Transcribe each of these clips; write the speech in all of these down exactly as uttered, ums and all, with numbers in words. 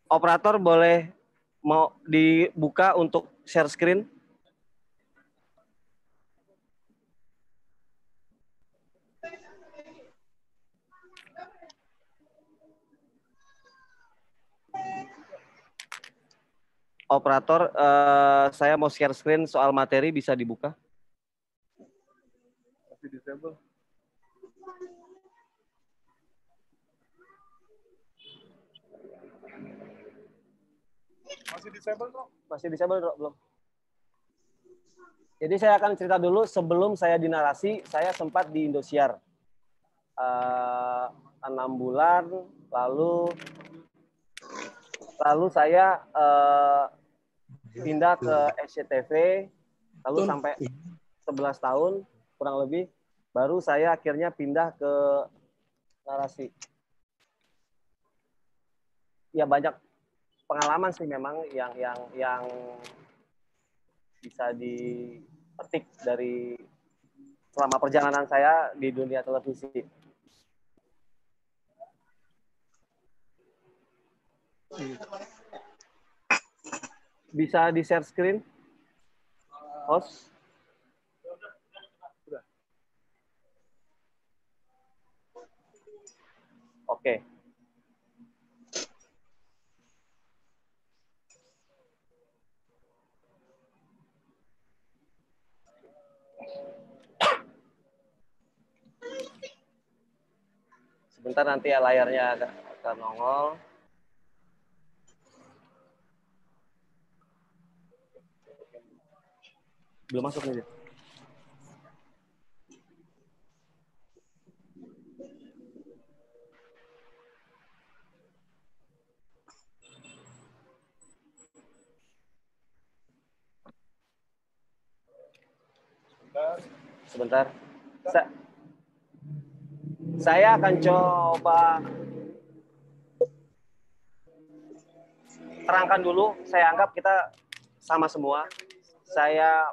Operator boleh mau dibuka untuk share screen? Operator, uh, saya mau share screen soal materi, bisa dibuka? Masih disable. Masih disable, Bro? Masih disable, Bro? Belum. Jadi saya akan cerita dulu, sebelum saya di narasi, saya sempat di Indosiar. Uh, enam bulan, lalu lalu saya uh, pindah ke S C T V, lalu sampai sebelas tahun, kurang lebih, baru saya akhirnya pindah ke narasi. Ya banyak pengalaman sih memang yang yang yang bisa dipetik dari selama perjalanan saya di dunia televisi. Bisa di share screen, host? Oke. Sebentar nanti ya layarnya akan nongol. Belum masuk nih. Sebentar. Sa saya akan coba terangkan dulu. Saya anggap kita sama semua. Saya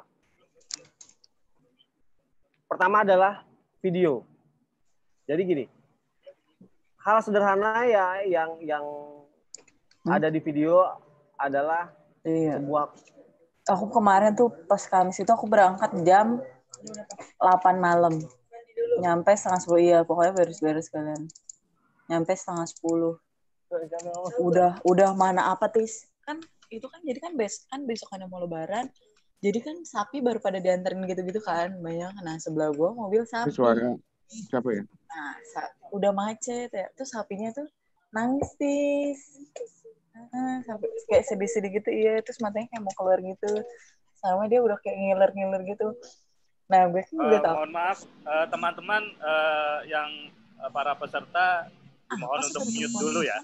pertama adalah video. Jadi gini, hal sederhana ya yang yang hmm? ada di video adalah iya. sebuah. Aku kemarin tuh pas Kamis itu aku berangkat jam delapan malam. Nyampe setengah sepuluh, iya pokoknya beres-beres kalian. Nyampe setengah sepuluh. Udah, udah mana apa tis? Kan itu kan jadi kan bes kan besokannya mau lebaran. Jadi kan sapi baru pada dianterin gitu-gitu kan banyak. Nah sebelah gua mobil sapi. Suara siapa ya? Nah udah macet ya. Terus sapinya tuh nangis tis. Ah, sampai kayak sedih-sedih gitu iya. Terus matanya kayak mau keluar gitu. Sama dia udah kayak ngiler-ngiler gitu. Nah, gue kan udah uh, tahu. Mohon maaf, uh, teman-teman uh, yang uh, para peserta mohon ah, untuk mute dulu ya.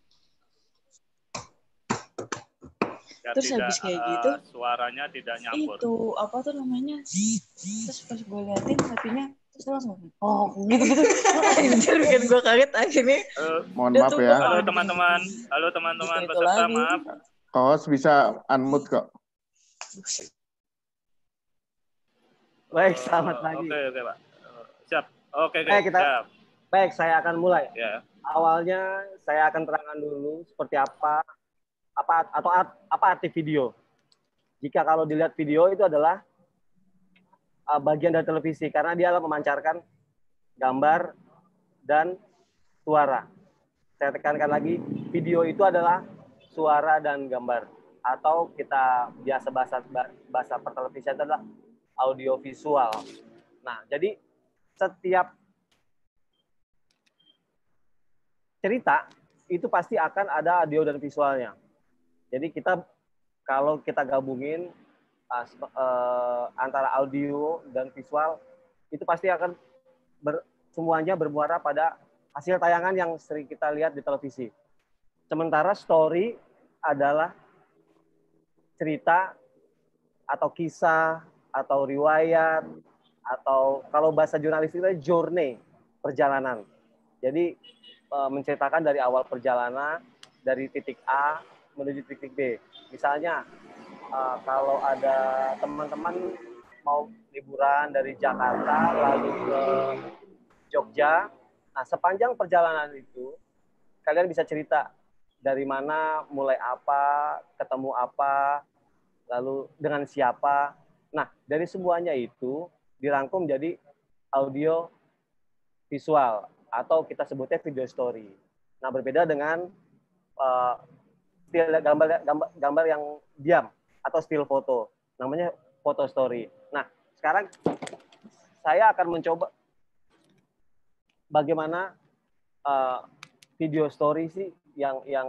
Biar terus tidak, habis kayak uh, gitu, suaranya tidak nyambur. Itu apa tuh namanya? Terus pas gue liatin sapinya, terus langsung, oh gitu-gitu. Anjir bikin gue kaget akhirnya. Uh, mohon maaf ya. Halo teman-teman, halo teman-teman peserta, lagi. Maaf. Host bisa unmute kok. Baik, selamat pagi. Oke, oke, Pak. Siap. Oke, oke. Baik, kita, siap. Baik, saya akan mulai. Ya. Awalnya saya akan terangkan dulu seperti apa apa atau apa arti video. Jika kalau dilihat video itu adalah uh, bagian dari televisi karena dia memancarkan gambar dan suara. Saya tekankan lagi, video itu adalah suara dan gambar atau kita biasa bahasa bahasa pertelevisian adalah audio visual. Nah, jadi setiap cerita itu pasti akan ada audio dan visualnya. Jadi kita kalau kita gabungin uh, uh, antara audio dan visual itu pasti akan ber, semuanya bermuara pada hasil tayangan yang sering kita lihat di televisi. Sementara story adalah cerita atau kisah atau riwayat atau kalau bahasa jurnalistik itu journey, perjalanan. Jadi uh, menceritakan dari awal perjalanan dari titik A menuju titik B. Misalnya uh, kalau ada teman-teman mau liburan dari Jakarta lalu ke Jogja, nah sepanjang perjalanan itu kalian bisa cerita dari mana, mulai apa, ketemu apa, lalu dengan siapa. Nah, dari semuanya itu dirangkum jadi audio visual atau kita sebutnya video story. Nah, berbeda dengan uh, still gambar, gambar gambar yang diam atau still foto. Namanya foto story. Nah, sekarang saya akan mencoba bagaimana uh, video story sih yang yang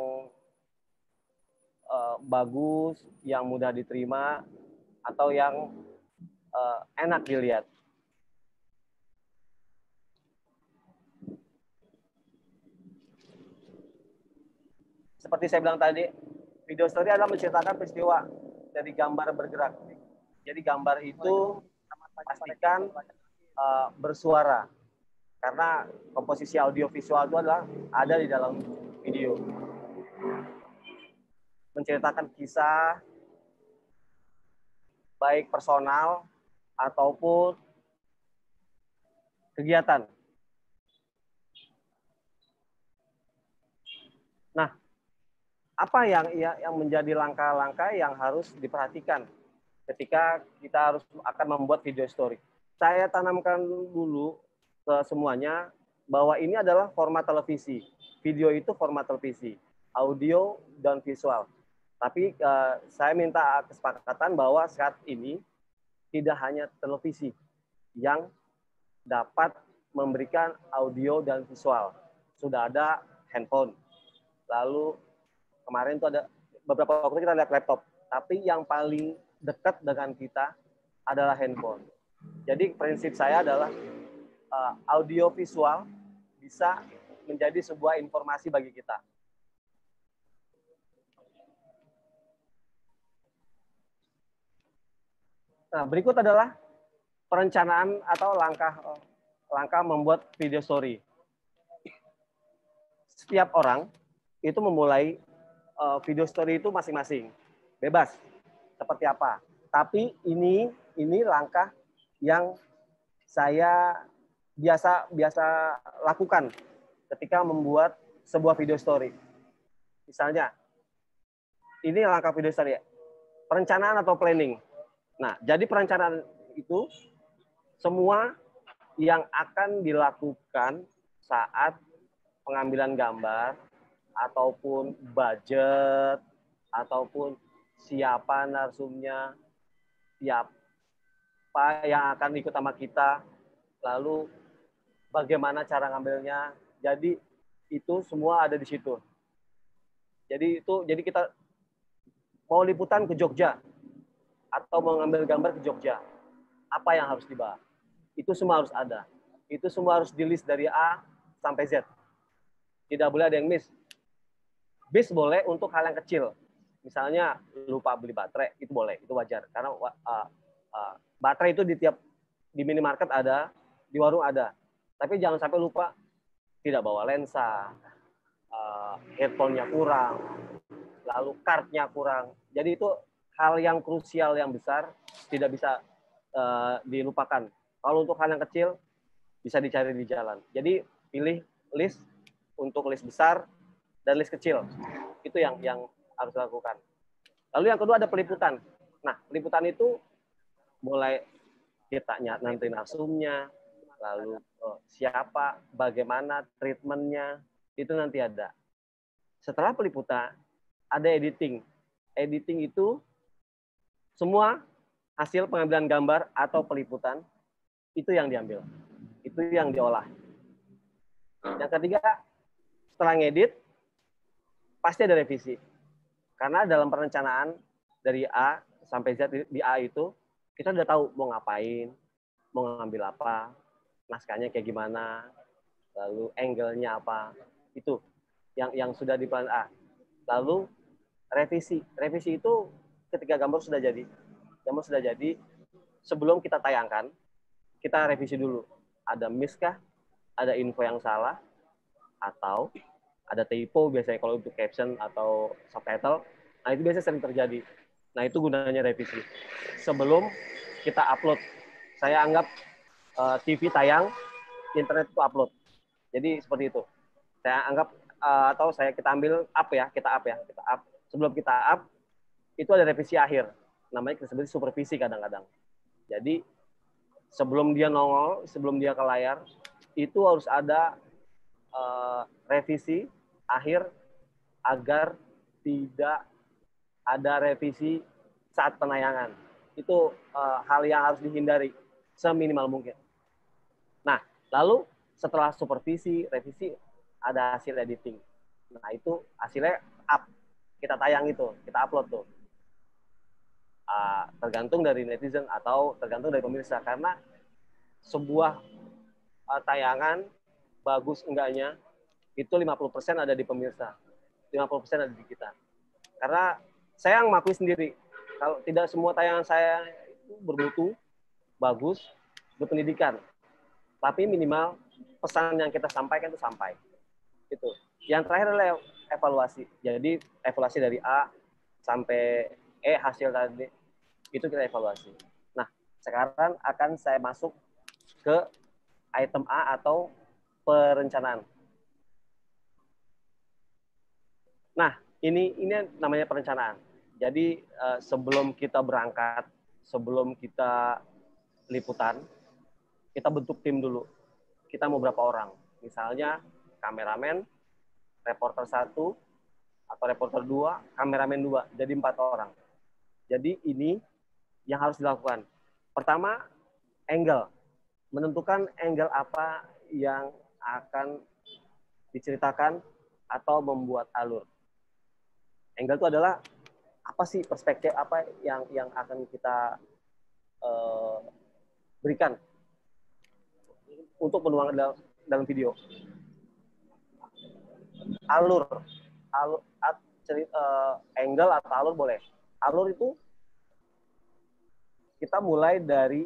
uh, bagus, yang mudah diterima, atau yang uh, enak dilihat. Seperti saya bilang tadi, video story adalah menceritakan peristiwa dari gambar bergerak. Jadi gambar itu pastikan uh, bersuara, karena komposisi audio visual itu adalah ada di dalam video. Menceritakan kisah, baik personal ataupun kegiatan. Nah, apa yang yang menjadi langkah-langkah yang harus diperhatikan ketika kita harus akan membuat video story? Saya tanamkan dulu ke semuanya bahwa ini adalah format televisi. Video itu format televisi, audio dan visual. Tapi uh, saya minta kesepakatan bahwa saat ini tidak hanya televisi yang dapat memberikan audio dan visual. Sudah ada handphone. Lalu kemarin itu ada beberapa waktu kita lihat laptop. Tapi yang paling dekat dengan kita adalah handphone. Jadi prinsip saya adalah uh, audio visual bisa menjadi sebuah informasi bagi kita. Nah, berikut adalah perencanaan atau langkah langkah membuat video story. Setiap orang itu memulai uh, video story itu masing-masing, bebas seperti apa. Tapi ini ini langkah yang saya biasa biasa lakukan ketika membuat sebuah video story. Misalnya, ini langkah video story, perencanaan atau planning. Nah, jadi perencanaan itu semua yang akan dilakukan saat pengambilan gambar, ataupun budget, ataupun siapa narsumnya, siapa yang akan ikut sama kita, lalu bagaimana cara ngambilnya. Jadi itu semua ada di situ. Jadi itu jadi kita mau liputan ke Jogja atau mau ngambil gambar ke Jogja, apa yang harus dibawa? Itu semua harus ada. Itu semua harus di list dari A sampai Z. Tidak boleh ada yang miss. Miss boleh untuk hal yang kecil. Misalnya lupa beli baterai, itu boleh, itu wajar. Karena uh, uh, baterai itu di tiap di minimarket ada, di warung ada. Tapi jangan sampai lupa tidak bawa lensa, uh, headphone-nya kurang, lalu card-nya kurang. Jadi itu hal yang krusial yang besar tidak bisa uh, dilupakan. Kalau untuk hal yang kecil bisa dicari di jalan. Jadi pilih list untuk list besar dan list kecil. Itu yang yang harus dilakukan. Lalu yang kedua ada peliputan. Nah, peliputan itu mulai kita nanti narsumnya, lalu oh, siapa, bagaimana treatmentnya, itu nanti ada. Setelah peliputan ada editing. Editing itu semua hasil pengambilan gambar atau peliputan itu yang diambil, itu yang diolah. Yang ketiga, setelah ngedit, pasti ada revisi. Karena dalam perencanaan dari A sampai Z di A itu, kita udah tahu mau ngapain, mau ngambil apa, naskahnya kayak gimana, lalu angle-nya apa, itu yang yang sudah di plan A. Lalu revisi, revisi itu ketika gambar sudah jadi, gambar sudah jadi, sebelum kita tayangkan, kita revisi dulu. Ada miss kah? Ada info yang salah? Atau ada typo biasanya kalau untuk caption atau subtitle. Nah, itu biasanya sering terjadi. Nah, itu gunanya revisi. Sebelum kita upload. Saya anggap uh, T V tayang, internet itu upload. Jadi seperti itu. Saya anggap uh, atau saya kita ambil up ya, kita up ya, kita up. Sebelum kita up, itu ada revisi akhir. Namanya kita sebut supervisi kadang-kadang. Jadi sebelum dia nongol, sebelum dia ke layar, itu harus ada uh, revisi akhir agar tidak ada revisi saat penayangan. Itu uh, hal yang harus dihindari seminimal mungkin. Nah, lalu setelah supervisi, revisi, ada hasil editing. Nah, itu hasilnya up. Kita tayang itu, kita upload tuh. Uh, tergantung dari netizen atau tergantung dari pemirsa. Karena sebuah uh, tayangan, bagus enggaknya, itu lima puluh persen ada di pemirsa. lima puluh persen ada di kita. Karena saya yang mengakui sendiri, kalau tidak semua tayangan saya itu bermutu, bagus, berpendidikan. Tapi minimal pesan yang kita sampaikan itu sampai. Itu. Yang terakhir adalah evaluasi. Jadi evaluasi dari A sampai E hasil tadi itu kita evaluasi. Nah, sekarang akan saya masuk ke item A atau perencanaan. Nah, ini ini namanya perencanaan. Jadi uh, sebelum kita berangkat, sebelum kita liputan, kita bentuk tim dulu. Kita mau berapa orang? Misalnya kameramen, reporter satu, atau reporter dua, kameramen dua, jadi empat orang. Jadi ini yang harus dilakukan. Pertama, angle. Menentukan angle apa yang akan diceritakan atau membuat alur. Angle itu adalah apa sih perspektif apa yang yang akan kita uh, berikan untuk penuangan dalam, dalam video. Alur, alur, at, ceri, uh, angle atau alur boleh. Alur itu kita mulai dari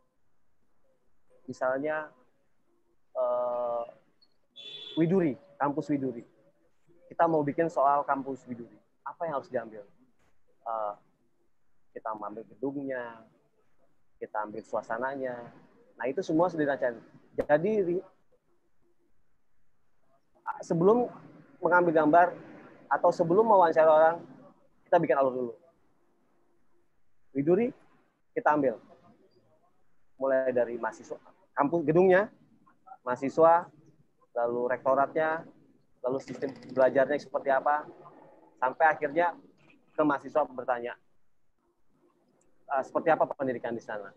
misalnya uh, Widuri, kampus Widuri. Kita mau bikin soal kampus Widuri. Apa yang harus diambil? Uh, kita ambil gedungnya, kita ambil suasananya. Nah itu semua sudah dirancang. Jadi sebelum mengambil gambar atau sebelum mewawancara orang, kita bikin alur dulu. Widuri kita ambil mulai dari mahasiswa, kampus gedungnya, mahasiswa, lalu rektoratnya, lalu sistem belajarnya seperti apa, sampai akhirnya ke mahasiswa bertanya seperti apa pendidikan di sana.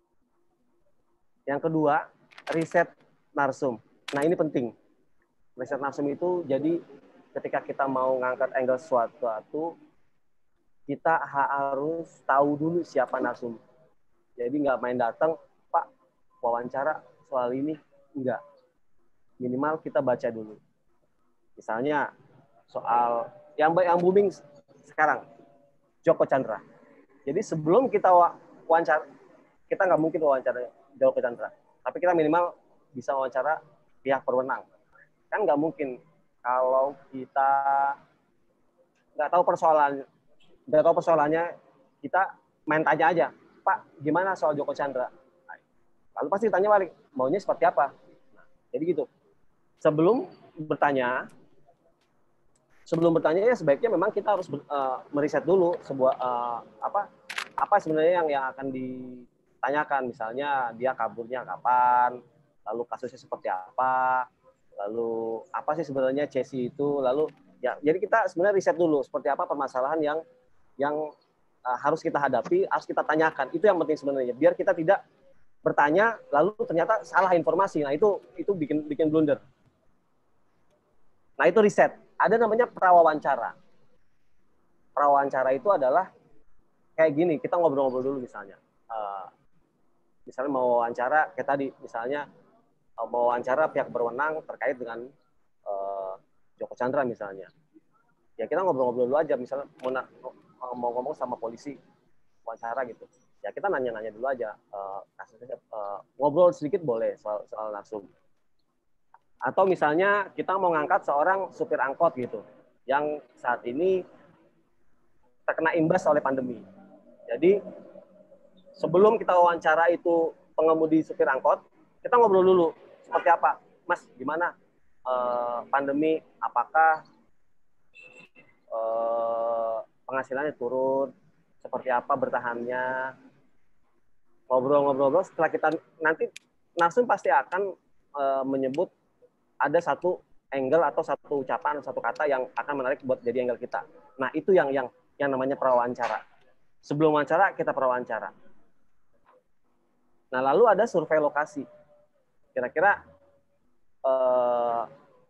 Yang kedua, riset narsum. Nah ini penting. Riset narsum itu jadi ketika kita mau ngangkat angle suatu, kita harus tahu dulu siapa narsum. Jadi nggak main datang, Pak, wawancara soal ini, enggak. Minimal kita baca dulu. Misalnya soal yang yang booming sekarang, Joko Chandra. Jadi sebelum kita wawancara, kita nggak mungkin wawancara Joko Chandra. Tapi kita minimal bisa wawancara pihak berwenang. Kan nggak mungkin kalau kita nggak tahu persoalan, nggak tahu persoalannya, kita main tanya aja, Pak, gimana soal Joko Chandra? Lalu pasti tanya balik, maunya seperti apa? Nah, jadi gitu. Sebelum bertanya, sebelum bertanya ya sebaiknya memang kita harus uh, meriset dulu sebuah uh, apa apa sebenarnya yang yang akan ditanyakan. Misalnya dia kaburnya kapan, lalu kasusnya seperti apa, lalu apa sih sebenarnya Chessy itu, lalu ya jadi kita sebenarnya riset dulu seperti apa permasalahan yang yang uh, harus kita hadapi, harus kita tanyakan. Itu yang penting sebenarnya, biar kita tidak bertanya lalu ternyata salah informasi. Nah itu itu bikin bikin blunder. Nah itu riset. Ada namanya prawawancara. Prawawancara itu adalah kayak gini, kita ngobrol-ngobrol dulu misalnya. Uh, misalnya mau wawancara kayak tadi, misalnya uh, mau wawancara pihak berwenang terkait dengan uh, Joko Chandra misalnya. Ya kita ngobrol-ngobrol dulu aja, misalnya mau, mau ngomong sama polisi, wawancara gitu. Ya kita nanya-nanya dulu aja, uh, uh, ngobrol sedikit boleh soal soal narsum. Atau misalnya kita mau ngangkat seorang supir angkot gitu, yang saat ini terkena imbas oleh pandemi. Jadi sebelum kita wawancara itu pengemudi supir angkot, kita ngobrol dulu seperti apa, Mas, gimana uh, pandemi, apakah uh, penghasilannya turun, seperti apa bertahannya, ngobrol-ngobrol. Setelah kita nanti narsum pasti akan uh, menyebut ada satu angle atau satu ucapan, satu kata yang akan menarik buat jadi angle kita. Nah, itu yang yang yang namanya prawawancara. Sebelum wawancara, kita prawawancara. Nah, lalu ada survei lokasi. Kira-kira uh,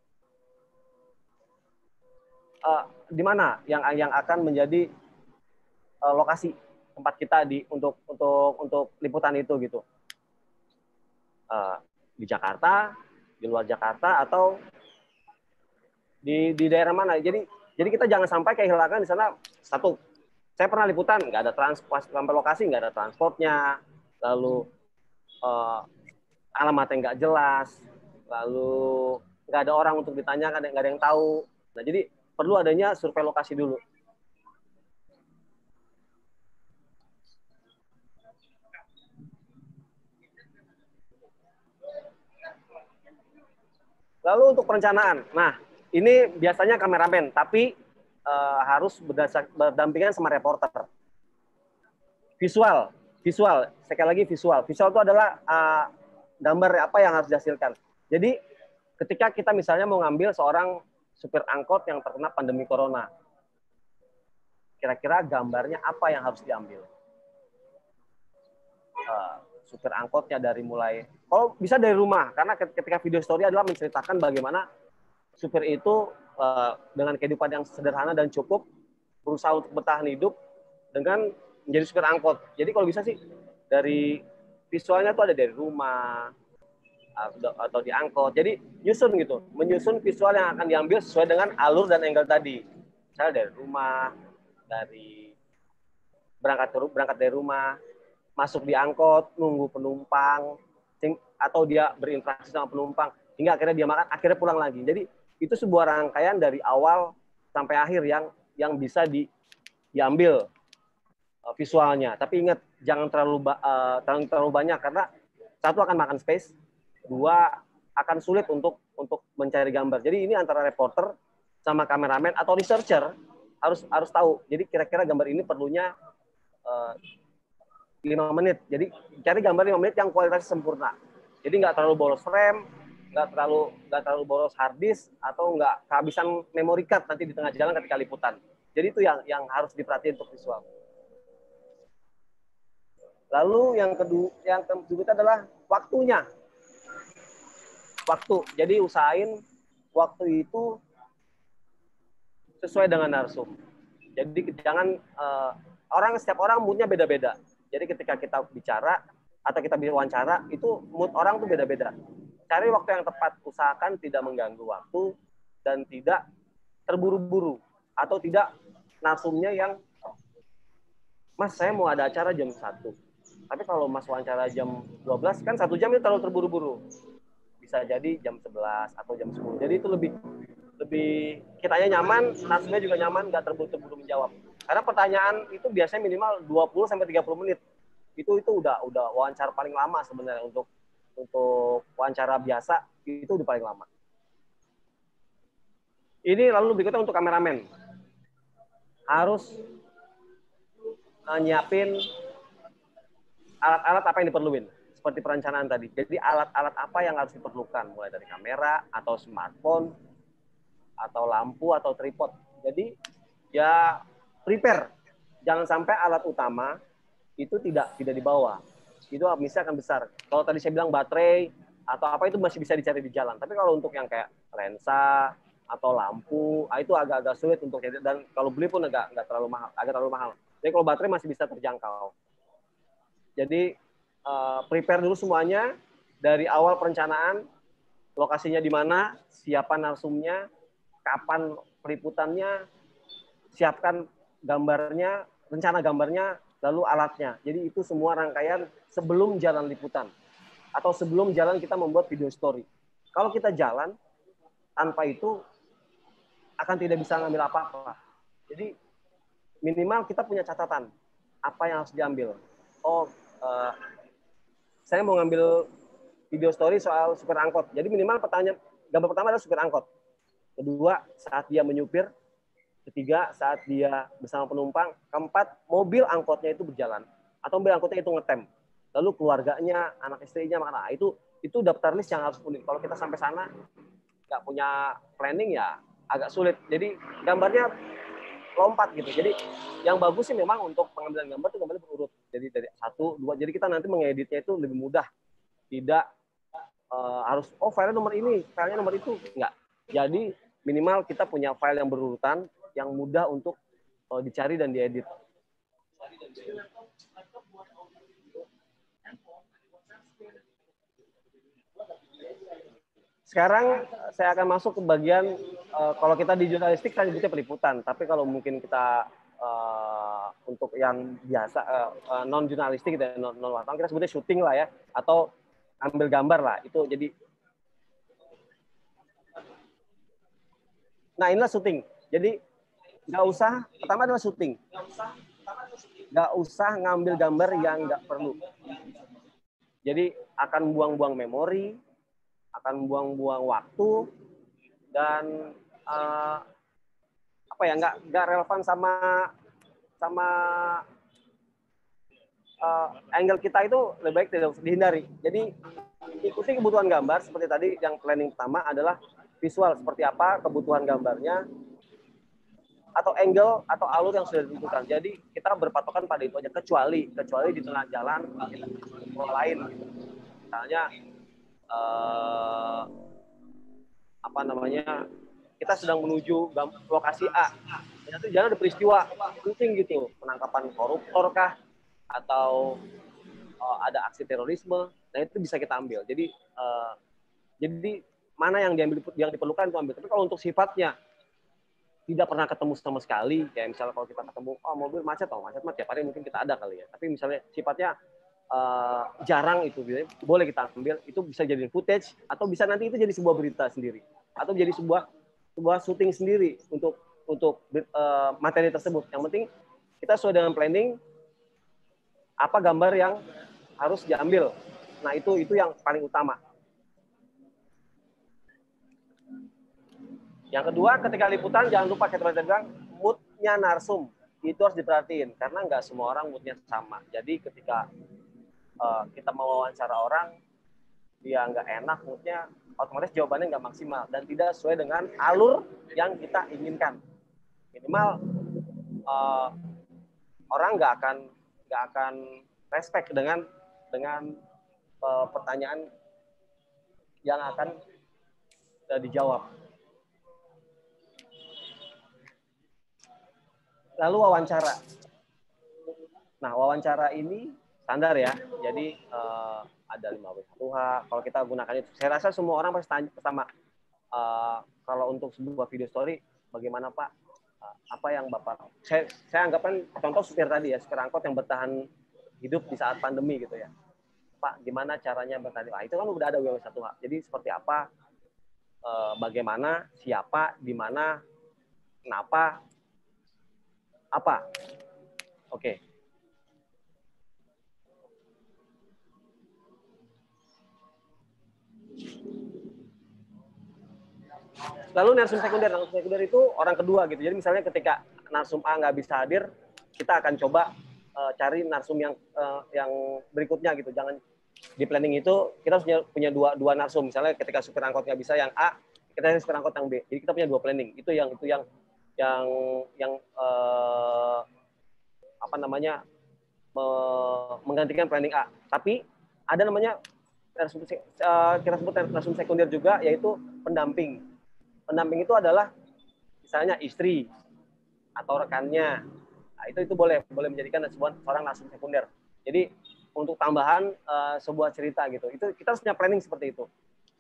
uh, di mana yang yang akan menjadi uh, lokasi tempat kita di untuk untuk untuk liputan itu gitu. Uh, di Jakarta, di luar Jakarta, atau di di daerah mana. Jadi jadi kita jangan sampai kehilangan di sana. Satu, saya pernah liputan nggak ada transport sampai lokasi, nggak ada transportnya, lalu uh, alamatnya nggak jelas, lalu nggak ada orang untuk ditanyakan, nggak ada yang tahu. Nah, jadi perlu adanya survei lokasi dulu. Lalu untuk perencanaan, nah ini biasanya kameramen, tapi uh, harus berdasar, berdampingan sama reporter. Visual, visual, sekali lagi visual. Visual itu adalah uh, gambar apa yang harus dihasilkan. Jadi ketika kita misalnya mau ngambil seorang supir angkot yang terkena pandemi corona, kira-kira gambarnya apa yang harus diambil? Uh, supir angkotnya dari mulai, kalau bisa dari rumah, karena ketika video story adalah menceritakan bagaimana supir itu uh, dengan kehidupan yang sederhana dan cukup berusaha untuk bertahan hidup dengan menjadi supir angkot. Jadi kalau bisa sih dari visualnya tuh ada dari rumah atau, atau di angkot. Jadi nyusun gitu, menyusun visual yang akan diambil sesuai dengan alur dan angle tadi. Misalnya dari rumah, dari berangkat berangkat dari rumah, masuk di angkot, nunggu penumpang, atau dia berinteraksi sama penumpang, hingga akhirnya dia makan, akhirnya pulang lagi. Jadi itu sebuah rangkaian dari awal sampai akhir yang yang bisa di, diambil uh, visualnya. Tapi ingat, jangan terlalu uh, terlalu, terlalu banyak, karena satu akan makan space, dua akan sulit untuk untuk mencari gambar. Jadi ini antara reporter sama kameramen atau researcher harus harus tahu. Jadi kira-kira gambar ini perlunya uh, lima menit. Jadi cari gambar lima menit yang kualitasnya sempurna. Jadi nggak terlalu boros frame, nggak terlalu nggak terlalu boros hard disk, atau nggak kehabisan memory card nanti di tengah jalan ketika liputan. Jadi itu yang yang harus diperhatiin untuk visual. Lalu yang kedua yang kedua adalah waktunya. Waktu. Jadi usahain waktu itu sesuai dengan narsum. Jadi jangan uh, orang setiap orang moodnya beda-beda. Jadi ketika kita bicara atau kita diwawancara, itu mood orang tuh beda-beda. Cari waktu yang tepat, usahakan tidak mengganggu waktu dan tidak terburu-buru atau tidak narsumnya yang, Mas saya mau ada acara jam satu. Tapi kalau Mas wawancara jam dua belas, kan satu jam itu terlalu terburu-buru. Bisa jadi jam sebelas atau jam sepuluh. Jadi itu lebih lebih kitanya nyaman, narsumnya juga nyaman, nggak terburu-buru menjawab. Karena pertanyaan itu biasanya minimal dua puluh sampai tiga puluh menit. Itu itu udah udah wawancara paling lama sebenarnya untuk untuk wawancara biasa, itu udah paling lama. Ini lalu berikutnya untuk kameramen. Harus nyiapin alat-alat apa yang diperluin, seperti perencanaan tadi. Jadi alat-alat apa yang harus diperlukan, mulai dari kamera atau smartphone atau lampu atau tripod. Jadi ya prepare, jangan sampai alat utama itu tidak tidak dibawa. Itu misalnya akan besar. Kalau tadi saya bilang baterai atau apa itu masih bisa dicari di jalan. Tapi kalau untuk yang kayak lensa atau lampu, itu agak-agak sulit untuk cari. Dan kalau beli pun agak nggak terlalu mahal, agak terlalu mahal. Jadi kalau baterai masih bisa terjangkau. Jadi uh, prepare dulu semuanya dari awal perencanaan, lokasinya di mana, siapkan narsumnya, kapan peliputannya, siapkan gambarnya, rencana gambarnya, lalu alatnya. Jadi itu semua rangkaian sebelum jalan liputan atau sebelum jalan kita membuat video story. Kalau kita jalan tanpa itu akan tidak bisa ngambil apa-apa. Jadi minimal kita punya catatan apa yang harus diambil. Oh, uh, saya mau ngambil video story soal supir angkot. Jadi minimal pertanyaan gambar pertama adalah supir angkot. Kedua, saat dia menyupir. Ketiga, saat dia bersama penumpang. Keempat, mobil angkotnya itu berjalan. Atau mobil angkotnya itu ngetem. Lalu keluarganya, anak istrinya, mana itu itu daftar list yang harus unik. Kalau kita sampai sana nggak punya planning ya agak sulit. Jadi gambarnya lompat gitu. Jadi yang bagus sih memang untuk pengambilan gambar itu gambarnya berurut. Jadi dari satu, dua. Jadi kita nanti mengeditnya itu lebih mudah. Tidak uh, harus oh filenya nomor ini, filenya nomor itu. Enggak. Jadi minimal kita punya file yang berurutan, yang mudah untuk uh, dicari dan diedit. Sekarang saya akan masuk ke bagian uh, kalau kita di jurnalistik saya sebutnya peliputan, tapi kalau mungkin kita uh, untuk yang biasa uh, uh, non jurnalistik dan non, non wartawan kita sebutnya syuting lah ya, atau ambil gambar lah itu. Jadi nah inilah syuting. Jadi nggak usah, pertama adalah syuting, nggak usah ngambil gambar yang nggak perlu. Jadi akan buang-buang memori, akan buang-buang waktu, dan uh, apa ya nggak nggak relevan sama sama uh, angle kita itu lebih baik tidak usah dihindari. Jadi ikuti kebutuhan gambar seperti tadi yang planning pertama adalah visual seperti apa kebutuhan gambarnya atau angle atau alur yang sudah ditentukan. Jadi kita berpatokan pada itu aja kecuali kecuali di tengah jalan kita lain gitu. Misalnya uh, apa namanya kita sedang menuju lokasi A, ternyata di jalan ada peristiwa penting gitu, penangkapan koruptor kah atau uh, ada aksi terorisme, nah itu bisa kita ambil. Jadi uh, jadi mana yang diambil yang diperlukan itu ambil. Tapi kalau untuk sifatnya tidak pernah ketemu sama sekali, kayak misalnya kalau kita ketemu oh mobil macet, oh macet macet tiap hari mungkin kita ada kali ya. Tapi misalnya sifatnya uh, jarang itu, boleh kita ambil. Itu bisa jadi footage atau bisa nanti itu jadi sebuah berita sendiri atau jadi sebuah sebuah syuting sendiri untuk untuk uh, materi tersebut. Yang penting kita sesuai dengan planning apa gambar yang harus diambil. Nah itu itu yang paling utama. Yang kedua, ketika liputan jangan lupa kita bilang moodnya narsum itu harus diperhatiin karena nggak semua orang moodnya sama. Jadi ketika uh, kita mau wawancara orang dia nggak enak moodnya, otomatis jawabannya nggak maksimal dan tidak sesuai dengan alur yang kita inginkan. Minimal uh, orang nggak akan nggak akan respect dengan dengan uh, pertanyaan yang akan uh, dijawab. Lalu wawancara. Nah, wawancara ini standar ya. Jadi uh, ada lima W satu H. Kalau kita gunakan itu, saya rasa semua orang pasti tanya pertama. Uh, kalau untuk sebuah video story, bagaimana Pak? Uh, apa yang Bapak? Saya, saya anggapkan contoh supir tadi ya, supir angkot yang bertahan hidup di saat pandemi gitu ya. Pak, gimana caranya bertahan? Ah, itu kan udah ada W satu H. Jadi seperti apa? Uh, bagaimana? Siapa? Di mana? Kenapa? Apa? Oke. Okay. Lalu narsum sekunder. Narsum sekunder itu orang kedua gitu. Jadi misalnya ketika narsum A nggak bisa hadir, kita akan coba uh, cari narsum yang uh, yang berikutnya gitu. Jangan di planning itu kita punya punya dua dua narsum. Misalnya ketika supir angkot nggak bisa yang A, kita supir angkot yang B. Jadi kita punya dua planning. Itu yang itu yang yang yang uh, apa namanya menggantikan planning A. Tapi ada namanya kita sebut narsum sekunder juga, yaitu pendamping. Pendamping itu adalah misalnya istri atau rekannya. Nah, itu itu boleh boleh menjadikan sebuah seorang narsum sekunder. Jadi untuk tambahan uh, sebuah cerita gitu. Itu kita harus punya planning seperti itu.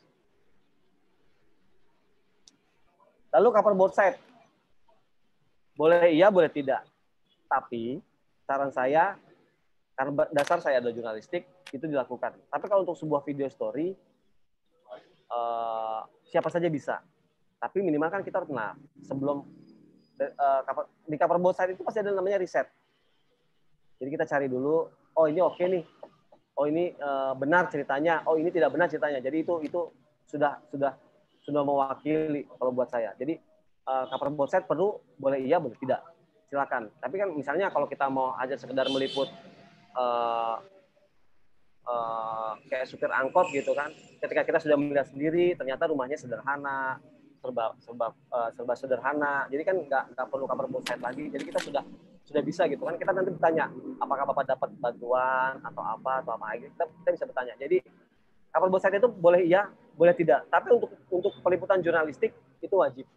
Lalu cover both side. Boleh iya, boleh tidak. Tapi saran saya, karena dasar saya adalah jurnalistik, itu dilakukan. Tapi kalau untuk sebuah video story, uh, siapa saja bisa. Tapi minimal kan kita harus, nah, sebelum uh, cover, di cover both side itu pasti ada namanya riset. Jadi kita cari dulu, oh ini oke nih, oh ini uh, benar ceritanya, oh ini tidak benar ceritanya. Jadi itu itu sudah sudah sudah mewakili kalau buat saya. Jadi uh, cover both side perlu, boleh iya, boleh tidak. Silakan. Tapi kan misalnya kalau kita mau aja sekedar meliput uh, uh, kayak supir angkot gitu kan, ketika kita sudah melihat sendiri, ternyata rumahnya sederhana, serba serba uh, serba sederhana. Jadi kan nggak nggak perlu cover both side lagi. Jadi kita sudah sudah bisa gitu kan. Kita nanti bertanya, apakah Bapak dapat bantuan atau apa atau apa lagi. Kita, kita bisa bertanya. Jadi cover both side itu boleh iya, boleh tidak. Tapi untuk untuk peliputan jurnalistik itu wajib.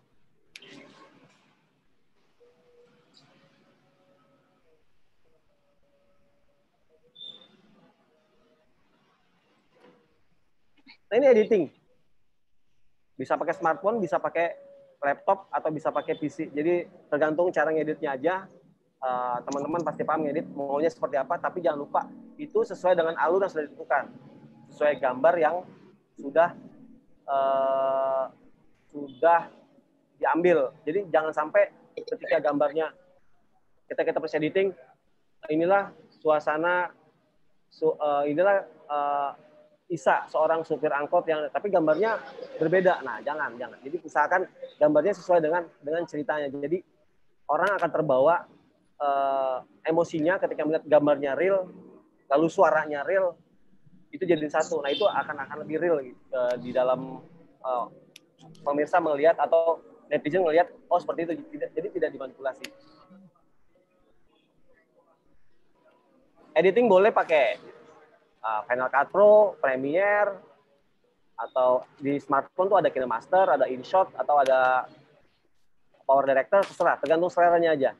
Nah ini editing. Bisa pakai smartphone, bisa pakai laptop, atau bisa pakai P C. Jadi tergantung cara ngeditnya aja. Uh, teman-teman pasti paham ngedit maunya seperti apa, tapi jangan lupa itu sesuai dengan alur yang sudah ditentukan. Sesuai gambar yang sudah uh, sudah diambil. Jadi jangan sampai ketika gambarnya kita kita proses editing, inilah suasana, su, uh, inilah uh, Isa, seorang supir angkot yang tapi gambarnya berbeda. Nah, jangan, jangan. Jadi usahakan gambarnya sesuai dengan dengan ceritanya. Jadi orang akan terbawa uh, emosinya ketika melihat gambarnya real, lalu suaranya real, itu jadi satu. Nah, itu akan akan lebih real uh, di dalam uh, pemirsa melihat atau netizen melihat, oh seperti itu. Tidak, jadi tidak dimanipulasi. Editing boleh pakai Uh, Final Cut Pro, Premiere, atau di smartphone tuh ada KineMaster, ada InShot, atau ada Power Director, terserah, tergantung seleranya aja.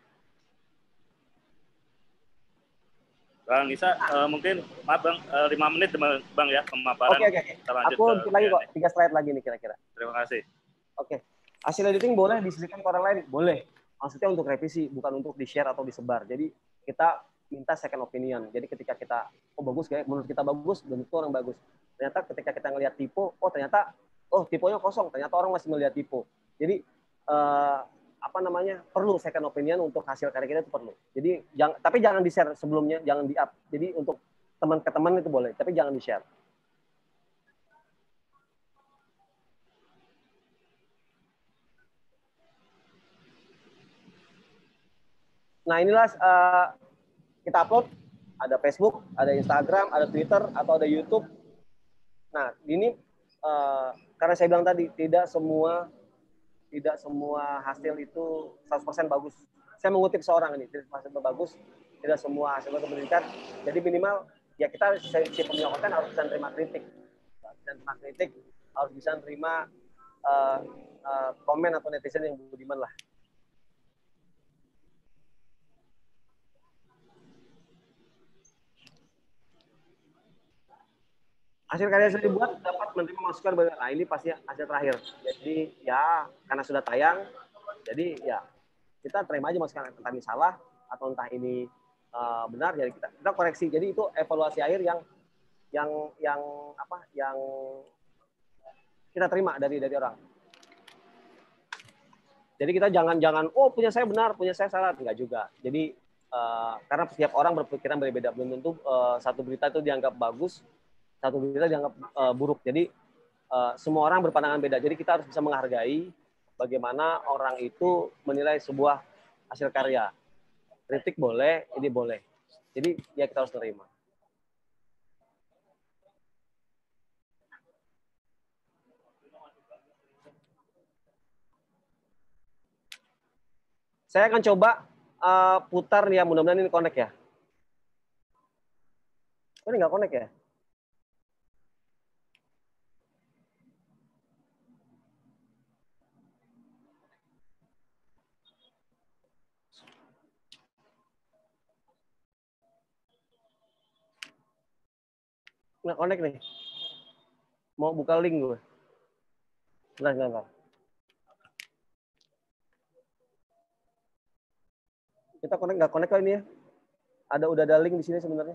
Bang Isa, uh, mungkin maaf Bang, uh, lima menit Bang ya pemaparan. Oke, oke, oke. Aku dikit lagi kok, tiga slide lagi nih kira-kira. Terima kasih. Oke, hasil editing boleh disediakan ke orang lain? Boleh. Maksudnya untuk revisi, bukan untuk di-share atau disebar. Jadi kita minta second opinion. Jadi ketika kita, oh bagus kayak menurut kita bagus, belum tentu orang bagus. Ternyata ketika kita ngelihat tipe, oh ternyata, oh tipenya kosong, ternyata orang masih melihat tipe. Jadi eh, apa namanya, perlu second opinion untuk hasil karya kita itu perlu. Jadi jangan, tapi jangan di-share sebelumnya, jangan di-up. Jadi untuk teman ke teman itu boleh, tapi jangan di-share. Nah inilah uh, kita upload, ada Facebook, ada Instagram, ada Twitter, atau ada YouTube. Nah, ini uh, karena saya bilang tadi tidak semua tidak semua hasil itu seratus persen bagus. Saya mengutip seorang ini, tidak semua hasil bagus, tidak semua hasil itu meningkat. Jadi minimal ya kita si pembuat konten harus bisa terima kritik. Dan terima kritik harus bisa terima uh, uh, komen atau netizen yang budiman lah. Hasil karya yang sudah dibuat dapat menerima masukan. Nah ini pasti hasil terakhir. Jadi ya karena sudah tayang, jadi ya kita terima aja masukan, entah ini salah atau entah ini uh, benar. Jadi kita kita koreksi. Jadi itu evaluasi akhir yang yang yang apa? Yang kita terima dari dari orang. Jadi kita jangan jangan oh punya saya benar, punya saya salah, enggak juga. Jadi uh, karena setiap orang berpikiran berbeda. Belum tentu uh, satu berita itu dianggap bagus, satu berita dianggap uh, buruk. Jadi uh, semua orang berpandangan beda. Jadi kita harus bisa menghargai bagaimana orang itu menilai sebuah hasil karya. Kritik boleh, ini boleh. Jadi ya kita harus terima. Saya akan coba uh, putar nih ya, mudah-mudahan ini connect ya. Oh, ini nggak connect ya? Nggak connect nih. Mau buka link gue. Bentar, bentar, bentar. Kita connect nggak connect kali ini ya? Ada udah ada link di sini sebenarnya.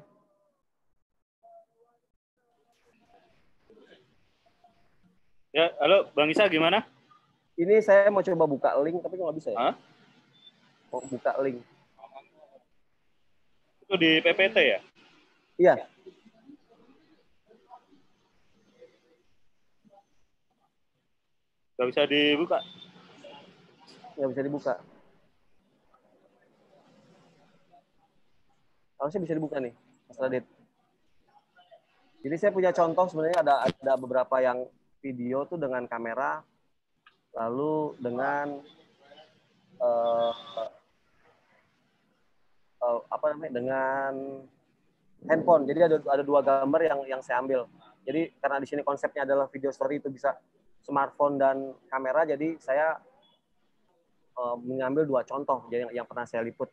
Ya, halo Bang Isa gimana? Ini saya mau coba buka link tapi nggak bisa ya. Hah? Mau buka link. Itu di P P T ya? Iya. Nggak bisa dibuka. Nggak bisa dibuka. Harusnya bisa dibuka nih, Mas Radit. Jadi saya punya contoh sebenarnya ada ada beberapa yang video tuh dengan kamera, lalu dengan uh, uh, apa namanya dengan handphone. Jadi ada ada dua gambar yang yang saya ambil. Jadi karena di sini konsepnya adalah video story itu bisa smartphone dan kamera, jadi saya uh, mengambil dua contoh yang yang pernah saya liput.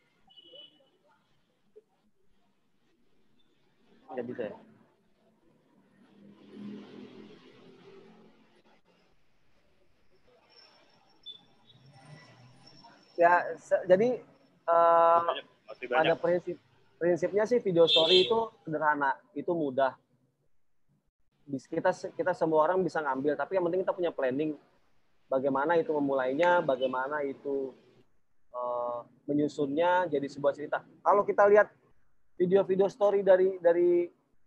Nggak bisa ya. Ya, jadi uh, Masih banyak. pada prinsip prinsipnya sih video story itu sederhana, itu mudah. Kita kita semua orang bisa ngambil, tapi yang penting kita punya planning bagaimana itu memulainya, bagaimana itu uh, menyusunnya jadi sebuah cerita. Kalau kita lihat video-video story dari dari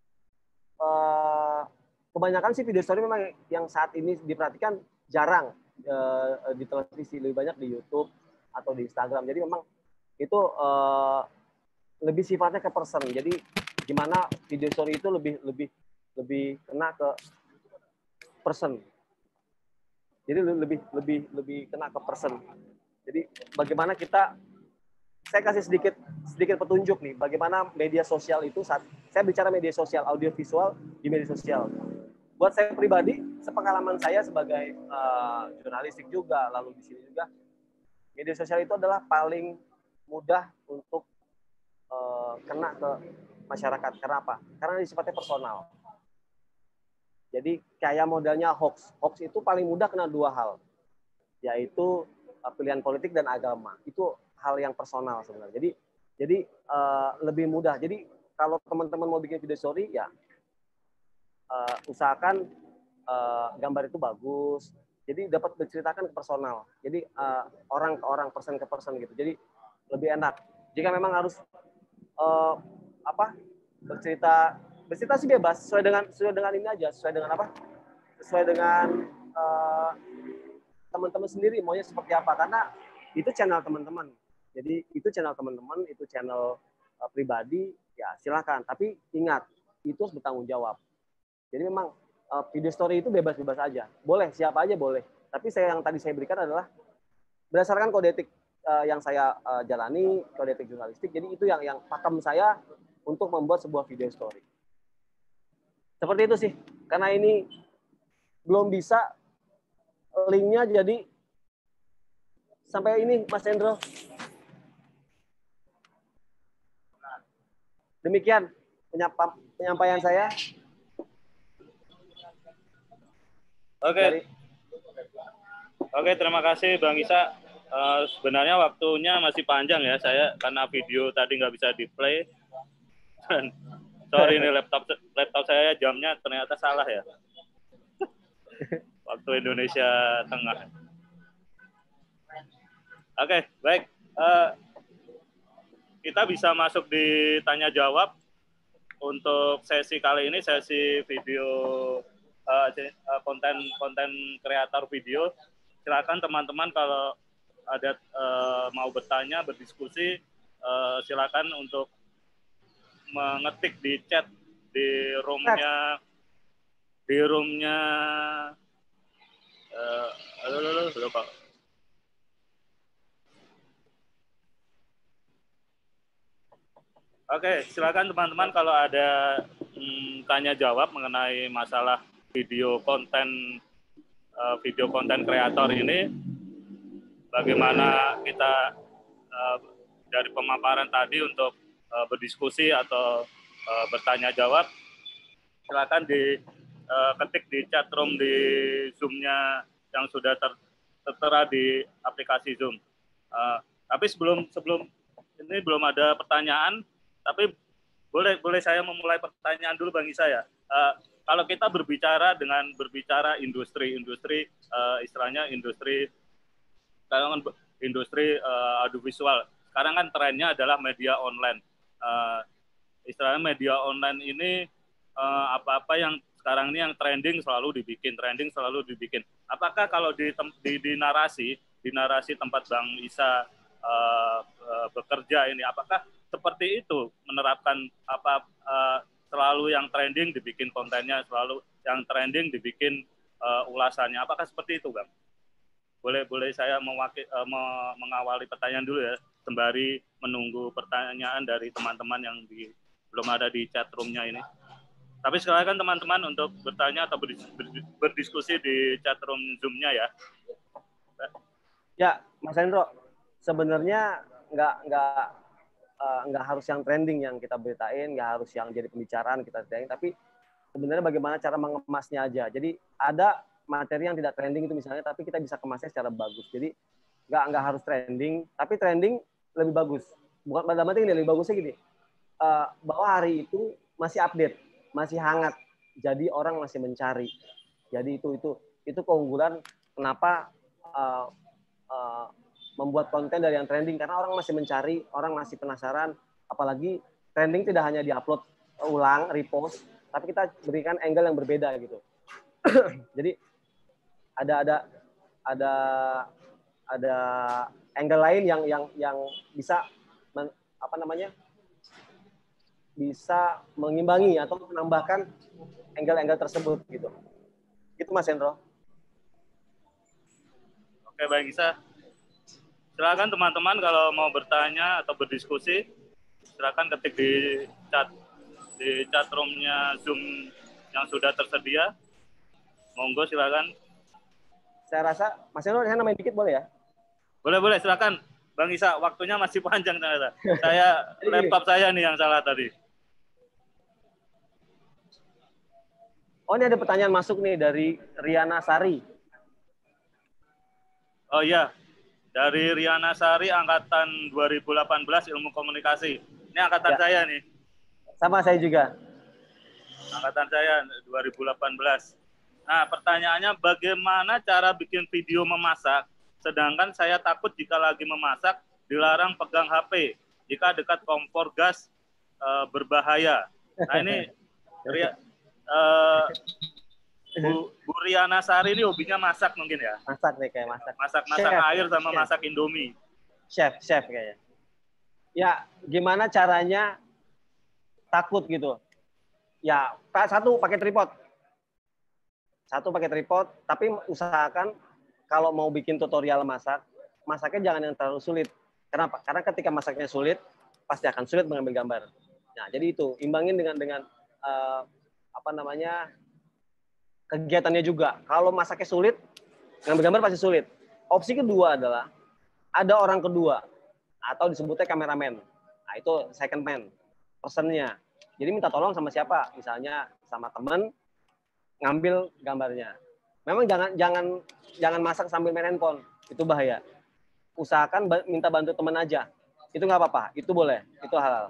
uh, kebanyakan sih video story memang yang saat ini diperhatikan jarang uh, di televisi, lebih banyak di YouTube atau di Instagram. Jadi memang itu uh, lebih sifatnya ke person. Jadi gimana video story itu lebih lebih lebih kena ke person. Jadi lebih lebih lebih kena ke person. Jadi bagaimana kita, saya kasih sedikit sedikit petunjuk nih, bagaimana media sosial itu saat saya bicara media sosial, audio visual di media sosial. Buat saya pribadi, sepengalaman saya sebagai uh, jurnalistik juga, lalu di sini juga, media sosial itu adalah paling mudah untuk uh, kena ke masyarakat. Karena apa? Karena sifatnya personal. Jadi kayak modelnya hoax. Hoax itu paling mudah kena dua hal, yaitu uh, pilihan politik dan agama. Itu hal yang personal sebenarnya. Jadi jadi uh, lebih mudah. Jadi kalau teman-teman mau bikin video story, ya uh, usahakan uh, gambar itu bagus. Jadi dapat menceritakan ke personal. Jadi uh, orang ke orang, person ke person gitu. Jadi lebih enak. Jika memang harus uh, apa bercerita bercerita sih bebas, sesuai dengan sesuai dengan ini aja, sesuai dengan apa? Sesuai dengan uh, teman-teman sendiri maunya seperti apa, karena itu channel teman-teman. Jadi itu channel teman-teman, itu channel uh, pribadi, ya silakan. Tapi ingat, itu harus bertanggung jawab. Jadi memang uh, video story itu bebas-bebas aja. Boleh, siapa aja boleh. Tapi saya yang tadi saya berikan adalah berdasarkan kode etik uh, yang saya uh, jalani, kode etik jurnalistik. Jadi itu yang yang pakem saya untuk membuat sebuah video story. Seperti itu sih, karena ini belum bisa linknya, jadi sampai ini Mas Hendro. Demikian penyampaian saya. Oke, Dari... oke terima kasih Bang Isa. Uh, sebenarnya waktunya masih panjang ya, saya karena video tadi nggak bisa di play. Sorry ini laptop laptop saya jamnya ternyata salah ya. Waktu Indonesia Tengah. Oke, baik. Uh, kita bisa masuk di tanya jawab untuk sesi kali ini, sesi video uh, konten konten kreator video. Silakan teman-teman kalau ada uh, mau bertanya, berdiskusi, uh, silakan untuk mengetik di chat di roomnya di roomnya uh, halo halo halo Pak. Oke, silakan teman-teman kalau ada hmm, tanya jawab mengenai masalah video konten uh, video konten kreator ini, bagaimana kita uh, dari pemaparan tadi untuk uh, berdiskusi atau uh, bertanya jawab, silakan di uh, ketik di chat room di Zoom-nya yang sudah ter tertera di aplikasi Zoom. Uh, tapi sebelum sebelum ini belum ada pertanyaan, tapi boleh boleh saya memulai pertanyaan dulu Bang Isa ya. Uh, kalau kita berbicara dengan berbicara industri-industri uh, istilahnya industri sekarang industri uh, audiovisual. Sekarang kan trennya adalah media online. Uh, istilahnya media online ini uh, apa-apa yang sekarang ini yang trending selalu dibikin, trending selalu dibikin. Apakah kalau di, di, di narasi, di narasi tempat Bang Isa uh, uh, bekerja ini, apakah seperti itu menerapkan apa uh, selalu yang trending dibikin kontennya, selalu yang trending dibikin uh, ulasannya? Apakah seperti itu, Bang? Boleh boleh saya mewakil, uh, mengawali pertanyaan dulu ya, sembari menunggu pertanyaan dari teman-teman yang di, belum ada di chat room-nya ini. Tapi silakan teman-teman untuk bertanya atau berdiskusi di chat room Zoom-nya ya. Ya, Mas Hendro, sebenarnya nggak nggak uh, nggak harus yang trending yang kita beritain, nggak harus yang jadi pembicaraan kita beritain, tapi sebenarnya bagaimana cara mengemasnya aja. Jadi ada materi yang tidak trending itu misalnya, tapi kita bisa kemasnya secara bagus. Jadi nggak nggak harus trending, tapi trending lebih bagus. Bukan pada mati ini lebih bagusnya gini, uh, bahwa hari itu masih update, masih hangat. Jadi orang masih mencari. Jadi itu itu itu keunggulan kenapa uh, uh, membuat konten dari yang trending, karena orang masih mencari, orang masih penasaran. Apalagi trending tidak hanya diupload ulang, repost, tapi kita berikan angle yang berbeda gitu. Jadi ada ada ada ada angle lain yang yang yang bisa men, apa namanya bisa mengimbangi atau menambahkan angle-angle tersebut gitu. Gitu Mas Hendro. Oke, Bang Isa. Silakan teman-teman kalau mau bertanya atau berdiskusi, silakan ketik di chat di chat room-nya Zoom yang sudah tersedia. Monggo silakan. Saya rasa Mas Hendro saya nambahin dikit boleh ya? Boleh, boleh, silakan. Bang Isa, waktunya masih panjang ternyata. Saya laptop saya nih yang salah tadi. Oh, ini ada pertanyaan masuk nih dari Riana Sari. Oh iya, dari Riana Sari angkatan dua ribu delapan belas Ilmu Komunikasi. Ini angkatan ya. Saya nih. Sama saya juga. Angkatan saya dua ribu delapan belas. Nah, pertanyaannya bagaimana cara bikin video memasak, sedangkan saya takut jika lagi memasak dilarang pegang H P, jika dekat kompor gas e, berbahaya. Nah ini Ria, e, Bu, Bu Riana Sari ini hobinya masak mungkin ya? Masak nih kayak masak. Masak-masak air sama chef. Masak Indomie. Chef, chef kayaknya. Ya, gimana caranya takut gitu? Ya, satu pakai tripod. Satu pakai tripod, tapi usahakan kalau mau bikin tutorial masak, masaknya jangan yang terlalu sulit. Kenapa? Karena ketika masaknya sulit, pasti akan sulit mengambil gambar. Nah, jadi itu imbangin dengan dengan uh, apa namanya kegiatannya juga. Kalau masaknya sulit, mengambil gambar pasti sulit. Opsi kedua adalah ada orang kedua atau disebutnya kameramen. Nah, itu second man, personnya. Jadi minta tolong sama siapa? Misalnya sama teman, ngambil gambarnya. Memang jangan jangan jangan masak sambil main handphone, itu bahaya. Usahakan minta bantu teman aja, itu nggak apa-apa, itu boleh, itu halal.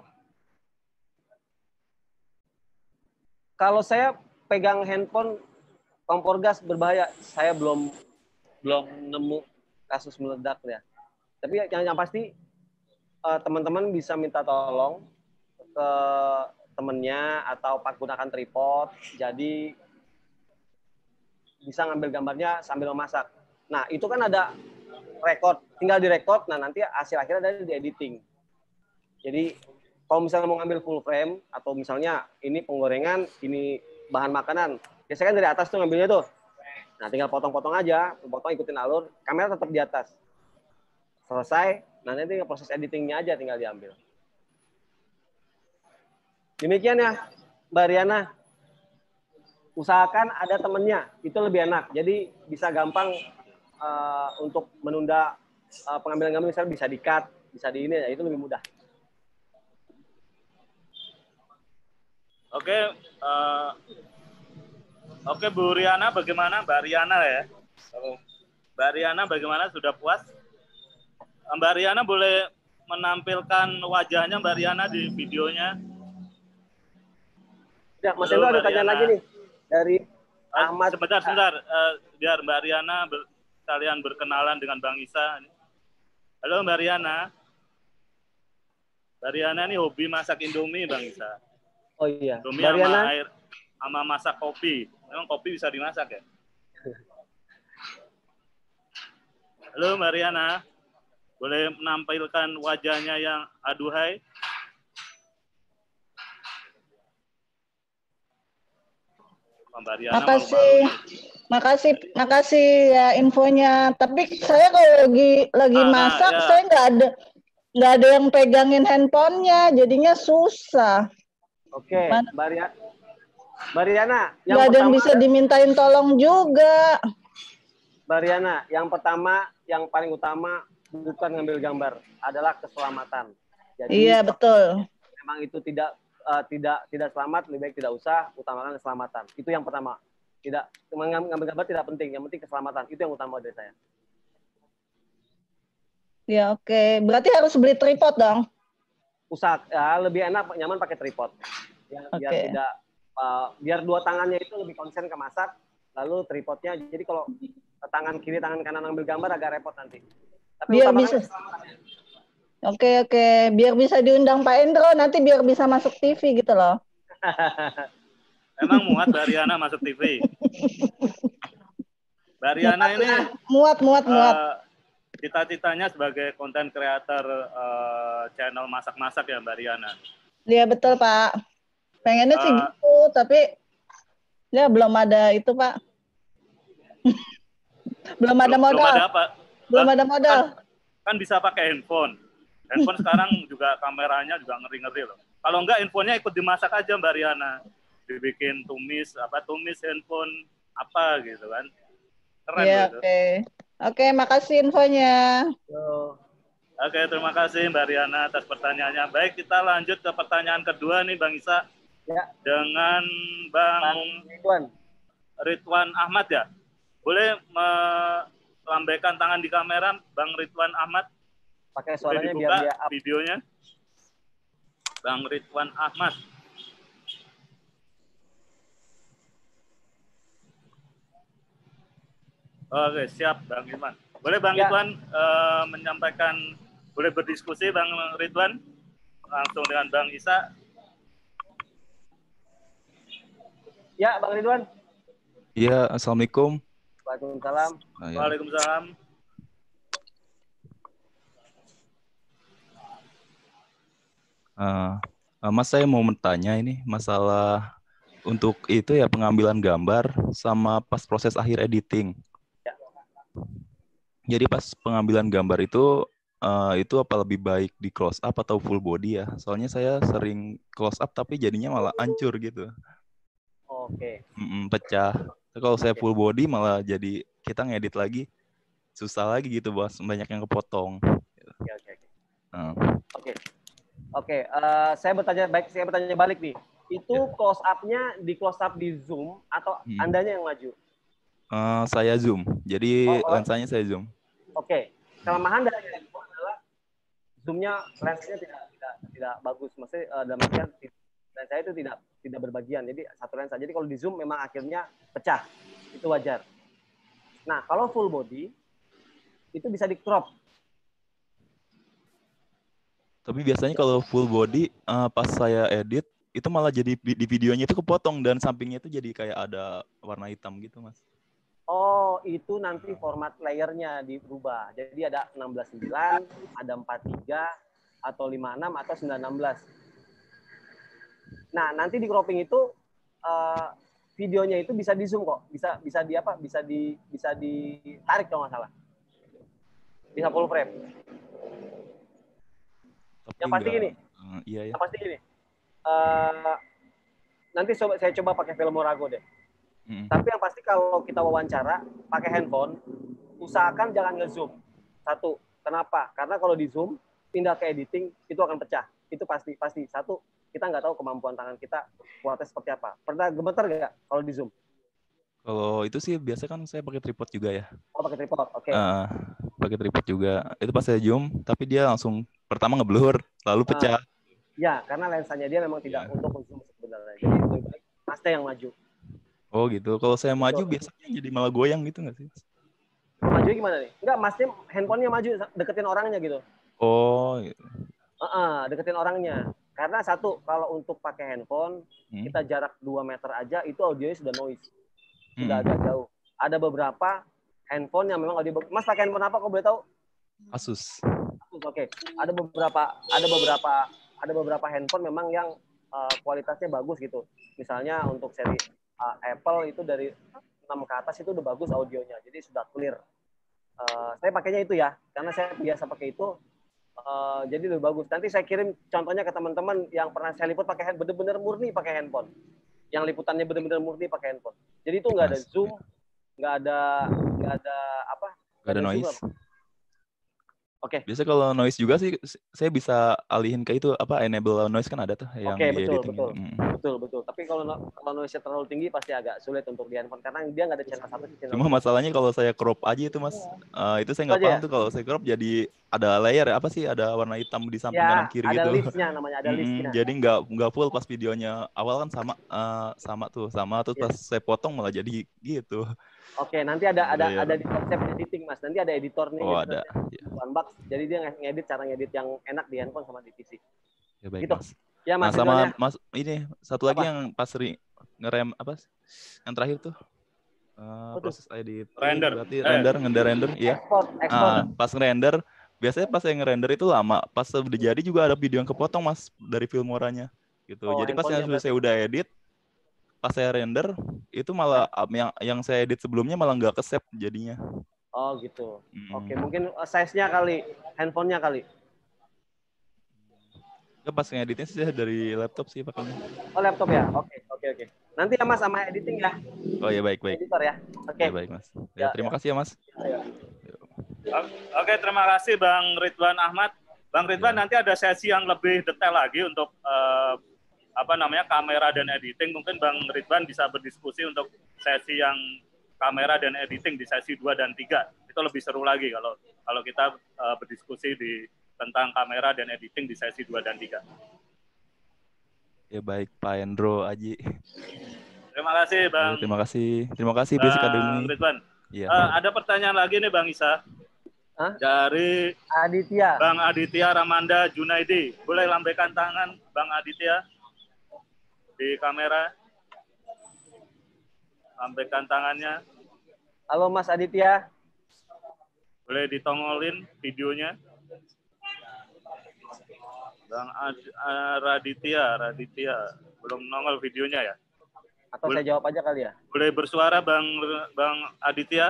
Kalau saya pegang handphone kompor gas berbahaya, saya belum belum nemu kasus meledak ya. Tapi yang yang pasti teman-teman bisa minta tolong ke temennya atau pak gunakan tripod, jadi bisa ngambil gambarnya sambil memasak. Nah, itu kan ada record, tinggal direkod, nah nanti hasil akhirnya ada di editing. Jadi, kalau misalnya mau ngambil full frame, atau misalnya ini penggorengan, ini bahan makanan, biasanya kan dari atas tuh ngambilnya tuh. Nah, tinggal potong-potong aja, potong ikutin alur, kamera tetap di atas. Selesai, nah nanti proses editingnya aja tinggal diambil. Demikian ya, Mbak Riana. Usahakan ada temennya, itu lebih enak. Jadi bisa gampang uh, untuk menunda uh, pengambilan gambar, misalnya bisa di-cut, bisa di ini, ya, itu lebih mudah. Oke, uh, oke Bu Riana, bagaimana Mbak Riana ya? Mbak Riana bagaimana, sudah puas? Mbak Riana boleh menampilkan wajahnya Mbak Riana di videonya? Ya, Mas Hendro ada pertanyaan lagi nih. Dari Ahmad. Sebentar, sebentar. Uh, biar Mbak Riana ber, kalian berkenalan dengan Bang Isa. Halo Mbak Riana. Mbak Riana ini hobi masak Indomie Bang Isa. Oh iya. Indomie Mbak Riana. Air, sama masak kopi. Memang kopi bisa dimasak ya? Halo Mbak Riana, boleh menampilkan wajahnya yang aduhai? Mbak Riana Makasih, makasih, makasih ya infonya. Tapi saya kalau lagi lagi Ah, masak, ya. saya nggak ada nggak ada yang pegangin handphonenya, jadinya susah. Oke, Mana- Mbak Riana. Mbak Riana, yang Nggak ada yang pertama, bisa dimintain tolong juga. Mbak Riana, yang pertama, yang paling utama bukan ngambil gambar, adalah keselamatan. Jadi Iya betul. memang itu tidak uh, tidak tidak selamat, lebih baik tidak usah, utamakan keselamatan. Itu yang pertama. Tidak mengambil gambar tidak penting, yang penting keselamatan. Itu yang utama dari saya. Ya oke. Berarti harus beli tripod dong. Usah ya, lebih enak nyaman pakai tripod. Ya, biar Oke. tidak uh, biar dua tangannya itu lebih konsen ke masak, lalu tripodnya. Jadi kalau tangan kiri tangan kanan ambil gambar agak repot nanti. Tapi Biar utamakan bisa. keselamatan. Oke oke. Biar bisa diundang Pak Endro nanti biar bisa masuk T V gitu loh. Emang muat Mbak Riana masuk T V? Mbak Riana ini Muat muat muat. eh, cita-citanya sebagai konten kreator eh, channel masak-masak ya Mbak Riana? Iya betul Pak. Pengennya sih Eh, gitu, tapi ya belum ada itu Pak. belum ada belum, modal. belum ada apa? Belum Lah, ada modal. Kan, kan bisa pakai handphone. Handphone sekarang juga kameranya juga ngeri-ngeri loh. Kalau enggak handphonenya ikut dimasak aja Mbak Riana. Dibikin tumis, apa tumis handphone apa gitu kan. Keren Iya gitu. oke. Oke, makasih infonya. So, Oke, terima kasih Mbak Riana atas pertanyaannya. Baik, kita lanjut ke pertanyaan kedua nih Bang Isa. ya, Dengan Bang Bang Ridwan. Ridwan Ahmad ya. Boleh melambaikan tangan di kamera Bang Ridwan Ahmad? Pakai Boleh suaranya biar dibuka dia up. videonya. Bang Ridwan Ahmad. Oke, siap Bang Ridwan. Boleh Bang Ya. Ridwan eh, menyampaikan, boleh berdiskusi Bang Ridwan langsung dengan Bang Isa. Ya, Bang Ridwan. Iya, Assalamualaikum. Waalaikumsalam. Ah, ya. Waalaikumsalam. Ah, ah, Mas, saya mau bertanya ini masalah untuk itu ya pengambilan gambar sama pas proses akhir editing. Ya. Jadi pas pengambilan gambar itu eh, itu apa lebih baik di close up atau full body ya? Soalnya saya sering close up tapi jadinya malah hancur gitu. Oke. Mm-mm, pecah. Kalau saya Oke. full body malah jadi kita ngedit lagi susah lagi gitu, Bos. Banyak yang kepotong. Oke, oke, oke. Ah. Oke. Oke, eh, saya bertanya baik, saya bertanya balik nih. Itu close up-nya di close up di Zoom atau Hmm. Andanya yang maju? Eh, saya zoom. Jadi Oh, oh. lensanya saya zoom. Oke. Kelemahan dari handphone adalah zoom-nya lensanya tidak tidak tidak bagus. Maksudnya eh, dalam artian lensa itu tidak tidak berbagian. Jadi satu lensa. Jadi kalau di zoom memang akhirnya pecah. Itu wajar. Nah, kalau full body itu bisa di crop. Tapi biasanya kalau full body eh, pas saya edit itu malah jadi di videonya itu kepotong dan sampingnya itu jadi kayak ada warna hitam gitu, Mas. Oh, itu nanti format layernya dirubah. Jadi ada enam belas sembilan, ada empat tiga, atau lima enam, atau sembilan enam belas. Nah, nanti di cropping itu uh, videonya itu bisa di zoom kok. Bisa bisa di apa? Bisa di bisa ditarik kalau nggak salah. Bisa full frame. Tapi Yang pasti enggak, gini. eh, iya ya. Yang pasti gini. Uh, nanti coba saya coba pakai film Morago deh. Mm. Tapi yang pasti kalau kita wawancara pakai handphone, usahakan jangan nge-zoom. Satu, kenapa? Karena kalau di zoom, pindah ke editing, itu akan pecah. Itu pasti, pasti. Satu, kita nggak tahu kemampuan tangan kita kuatnya seperti apa. Pernah gemeter nggak kalau di zoom? Kalau itu sih biasa kan saya pakai tripod juga ya. Oh, pakai tripod, oke. Eh, pakai tripod juga. Itu pas saya zoom, tapi dia langsung pertama ngeblur, lalu pecah. Ya, karena lensanya dia memang tidak Ya. untuk zoom sebenarnya. Jadi lebih baik Masnya yang maju. Oh gitu. Kalau saya maju Betul. biasanya jadi malah goyang gitu nggak sih? Maju gimana nih? Enggak, Masnya handphonenya maju, deketin orangnya gitu. Oh, gitu. Uh-uh, deketin orangnya. Karena satu, kalau untuk pakai handphone, Hmm. kita jarak dua meter aja, itu audionya sudah noise. Sudah Hmm. agak jauh. Ada beberapa handphone yang memang audio. Mas pakai handphone apa kok boleh tahu? Asus. Oke. Okay. Ada beberapa ada beberapa ada beberapa handphone memang yang uh, kualitasnya bagus gitu. Misalnya untuk seri uh, Apple itu dari enam ke atas itu udah bagus audionya. Jadi sudah clear. Uh, saya pakainya itu ya, karena saya biasa pakai itu. Uh, jadi lebih bagus. Nanti saya kirim contohnya ke teman-teman yang pernah saya liput pakai handphone, bener-bener murni pakai handphone. Yang liputannya bener-bener murni pakai handphone. Jadi itu nggak ada zoom, nggak ada nggak ada apa? Nggak ada noise. Oke. Okay. Biasa kalau noise juga sih saya bisa alihin ke itu apa enable noise kan ada tuh yang okay, di betul, editing. Betul, hmm. betul, betul. Tapi kalau kalau noise-nya terlalu tinggi pasti agak sulit untuk di handphone karena dia nggak ada channel satu channel. Cuma masalahnya kalau saya crop aja itu Mas, uh, itu saya nggak paham ya? Tuh kalau saya crop jadi ada layer apa sih ada warna hitam di samping ya, kanan kiri ada gitu. Ada listnya namanya, ada listnya. Jadi nggak nggak full pas videonya awal kan sama uh, sama tuh sama terus yeah. Pas saya potong malah jadi gitu. Oke, nanti ada ada layer. Ada di konsep editing Mas. Nanti ada editor nih. Oh ada. Unbox. Jadi dia ngedit cara ngedit yang enak di handphone sama di P C. Ya baik gitu. Mas. Ya Mas. Nah, sama Mas Mas ini satu apa? lagi yang pas ri, ngerem apa? Yang terakhir tuh. Uh, proses edit render berarti eh. render ngender render ya export, export. Ah, pas render biasanya pas yang ngerender itu lama pas udah jadi juga ada video yang kepotong Mas dari Filmoranya gitu oh, jadi pas yang sudah saya udah edit pas saya render itu malah ya. yang yang saya edit sebelumnya malah nggak ke-save jadinya oh gitu hmm. Oke mungkin size-nya kali handphonenya kali ya pas ngeditnya sih dari laptop sih pakainya oh laptop ya oke oke oke nanti ya Mas sama editing ya. Oh ya baik baik. Editor ya. Oke. Okay. Ya, baik Mas. Ya, ya terima ya. kasih ya Mas. Ya. Oke terima kasih Bang Ridwan Ahmad. Bang Ridwan ya. Nanti ada sesi yang lebih detail lagi untuk uh, apa namanya kamera dan editing. Mungkin Bang Ridwan bisa berdiskusi untuk sesi yang kamera dan editing di sesi dua dan tiga. Itu lebih seru lagi kalau kalau kita uh, berdiskusi di tentang kamera dan editing di sesi dua dan tiga. Ya baik Pak Endro Aji. Terima kasih Bang. Ya, terima kasih. Terima kasih Basic Academy. Ridwan. Ya. Uh, ada pertanyaan lagi nih Bang Isa. Hah? Dari Aditya. Bang Aditya Ramanda Junaidi. Boleh lambaikan tangan Bang Aditya di kamera. Lambaikan tangannya. Halo Mas Aditya. Boleh ditongolin videonya. Bang Ad, uh, Raditya, Raditya belum nongol videonya ya? Atau boleh, saya jawab aja kali ya? Boleh bersuara Bang Bang Aditya?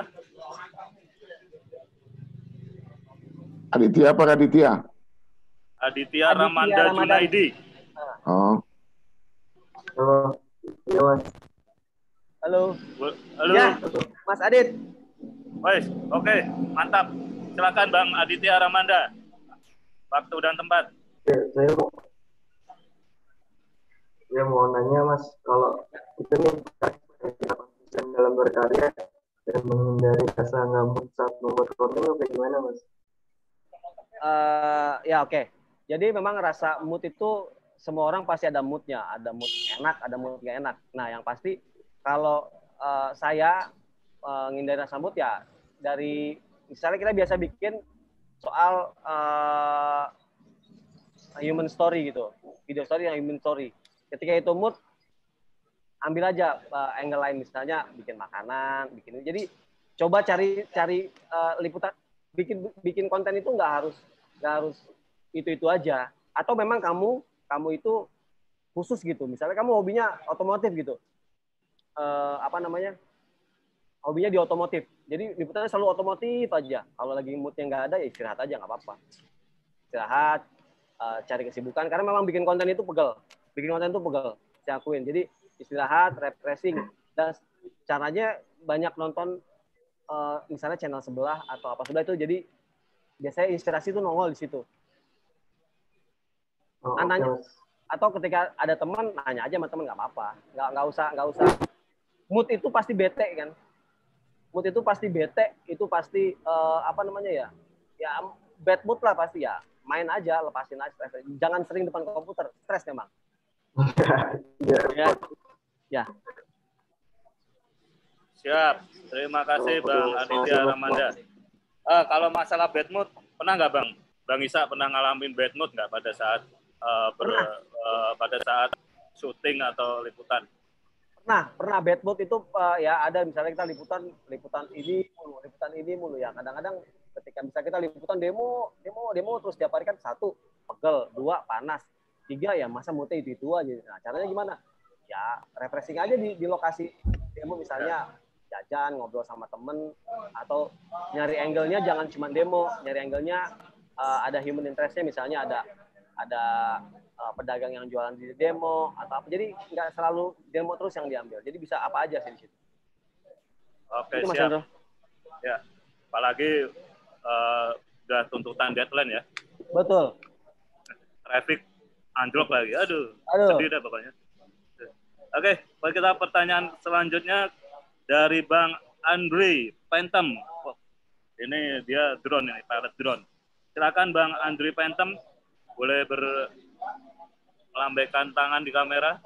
Aditya apa Raditya? Aditya, Aditya Ramanda Junaidi. Oh. Halo. Halo. Halo. Ya, Mas Adit. Wes, oke, okay, mantap. Silakan Bang Aditya Ramanda. Waktu dan tempat. Ya, saya mau, ya mau nanya Mas, kalau kita nih dalam berkarya dan menghindari rasa ngamuk saat membuat konten itu kayak gimana Mas? Uh, ya oke, okay. Jadi memang rasa mood itu semua orang pasti ada moodnya, ada mood enak, ada mood nggak enak. Nah yang pasti kalau uh, saya uh, menghindari rasa mood ya dari misalnya kita biasa bikin soal uh, human story gitu, video story yang human story. Ketika itu mood, ambil aja uh, angle lain misalnya bikin makanan, bikin jadi coba cari cari uh, liputan, bikin bikin konten itu nggak harus nggak harus itu itu aja. Atau memang kamu kamu itu khusus gitu. Misalnya kamu hobinya otomotif gitu, uh, apa namanya? Hobinya di otomotif. Jadi liputannya selalu otomotif aja. Kalau lagi moodnya nggak ada ya istirahat aja nggak apa-apa. Istirahat. Uh, cari kesibukan karena memang bikin konten itu pegel, bikin konten itu pegel, saya akuin. Jadi istirahat, refreshing, dan caranya banyak nonton uh, misalnya channel sebelah atau apa sudah itu. Jadi biasanya inspirasi itu nongol di situ. Oh, nanya, okay. Atau ketika ada teman nanya aja sama teman nggak apa-apa, nggak nggak usah nggak usah. Mood itu pasti bete kan, mood itu pasti bete, itu pasti uh, apa namanya ya, ya bad mood lah pasti ya. Main aja, lepasin aja stres. Jangan sering depan komputer, stres memang. ya. Ya. Siap. Terima kasih Bang Aditya Ramanda. Uh, kalau masalah bad mood, pernah nggak Bang? Bang Isa pernah ngalamin bad mood nggak pada saat uh, ber, uh, pada saat syuting atau liputan? Pernah, pernah bad mood itu uh, ya ada misalnya kita liputan liputan ini mulu, liputan ini mulu ya. Kadang-kadang ketika bisa kita liputan demo, demo, demo terus tiap hari kan satu pegel, dua panas, tiga ya masa moodnya itu itu aja. Nah caranya gimana? Ya refreshing aja di, di lokasi demo misalnya jajan, ngobrol sama temen atau nyari angle-nya jangan cuma demo, nyari angle-nya uh, ada human interest-nya misalnya ada ada uh, pedagang yang jualan di demo atau apa. Jadi nggak selalu demo terus yang diambil. Jadi bisa apa aja sih di situ. Oke, itu, siap. Ya, apalagi uh, udah tuntutan deadline ya. Betul. Traffic anjlok lagi. Aduh, Aduh. sedih deh pokoknya. Oke, baik kita pertanyaan selanjutnya dari Bang Andri Pentem. Oh, ini dia drone ini, pilot drone. Silakan Bang Andri Pentem. Boleh ber melambaikan tangan di kamera.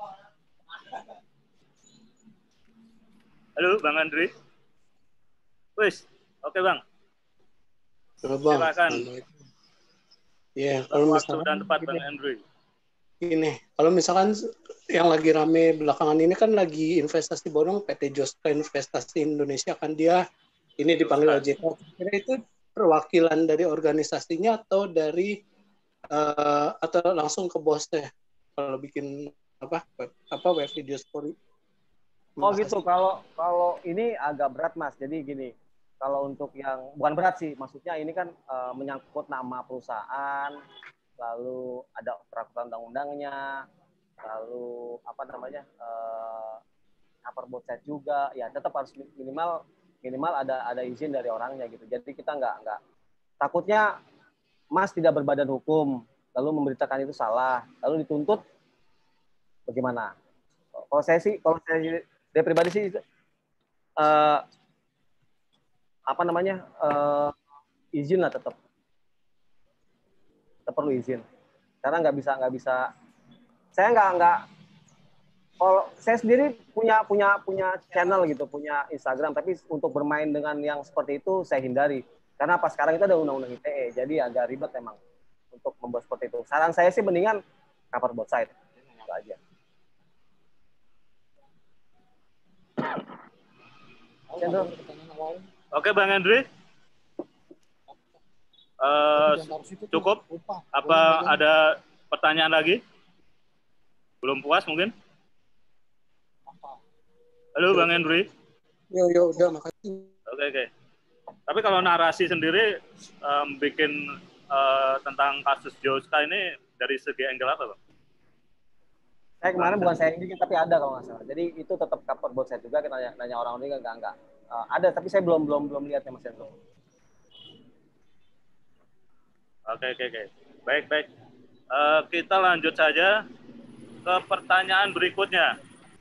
Halo, Bang Andri. Wis, oke Bang. Halo, Bang. Silakan. Ya, kalau waktu misalkan dan tempat gini, Bang Andri. Ini, kalau misalkan yang lagi rame belakangan ini kan lagi investasi bodong P T Joska Investasi Indonesia kan dia ini dipanggil O J K. Kira itu perwakilan dari organisasinya atau dari Uh, atau langsung ke bosnya kalau bikin apa web, apa web video story. Oh gitu. Kalau kalau ini agak berat Mas. Jadi gini, kalau untuk yang bukan berat sih, maksudnya ini kan uh, menyangkut nama perusahaan, lalu ada peraturan undang-undangnya, lalu apa namanya uh, cover both side juga. Ya tetap harus minimal minimal ada ada izin dari orangnya gitu. Jadi kita nggak nggak takutnya Mas tidak berbadan hukum, lalu memberitakan itu salah, lalu dituntut, bagaimana? Kalau saya sih, kalau saya dari pribadi sih, uh, apa namanya, uh, izin lah tetap, tetap perlu izin, karena nggak bisa nggak bisa, saya nggak nggak, kalau saya sendiri punya punya punya channel gitu, punya Instagram, tapi untuk bermain dengan yang seperti itu saya hindari. Karena pas sekarang itu ada undang-undang I T E, jadi agak ribet memang untuk membuat seperti itu. Saran saya sih mendingan cover both side. Itu aja. Oke Bang Andri. Uh, cukup? Apa ada pertanyaan lagi? Belum puas mungkin? Halo Bang Andri. Yo yo udah makasih. Oke oke. Tapi kalau narasi sendiri um, bikin uh, tentang kasus Joska ini dari segi angle apa, Bang? Saya kemarin bukan saya yang bikin, tapi ada kalau nggak salah. Jadi itu tetap cover both side juga. Kita nanya, nanya orang ini nggak nggak uh, ada, tapi saya belum belum belum lihat ya Mas Hendro. Oke oke oke. Baik baik. Uh, kita lanjut saja ke pertanyaan berikutnya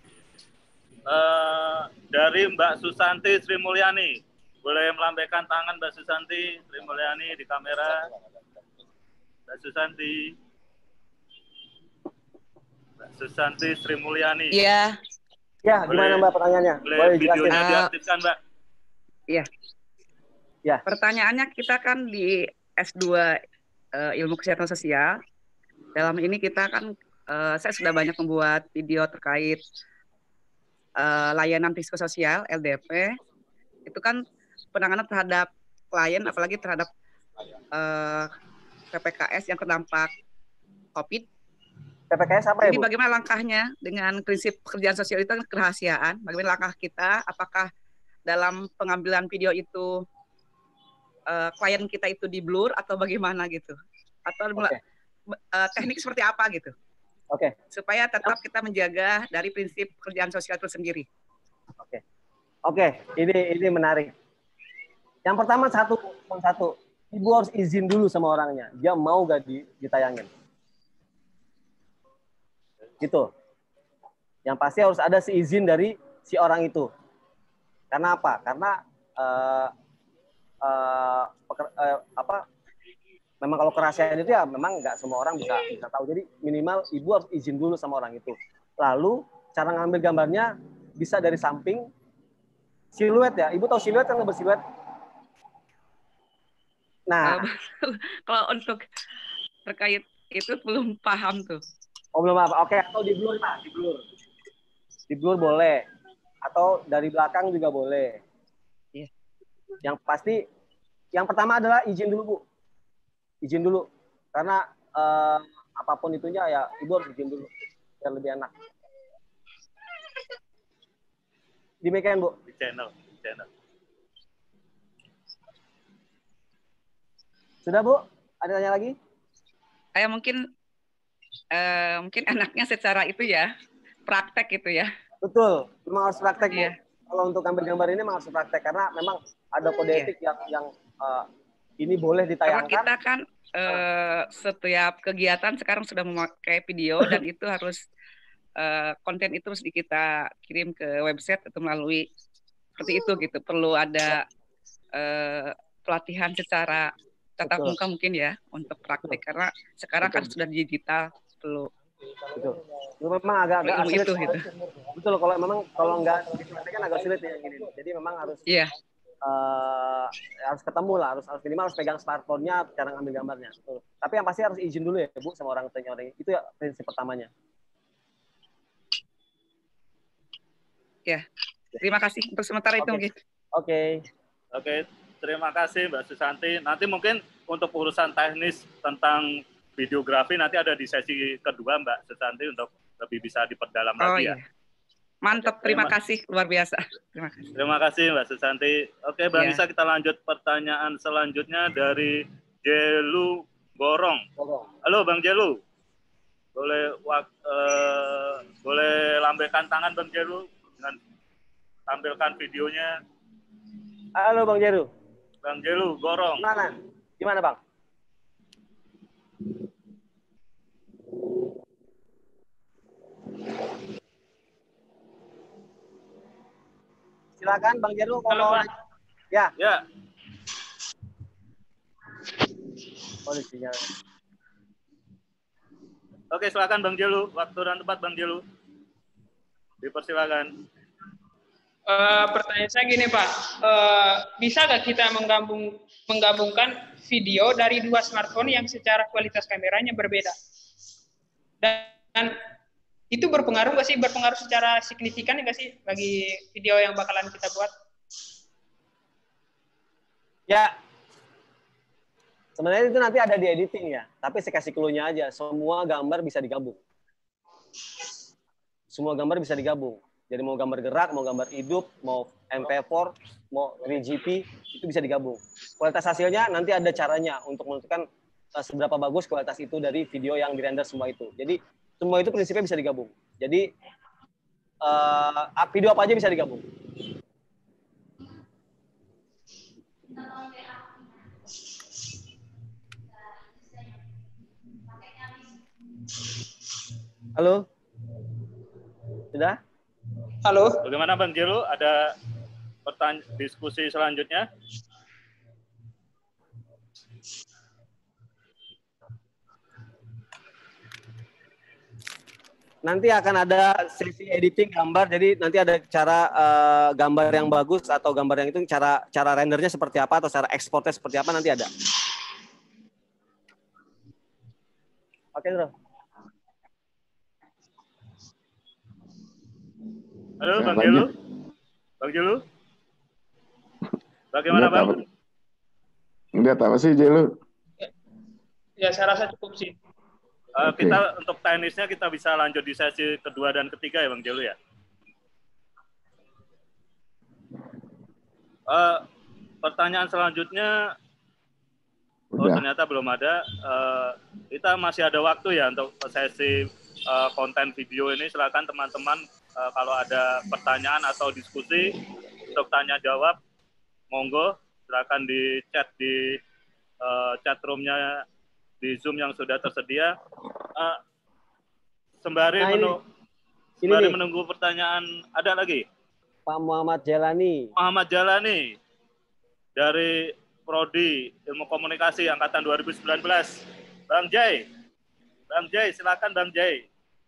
uh, dari Mbak Susanti Sri Mulyani. Boleh melambaikan tangan Mbak Susanti Sri Mulyani di kamera. Mbak Susanti. Mbak Susanti Sri Mulyani. Iya. Ya, gimana Mbak pertanyaannya? Boleh, boleh videonya jelasin. diaktifkan Mbak. Iya. Ya. Pertanyaannya kita kan di S dua uh, Ilmu Kesehatan Sosial. Dalam ini kita kan, uh, saya sudah banyak membuat video terkait uh, layanan psikososial L D P. Itu kan penanganan terhadap klien, apalagi terhadap uh, P P K S yang terdampak COVID. P P K S apa ya, Jadi Bu? bagaimana langkahnya dengan prinsip pekerjaan sosial itu kan kerahasiaan? Bagaimana langkah kita? Apakah dalam pengambilan video itu uh, klien kita itu di blur atau bagaimana gitu? Atau okay. uh, teknik seperti apa gitu? Oke. Okay. Supaya tetap kita menjaga dari prinsip pekerjaan sosial itu sendiri. Oke. Okay. Oke, okay. ini ini menarik. Yang pertama satu, satu, ibu harus izin dulu sama orangnya. Dia mau gak ditayangin. Gitu. Yang pasti harus ada si izin dari si orang itu. Karena apa? Karena uh, uh, peker, uh, apa? Memang kalau kerahasiaan itu ya memang nggak semua orang bisa bisa tahu. Jadi minimal ibu harus izin dulu sama orang itu. Lalu cara ngambil gambarnya bisa dari samping. Siluet ya. Ibu tahu siluet kan bersiluet? Nah, kalau untuk terkait itu belum paham tuh. Oh belum apa. Oke, atau di blur Pak, di blur. Di blur boleh. Atau dari belakang juga boleh. Iya. Yang pasti, yang pertama adalah izin dulu Bu. Izin dulu. Karena eh, apapun itunya ya Ibu harus izin dulu. Biar lebih enak. Demikian Bu. Di channel. Di channel. Sudah Bu? Ada tanya lagi? Saya mungkin eh, mungkin enaknya secara itu ya, praktek itu ya. Betul, memang harus praktek Bu. Iya. Kalau untuk gambar-gambar ini memang harus praktek karena memang ada kode Iya. etik yang yang uh, ini boleh Karena ditayangkan. kita kan eh, setiap kegiatan sekarang sudah memakai video dan itu harus eh, konten itu harus kita kirim ke website atau melalui seperti itu gitu. Perlu ada eh, pelatihan secara tatap Betul. muka mungkin ya untuk praktek karena sekarang kan Betul. sudah digital perlu. Betul. Itu memang agak-agak Ilmu sulit. itu gitu. Betul, kalau memang kalau enggak dipraktekkan agak sulit ya gini. Jadi memang harus Iya. uh, harus ketemu lah, harus harus minimal harus pegang smartphone-nya cara ngambil gambarnya. Betul. Tapi yang pasti harus izin dulu ya Bu sama orang tuanya orang itu ya prinsip pertamanya. Ya. Terima kasih untuk sementara itu Oke. mungkin. Oke. Oke, terima kasih Mbak Susanti. Nanti mungkin untuk urusan teknis tentang videografi nanti ada di sesi kedua Mbak Susanti untuk lebih bisa diperdalam Oh lagi ya. iya. Mantap, Oke, terima terima- kasih luar biasa. Terima kasih. Terima kasih Mbak Susanti. Oke, Bang Iya. Nisa kita lanjut pertanyaan selanjutnya dari Jelu Borong. Halo Bang Jelu. Boleh wak- eh, boleh lambaikan tangan Bang Jelu dengan tampilkan videonya. Halo Bang Jeru. Bang Jelu Borong. Gimana? Gimana Bang? Silakan Bang Jeru kalau ya. Ya. Oh, di sinyal. Oke, silakan Bang Jelu. Waktu dan tempat Bang Jelu. Dipersilakan. Eh, pertanyaan saya gini Pak, Eh, bisa nggak kita menggabung, menggabungkan video dari dua smartphone yang secara kualitas kameranya berbeda? Dan, dan itu berpengaruh nggak sih, berpengaruh secara signifikan nggak sih bagi video yang bakalan kita buat? Ya. Sebenarnya itu nanti ada di editing ya, tapi saya kasih clue-nya aja. Semua gambar bisa digabung. Semua gambar bisa digabung. Jadi mau gambar gerak, mau gambar hidup, mau M P empat, mau tiga G P, itu bisa digabung. Kualitas hasilnya nanti ada caranya untuk menentukan uh, seberapa bagus kualitas itu dari video yang dirender semua itu. Jadi semua itu prinsipnya bisa digabung. Jadi uh, video apa aja bisa digabung. Halo? Sudah? Halo? Bagaimana Bang Jelu? Ada pertanyaan diskusi selanjutnya? Nanti akan ada sesi editing gambar, jadi nanti ada cara uh, gambar yang bagus atau gambar yang itu cara cara rendernya seperti apa atau cara ekspornya seperti apa nanti ada. Oke, Bro. Halo Saya Bang lanjut. Jelu? Bang Jelu? Bagaimana Enggak Bang? tahu. Enggak tahu sih Jelu. Ya saya rasa cukup sih. Uh, Oke. Kita untuk teknisnya kita bisa lanjut di sesi kedua dan ketiga ya Bang Jelu ya. Uh, pertanyaan selanjutnya, oh Udah. ternyata belum ada. Uh, kita masih ada waktu ya untuk sesi uh, konten video ini. Silakan teman-teman uh, kalau ada pertanyaan atau diskusi untuk tanya jawab, monggo silakan di chat di uh, chat room-nya di Zoom yang sudah tersedia. Uh, sembari, Nah, ini- menu, ini sembari nih. menunggu pertanyaan, ada lagi? Pak Muhammad Jelani. Muhammad Jalani dari Prodi Ilmu Komunikasi Angkatan dua ribu sembilan belas. Bang Jai. Bang Jai, silakan Bang Jai.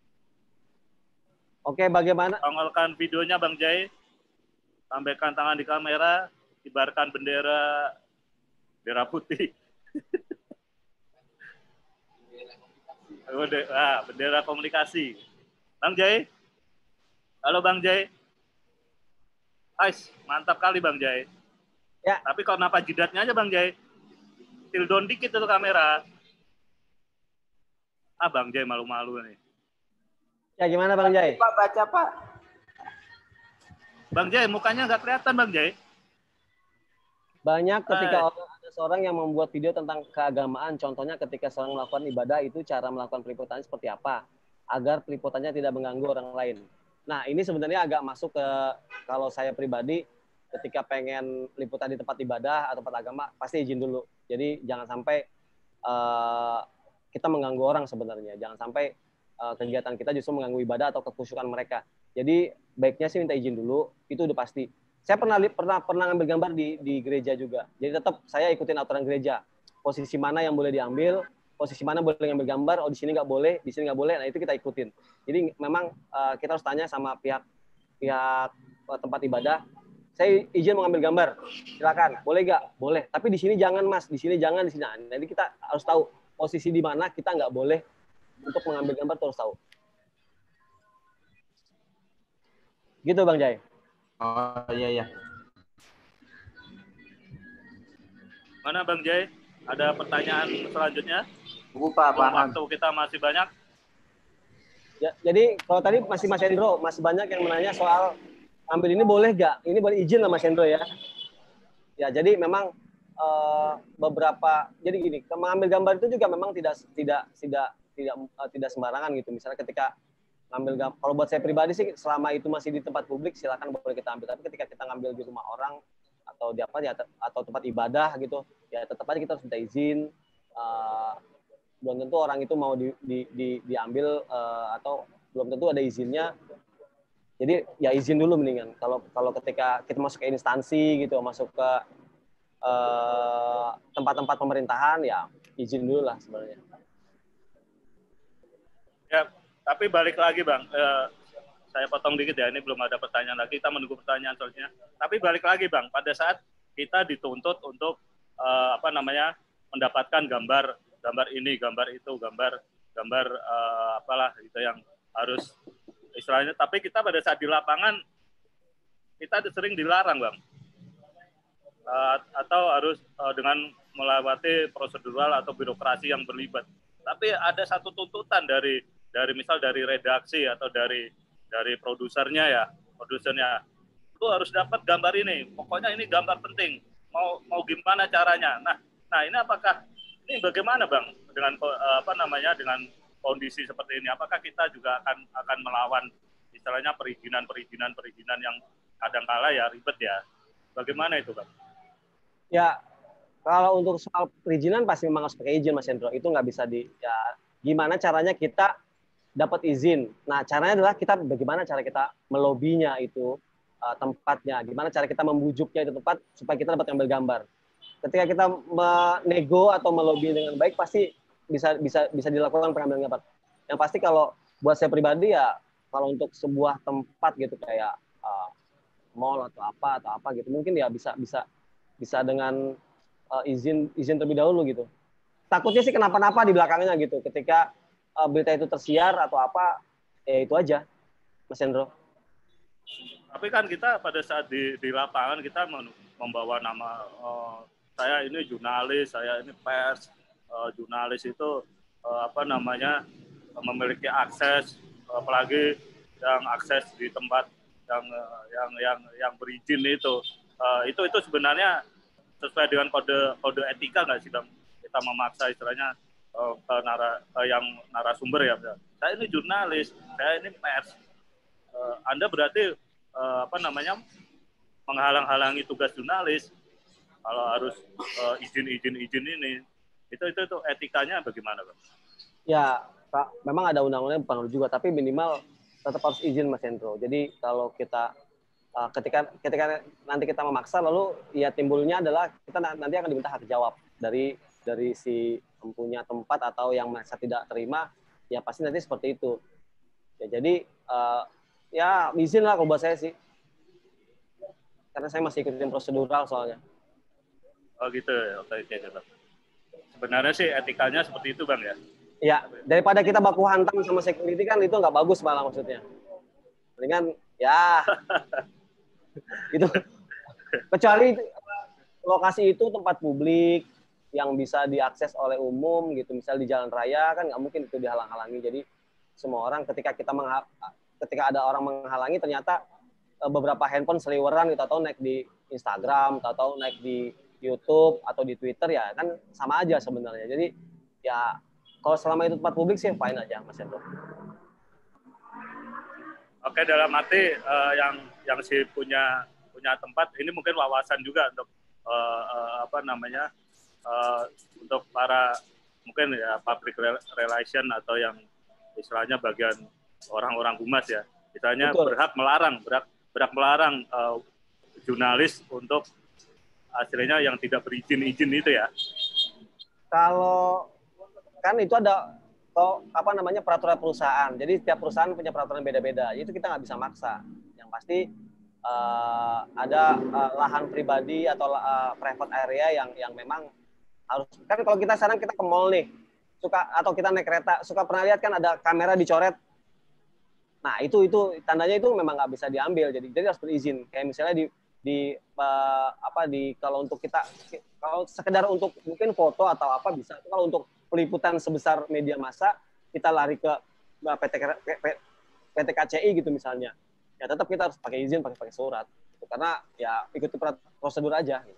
Oke, bagaimana? Tongolkan videonya Bang Jai. Sampaikan tangan di kamera, kibarkan bendera bendera putih. Ah, bendera komunikasi. Bang Jai. Halo Bang Jai. Ais, mantap kali Bang Jai. Ya. Tapi kalau kenapa jidatnya aja Bang Jai? Tildon dikit itu kamera. Ah Bang Jai malu-malu nih. Ya gimana Bang Jai? Pak baca Pak. Bang Jai mukanya nggak kelihatan Bang Jai. Banyak ketika Hai. orang, ada seorang yang membuat video tentang keagamaan. Contohnya ketika seorang melakukan ibadah itu cara melakukan peliputannya seperti apa agar peliputannya tidak mengganggu orang lain. Nah ini sebenarnya agak masuk ke kalau saya pribadi ketika pengen liputan di tempat ibadah atau tempat agama pasti izin dulu. Jadi jangan sampai uh, kita mengganggu orang sebenarnya. Jangan sampai uh, kegiatan kita justru mengganggu ibadah atau kekhusyukan mereka. Jadi baiknya sih minta izin dulu, itu udah pasti. Saya pernah pernah pernah ngambil gambar di di gereja juga. Jadi tetap saya ikutin aturan gereja. Posisi mana yang boleh diambil, posisi mana boleh ngambil gambar, oh di sini nggak boleh, di sini nggak boleh. Nah itu kita ikutin. Jadi memang uh, kita harus tanya sama pihak pihak uh, tempat ibadah. Saya izin mengambil gambar, silakan. Boleh nggak? Boleh. Tapi di sini jangan mas, di sini jangan, di sini. Nah, jadi kita harus tahu posisi di mana kita nggak boleh untuk mengambil gambar, terus tahu. Gitu Bang Jai. Oh iya iya. Mana Bang Jai? Ada pertanyaan selanjutnya? Lupa Pak. Waktu kita masih banyak. Ya, jadi kalau tadi masih Mas Hendro, masih banyak yang menanya soal ambil ini boleh nggak? Ini boleh izin lah Mas Hendro ya. Ya jadi memang uh, beberapa, jadi gini, mengambil gambar itu juga memang tidak tidak tidak tidak uh, tidak sembarangan gitu. Misalnya ketika ngambil gambar, kalau buat saya pribadi sih selama itu masih di tempat publik silakan boleh kita ambil. Tapi ketika kita ngambil di rumah orang atau di apa ya atau tempat ibadah gitu, ya tetap aja kita harus minta izin. Uh, belum tentu orang itu mau di, di, di, diambil uh, atau belum tentu ada izinnya. Jadi ya izin dulu mendingan. Kalau kalau ketika kita masuk ke instansi gitu, masuk ke uh, tempat-tempat pemerintahan ya izin dulu lah sebenarnya. Ya, tapi balik lagi Bang, eh, saya potong dikit ya, ini belum ada pertanyaan lagi, kita menunggu pertanyaan selanjutnya. Tapi balik lagi Bang, pada saat kita dituntut untuk eh, apa namanya mendapatkan gambar, gambar ini, gambar itu, gambar, gambar eh, apalah itu yang harus istilahnya. Tapi kita pada saat di lapangan kita sering dilarang Bang, eh, atau harus eh, dengan melewati prosedural atau birokrasi yang berlibat. Tapi ada satu tuntutan dari dari misal dari redaksi atau dari dari produsernya ya, produsernya itu harus dapat gambar ini. Pokoknya ini gambar penting. Mau mau gimana caranya? Nah, nah ini apakah ini bagaimana Bang dengan apa namanya dengan kondisi seperti ini? Apakah kita juga akan akan melawan istilahnya perizinan perizinan perizinan yang kadang-kala ya ribet ya? Bagaimana itu Bang? Ya kalau untuk soal perizinan pasti memang harus pakai izin Mas Hendro. Itu nggak bisa di ya gimana caranya kita dapat izin. Nah, caranya adalah kita bagaimana cara kita melobinya itu uh, tempatnya, gimana cara kita membujuknya itu tempat supaya kita dapat ambil gambar. Ketika kita menego atau melobi dengan baik pasti bisa bisa bisa dilakukan pengambilan gambar. Yang pasti kalau buat saya pribadi ya kalau untuk sebuah tempat gitu kayak uh, mall atau apa atau apa gitu mungkin ya bisa bisa bisa dengan uh, izin izin terlebih dahulu gitu. Takutnya sih kenapa-napa di belakangnya gitu ketika Uh, berita itu tersiar atau apa, ya itu aja, Mas Hendro. Tapi kan kita pada saat di, di lapangan kita membawa nama, uh, saya ini jurnalis, saya ini pers, uh, jurnalis itu uh, apa namanya memiliki akses, apalagi yang akses di tempat yang uh, yang yang yang berizin itu, uh, itu itu sebenarnya sesuai dengan kode kode etika nggak sih Bang? Kita memaksa istilahnya Uh, ke nara, uh, yang narasumber ya, saya ini jurnalis, saya ini pers, uh, Anda berarti uh, apa namanya menghalang-halangi tugas jurnalis kalau harus uh, izin izin izin ini, itu itu itu etikanya bagaimana Bang? Ya Pak, memang ada undang-undang yang mempengaruhi juga, tapi minimal tetap harus izin Mas Hendro. Jadi kalau kita uh, ketika ketika nanti kita memaksa, lalu ya timbulnya adalah kita nanti akan diminta hak jawab dari dari si mempunyai tempat atau yang merasa tidak terima, ya pasti nanti seperti itu. Ya, jadi uh, ya izin lah kalau buat saya sih, karena saya masih ikutin prosedural soalnya. Oh gitu, oke oke. Sebenarnya sih etikanya seperti itu Bang ya? Ya, daripada kita baku hantam sama security kan itu nggak bagus malah maksudnya. Mendingan ya itu kecuali lokasi itu tempat publik yang bisa diakses oleh umum gitu, misal di jalan raya kan nggak mungkin itu dihalang-halangi. Jadi semua orang ketika kita mengha- ketika ada orang menghalangi ternyata beberapa handphone seliweran gitu atau naik di Instagram atau naik di YouTube atau di Twitter ya kan sama aja sebenarnya. Jadi ya kalau selama itu tempat publik sih fine aja Mas Hendro. Oke, dalam arti uh, yang yang si punya punya tempat ini mungkin wawasan juga untuk uh, uh, apa namanya uh, untuk para mungkin ya public relation atau yang istilahnya bagian orang-orang humas ya, misalnya Betul. berhak melarang berhak berhak melarang uh, jurnalis untuk hasilnya yang tidak berizin-izin itu ya. Kalau kan itu ada kok apa namanya peraturan perusahaan. Jadi setiap perusahaan punya peraturan beda-beda. Itu kita nggak bisa maksa. Yang pasti uh, ada uh, lahan pribadi atau uh, private area yang yang memang harus. Kan kalau kita sekarang kita ke mall nih, suka atau kita naik kereta, suka pernah lihat kan ada kamera dicoret. Nah itu itu tandanya itu memang nggak bisa diambil. Jadi jadi harus berizin. Kayak misalnya di di uh, apa di kalau untuk kita kalau sekedar untuk mungkin foto atau apa bisa. Kalau untuk peliputan sebesar media massa kita lari ke P T, P T K C I gitu misalnya, ya tetap kita harus pakai izin, pakai pakai surat, gitu. Karena ya ikuti prosedur aja. Gitu.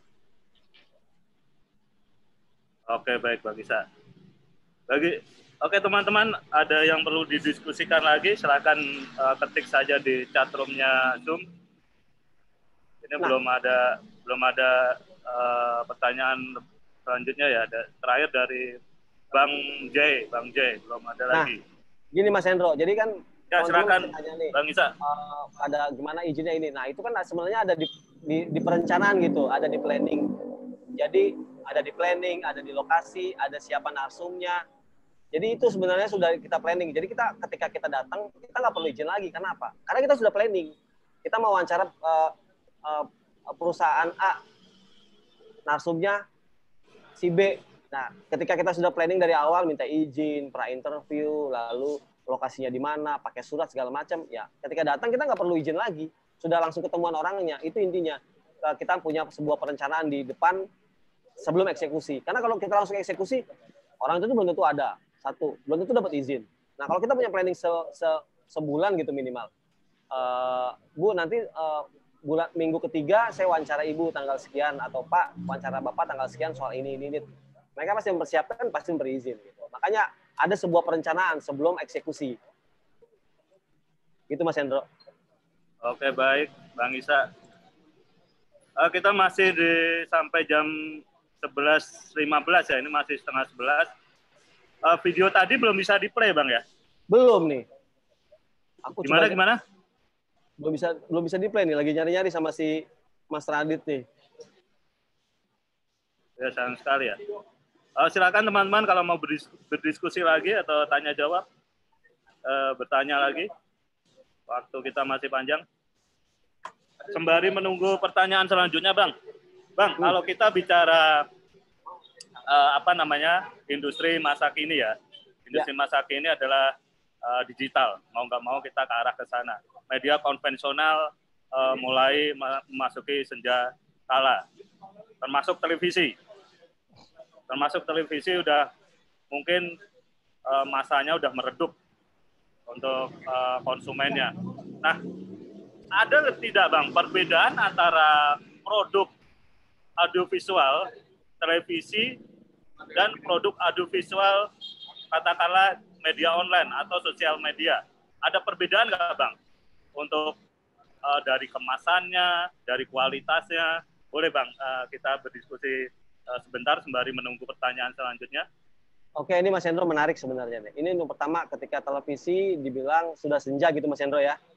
Oke baik Bang Isa. Bagi oke teman-teman ada yang perlu didiskusikan lagi silakan uh, ketik saja di chatroomnya Zoom. Ini nah. belum ada belum ada uh, pertanyaan selanjutnya ya. Ada terakhir dari Bang J, Bang J, belum ada nah, lagi. Gini Mas Hendro, jadi kan ya silakan nih, Bang Isa. Uh, ada gimana izinnya ini? Nah itu kan sebenarnya ada di, di, di perencanaan gitu, ada di planning. Jadi ada di planning, ada di lokasi, ada siapa narsumnya. Jadi itu sebenarnya sudah kita planning. Jadi kita ketika kita datang kita nggak perlu izin lagi. Kenapa? Karena kita sudah planning. Kita mau wawancara uh, uh, perusahaan A, narsumnya si B. Nah, ketika kita sudah planning dari awal, minta izin, pra-interview, lalu lokasinya di mana, pakai surat segala macam, ya ketika datang kita nggak perlu izin lagi, sudah langsung ketemuan orangnya. Itu intinya kita punya sebuah perencanaan di depan sebelum eksekusi. Karena kalau kita langsung eksekusi, orang itu belum tentu ada, satu, belum tentu dapat izin. Nah, kalau kita punya planning se -se sebulan gitu minimal, uh, Bu nanti uh, bulan minggu ketiga saya wawancara Ibu tanggal sekian atau Pak wawancara Bapak tanggal sekian soal ini ini. ini. Mereka pasti mempersiapkan, pasti berizin. Gitu. Makanya ada sebuah perencanaan sebelum eksekusi. Gitu Mas Hendro. Oke baik, Bang Isa. Uh, kita masih di sampai jam sebelas lima belas ya, ini masih setengah sebelas. Uh, video tadi belum bisa di-play Bang ya? Belum nih. Aku gimana, coba, gimana? Belum bisa belum bisa di-play nih, lagi nyari-nyari sama si Mas Radit nih. Ya sayang sekali ya. Uh, silakan teman-teman kalau mau berdis berdiskusi lagi atau tanya jawab, uh, bertanya lagi. Waktu kita masih panjang. Sembari menunggu pertanyaan selanjutnya, Bang. Bang, hmm. kalau kita bicara uh, apa namanya industri masa kini ya, industri ya. masa kini adalah uh, digital. Mau nggak mau kita ke arah ke sana. Media konvensional uh, mulai memasuki senjata, termasuk televisi. Termasuk televisi udah mungkin uh, masanya udah meredup untuk uh, konsumennya. Nah, ada tidak Bang perbedaan antara produk audiovisual televisi dan produk audiovisual katakanlah media online atau sosial media? Ada perbedaan nggak Bang? Untuk uh, dari kemasannya, dari kualitasnya, boleh Bang uh, kita berdiskusi uh, sebentar sembari menunggu pertanyaan selanjutnya. Oke, ini Mas Hendro menarik sebenarnya. Ini yang pertama ketika televisi dibilang sudah senja gitu Mas Hendro ya.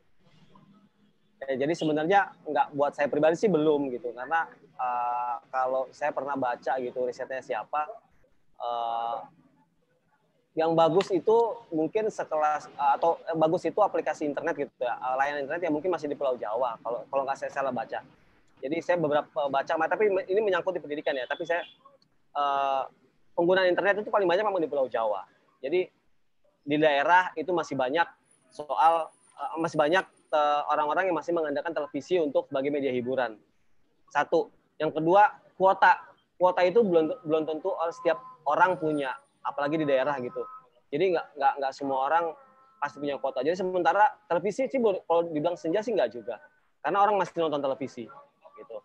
Jadi sebenarnya nggak buat saya pribadi sih belum gitu, karena uh, kalau saya pernah baca gitu risetnya siapa, uh, yang bagus itu mungkin sekelas uh, atau eh, bagus itu aplikasi internet gitu ya, uh, layanan internet yang mungkin masih di Pulau Jawa kalau kalau nggak saya salah baca. Jadi saya beberapa baca, tapi ini menyangkut di pendidikan ya. Tapi saya uh, penggunaan internet itu paling banyak memang di Pulau Jawa. Jadi di daerah itu masih banyak soal uh, masih banyak uh, orang-orang yang masih mengandalkan televisi untuk sebagai media hiburan. Satu. Yang kedua, kuota. Kuota itu belum belum tentu setiap orang punya, apalagi di daerah gitu. Jadi nggak nggak nggak semua orang pasti punya kuota. Jadi sementara televisi sih kalau dibilang senja sih nggak juga, karena orang masih nonton televisi gitu.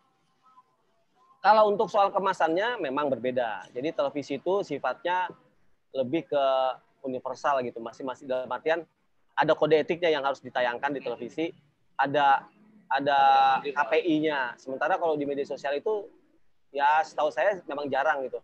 Kalau untuk soal kemasannya memang berbeda. Jadi televisi itu sifatnya lebih ke universal gitu, masih masih dalam artian ada kode etiknya yang harus ditayangkan di televisi, ada ada K P I-nya. Sementara kalau di media sosial itu ya setahu saya memang jarang gitu.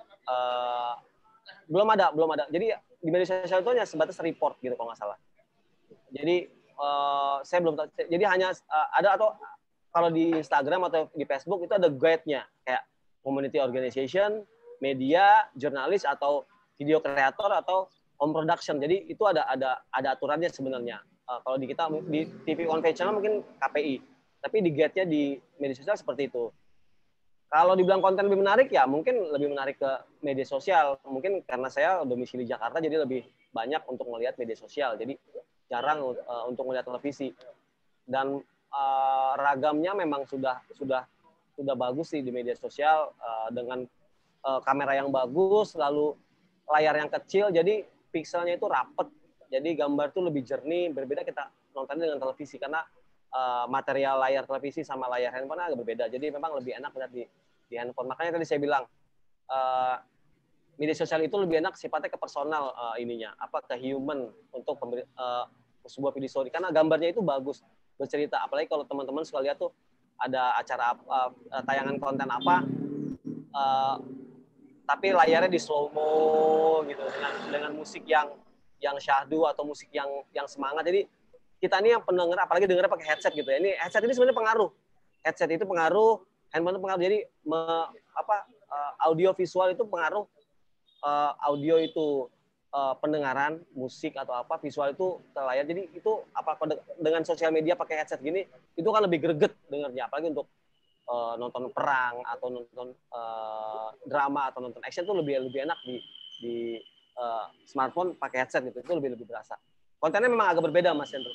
Uh, belum ada, belum ada. Jadi di media sosial itu hanya sebatas report gitu kalau nggak salah. Jadi uh, saya belum tahu. Jadi hanya uh, ada atau kalau di Instagram atau di Facebook itu ada guide-nya kayak community organization, media, jurnalis atau video kreator atau home production. Jadi itu ada ada ada aturannya sebenarnya. Uh, kalau di kita di T V konvensional mungkin K P I, tapi di guide-nya di media sosial seperti itu. Kalau dibilang konten lebih menarik ya mungkin lebih menarik ke media sosial. Mungkin karena saya domisili Jakarta jadi lebih banyak untuk melihat media sosial. Jadi jarang uh, untuk melihat televisi. Dan uh, ragamnya memang sudah sudah sudah bagus sih di media sosial uh, dengan uh, kamera yang bagus, lalu layar yang kecil, jadi pixelnya itu rapet. Jadi gambar itu lebih jernih, berbeda kita nontonnya dengan televisi karena uh, material layar televisi sama layar handphone agak berbeda. Jadi memang lebih enak lihat di di handphone. Makanya tadi saya bilang uh, media sosial itu lebih enak sifatnya ke personal uh, ininya, apa ke human untuk pemberi, uh, sebuah video story karena gambarnya itu bagus bercerita. Apalagi kalau teman-teman suka lihat tuh ada acara uh, tayangan konten apa, uh, tapi layarnya di slow mo gitu dengan dengan musik yang yang syahdu atau musik yang yang semangat. Jadi kita ini yang pendengar, apalagi dengarnya pakai headset gitu ya. Ini headset ini sebenarnya pengaruh. Headset itu pengaruh, handphone itu pengaruh. Jadi me, apa uh, audio visual itu pengaruh. Uh, audio itu uh, pendengaran musik atau apa, visual itu ke layar. Jadi itu apa dengan sosial media pakai headset gini itu kan lebih greget dengarnya, apalagi untuk uh, nonton perang atau nonton uh, drama atau nonton action itu lebih lebih enak di di uh, smartphone pakai headset gitu. Itu lebih lebih berasa. Kontennya memang agak berbeda Mas Hendro.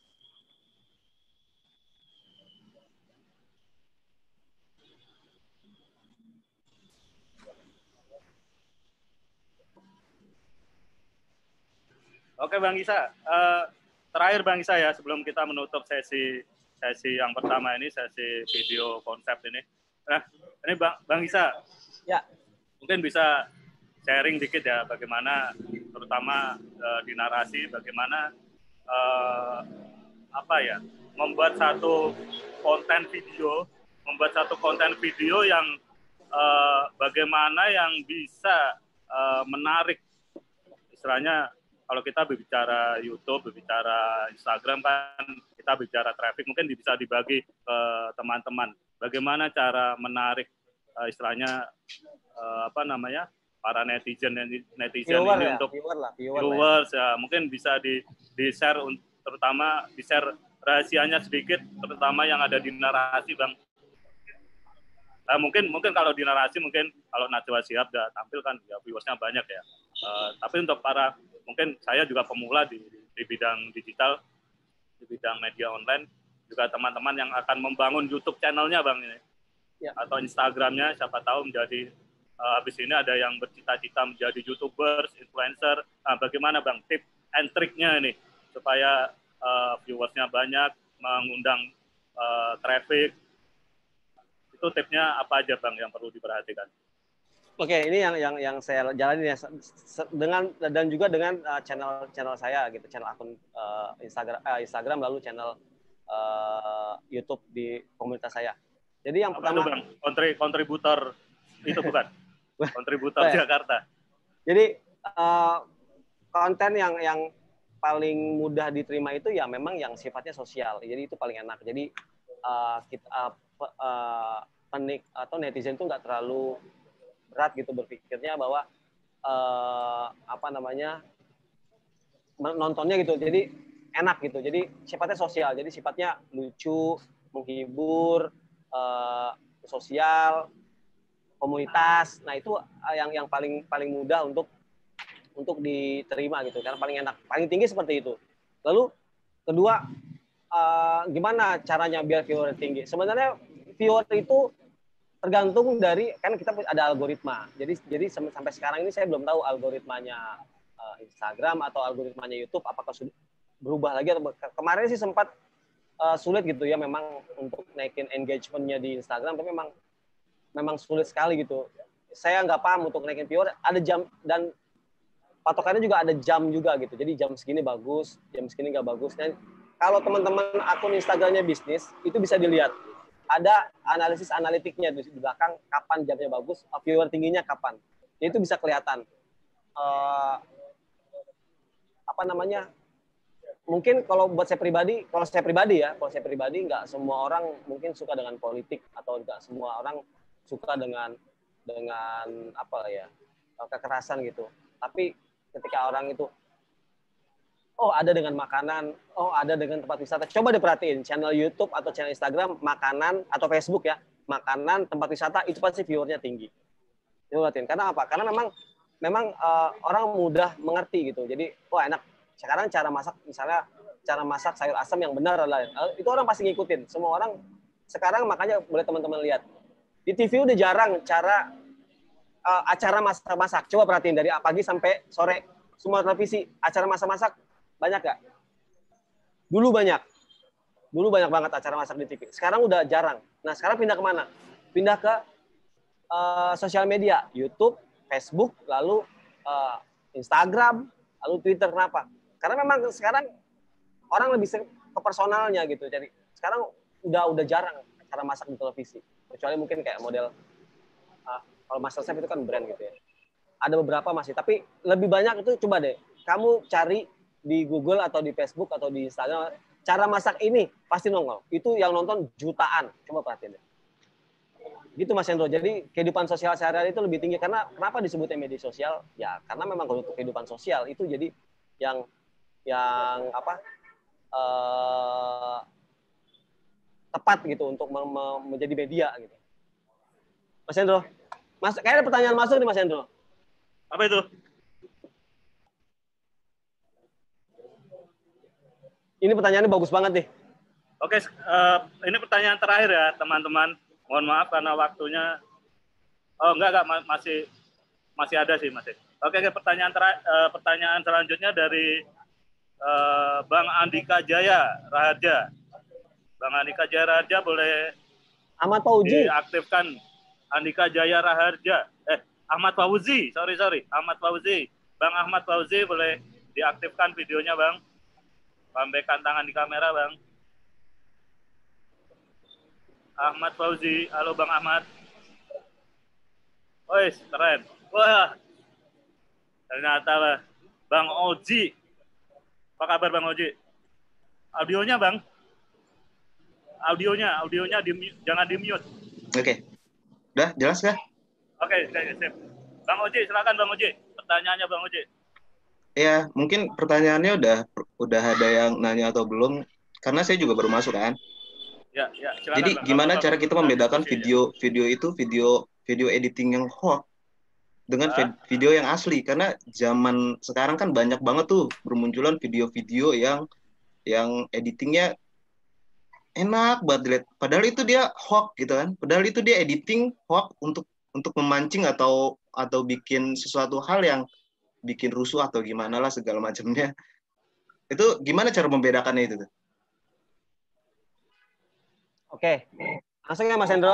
Oke Bang Isa, uh, terakhir Bang Isa ya sebelum kita menutup sesi sesi yang pertama ini, sesi video konsep ini. Nah, ini Bang, Bang Isa, ya mungkin bisa sharing dikit ya bagaimana terutama uh, di narasi, bagaimana uh, apa ya membuat satu konten video, membuat satu konten video yang uh, bagaimana yang bisa uh, menarik, istilahnya. Kalau kita berbicara YouTube, berbicara Instagram kan kita bicara traffic, mungkin bisa dibagi ke teman-teman. Bagaimana cara menarik uh, istilahnya uh, apa namanya para netizen netizen viewer ini ya, untuk viewer lah, viewer viewers lah ya. ya, mungkin bisa di di share terutama di share rahasianya sedikit, terutama yang ada di narasi Bang. Nah, mungkin mungkin kalau di narasi mungkin kalau Najwa Shihab udah tampil kan ya viewersnya banyak ya. Uh, tapi untuk para mungkin saya juga pemula di, di bidang digital, di bidang media online, juga teman-teman yang akan membangun YouTube channelnya Bang ini, ya. Atau Instagramnya, siapa tahu menjadi uh, habis ini ada yang bercita-cita menjadi YouTubers, influencer. Nah, bagaimana Bang tip and triknya ini supaya uh, viewersnya banyak, mengundang uh, traffic? Itu tipsnya apa aja Bang yang perlu diperhatikan? Oke, ini yang yang yang saya jalani ya dengan dan juga dengan uh, channel channel saya gitu, channel akun uh, Instagram uh, Instagram lalu channel uh, YouTube di komunitas saya. Jadi yang apa pertama itu Bang, Kontri, kontributor itu bukan? Kontributor ya. Jakarta. Jadi uh, konten yang yang paling mudah diterima itu ya memang yang sifatnya sosial. Jadi itu paling enak. Jadi uh, kita uh, uh, penik atau netizen itu nggak terlalu berat gitu berpikirnya bahwa uh, apa namanya nontonnya gitu, jadi enak gitu, jadi sifatnya sosial, jadi sifatnya lucu, menghibur, uh, sosial, komunitas. Nah itu yang yang paling paling mudah untuk untuk diterima gitu, karena paling enak, paling tinggi seperti itu. Lalu kedua, uh, gimana caranya biar viewer tinggi? Sebenarnya viewer itu tergantung dari, kan kita ada algoritma. Jadi jadi sampai sekarang ini saya belum tahu algoritmanya uh, Instagram atau algoritmanya YouTube apakah sudah berubah lagi atau kemarin sih sempat uh, sulit gitu ya memang untuk naikin engagement-nya di Instagram, tapi memang memang sulit sekali gitu. Saya nggak paham untuk naikin viewer, ada jam dan patokannya juga ada jam juga gitu. Jadi jam segini bagus, jam segini nggak bagus. Dan kalau teman-teman akun Instagramnya bisnis, itu bisa dilihat. Ada analisis analitiknya di belakang kapan jamnya bagus, viewer tingginya kapan. Itu bisa kelihatan. Uh, apa namanya? Mungkin kalau buat saya pribadi, kalau saya pribadi ya, kalau saya pribadi nggak semua orang mungkin suka dengan politik atau nggak semua orang suka dengan dengan apa ya kekerasan gitu. Tapi ketika orang itu, oh ada dengan makanan, oh ada dengan tempat wisata. Coba diperhatiin, channel YouTube atau channel Instagram, makanan, atau Facebook ya, makanan, tempat wisata, itu pasti viewernya tinggi. Diperhatiin. Karena apa? Karena memang memang uh, orang mudah mengerti gitu. Jadi, wah enak. Sekarang cara masak, misalnya cara masak sayur asam yang benar adalah, itu orang pasti ngikutin. Semua orang, sekarang makanya boleh teman-teman lihat. Di T V udah jarang cara Uh, acara masak-masak. Coba perhatiin dari pagi sampai sore semua televisi acara masak-masak banyak gak? Dulu banyak. Dulu banyak banget acara masak di T V. Sekarang udah jarang. Nah sekarang pindah kemana? Pindah ke uh, sosial media, YouTube, Facebook, lalu uh, Instagram, lalu Twitter. Kenapa? Karena memang sekarang orang lebih ke personalnya gitu. Jadi sekarang udah udah jarang acara masak di televisi. Kecuali mungkin kayak model uh, kalau MasterChef itu kan brand gitu ya. Ada beberapa masih, tapi lebih banyak itu coba deh, kamu cari di Google atau di Facebook atau di Instagram, cara masak ini pasti nongol. Itu yang nonton jutaan. Coba perhatiin deh. Gitu Mas Hendro. Jadi kehidupan sosial sehari-hari itu lebih tinggi. Karena kenapa disebutnya media sosial? Ya karena memang untuk kehidupan sosial itu jadi yang yang apa eh, tepat gitu untuk menjadi media gitu. Mas Hendro. Mas, kayaknya ada pertanyaan masuk nih Mas Hendro. Apa itu? Ini pertanyaannya bagus banget nih. Oke, uh, ini pertanyaan terakhir ya teman-teman. Mohon maaf karena waktunya. Oh enggak, enggak masih masih ada sih masih. Oke, pertanyaan terakhir, uh, pertanyaan selanjutnya dari uh, Bang Andika Jaya Raharja. Bang Andika Jaya Raharja boleh Ahmad Fauzi diaktifkan. Andika Jaya Raharja, eh Ahmad Fauzi, sorry sorry, Ahmad Fauzi, Bang Ahmad Fauzi boleh diaktifkan videonya Bang, lambaikan tangan di kamera Bang. Ahmad Fauzi, halo Bang Ahmad. Wes keren, wah ternyata lah. Bang Oji, apa kabar Bang Oji? Audionya Bang, audionya, audionya di, jangan di mute. Oke. Okay. Udah jelas kah? Oke, okay, sip. Bang Oji, silakan Bang Oji. Pertanyaannya Bang Oji. Ya, mungkin pertanyaannya udah udah ada yang nanya atau belum? Karena saya juga baru masuk kan. Ya, ya. Silakan, jadi Bang. gimana Bang, cara kita membedakan diskusi, video ya. video itu video video editing yang hoax dengan ah. video yang asli? Karena zaman sekarang kan banyak banget tuh bermunculan video-video yang yang editingnya enak banget dilihat. Padahal itu dia hoax gitu kan. Padahal itu dia editing hoax untuk untuk memancing atau atau bikin sesuatu hal yang bikin rusuh atau gimana lah segala macamnya. Itu gimana cara membedakannya itu? Oke. Langsung ya Mas Hendro.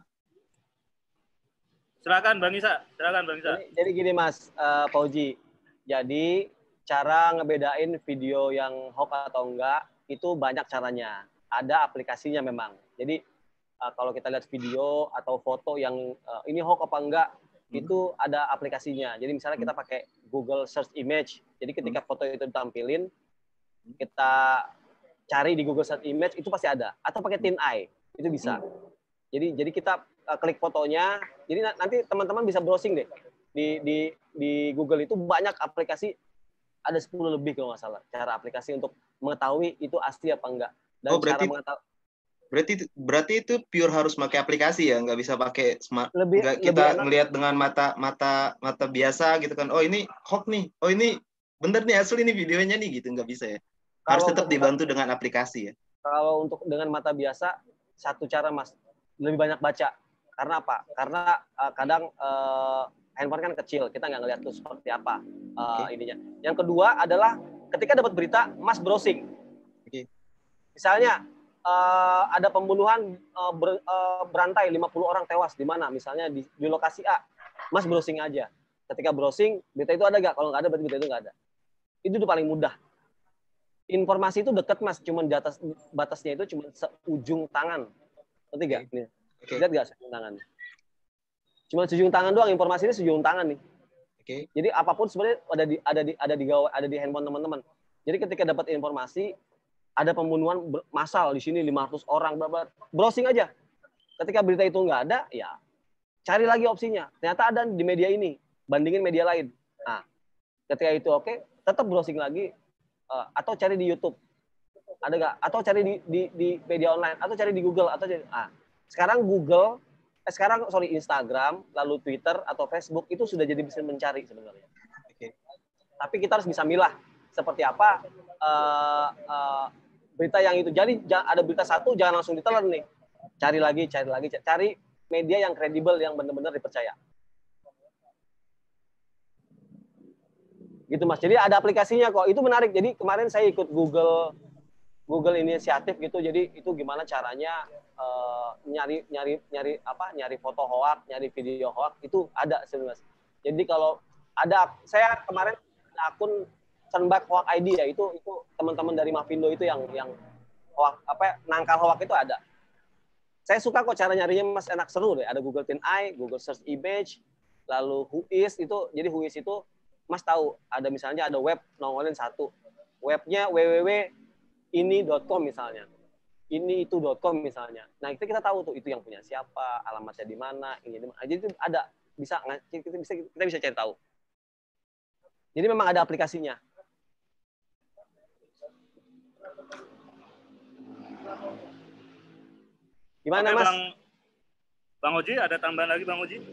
Silakan Bang Isa. Silakan Bang Isa. Jadi, jadi gini Mas uh, Fauzi. Jadi cara ngebedain video yang hoax atau enggak itu banyak caranya. Ada aplikasinya memang. Jadi uh, kalau kita lihat video atau foto yang uh, ini hoax apa enggak, hmm. itu ada aplikasinya. Jadi misalnya kita pakai Google Search Image. Jadi ketika hmm. foto itu ditampilin, kita cari di Google Search Image itu pasti ada. Atau pakai TinEye itu bisa. Hmm. Jadi jadi kita uh, klik fotonya. Jadi nanti teman-teman bisa browsing deh di di di Google itu banyak aplikasi, ada sepuluh lebih kalau nggak salah cara aplikasi untuk mengetahui itu asli apa enggak. Dan oh berarti cara Berarti berarti itu pure harus pakai aplikasi ya, nggak bisa pakai smart. Lebih Nggak lebih kita enak. ngelihat dengan mata mata mata biasa gitu kan. Oh ini hoax nih. Oh ini bener nih asli nih videonya nih gitu, nggak bisa ya. Harus Kalau tetap untuk dibantu dengan aplikasi ya. kalau untuk dengan mata biasa satu cara Mas, lebih banyak baca. Karena apa? Karena uh, kadang uh, handphone kan kecil, kita nggak ngeliat tuh seperti apa uh, Oke. ininya. Yang kedua adalah ketika dapat berita, Mas browsing. Oke. Misalnya uh, ada pembunuhan uh, ber, uh, berantai lima puluh orang tewas di mana? Misalnya di, di lokasi A. Mas browsing aja. Ketika browsing, berita itu ada nggak? Kalau nggak ada, berarti berita itu nggak ada. Itu udah paling mudah. Informasi itu dekat Mas, cuman di atas batasnya itu cuma seujung tangan. Ngerti nggak? Nih. Oke. Lihat nggak seujung tangan? Cuma seujung tangan doang, informasi ini seujung tangan nih. Oke. Jadi apapun sebenarnya ada di ada di ada di gawai, ada di handphone teman-teman. Jadi ketika dapat informasi ada pembunuhan massal di sini lima ratus orang, bla bla, browsing aja. Ketika berita itu nggak ada, ya cari lagi opsinya. Ternyata ada di media ini, bandingin media lain. Nah, ketika itu oke, tetap browsing lagi uh, atau cari di YouTube. Ada nggak? Atau cari di, di di media online, atau cari di Google, atau cari, ah, sekarang Google, eh, sekarang sorry Instagram, lalu Twitter atau Facebook itu sudah jadi bisa mencari sebenarnya. Oke. Tapi kita harus bisa milah seperti apa uh, uh, berita yang itu. Jadi ada berita satu jangan langsung ditelan nih. Cari lagi, cari lagi, cari media yang kredibel yang benar-benar dipercaya. Gitu Mas. Jadi ada aplikasinya kok. Itu menarik. Jadi kemarin saya ikut Google Google inisiatif gitu. Jadi itu gimana caranya uh, nyari nyari nyari apa? Nyari foto hoax, nyari video hoax itu ada sebenarnya. Jadi kalau ada, saya kemarin akun Sandbag Hoax I D ya, itu itu teman-teman dari Mavindo itu yang yang hoax apa nangkal hoax itu ada. Saya suka kok cara nyarinya Mas, enak, seru deh. Ada Google Tin Eye, Google Search Image, lalu Whois itu. Jadi Whois itu Mas tahu ada misalnya ada web nongolin satu. Webnya w w w ini dot com misalnya. Ini itu dot com misalnya. Nah, itu kita tahu tuh itu yang punya siapa, alamatnya di mana, ini di mana. Jadi itu ada bisa kita bisa kita bisa cari tahu. Jadi memang ada aplikasinya. Gimana Oke, Mas? Bang, Bang Oji, ada tambahan lagi Bang Oji?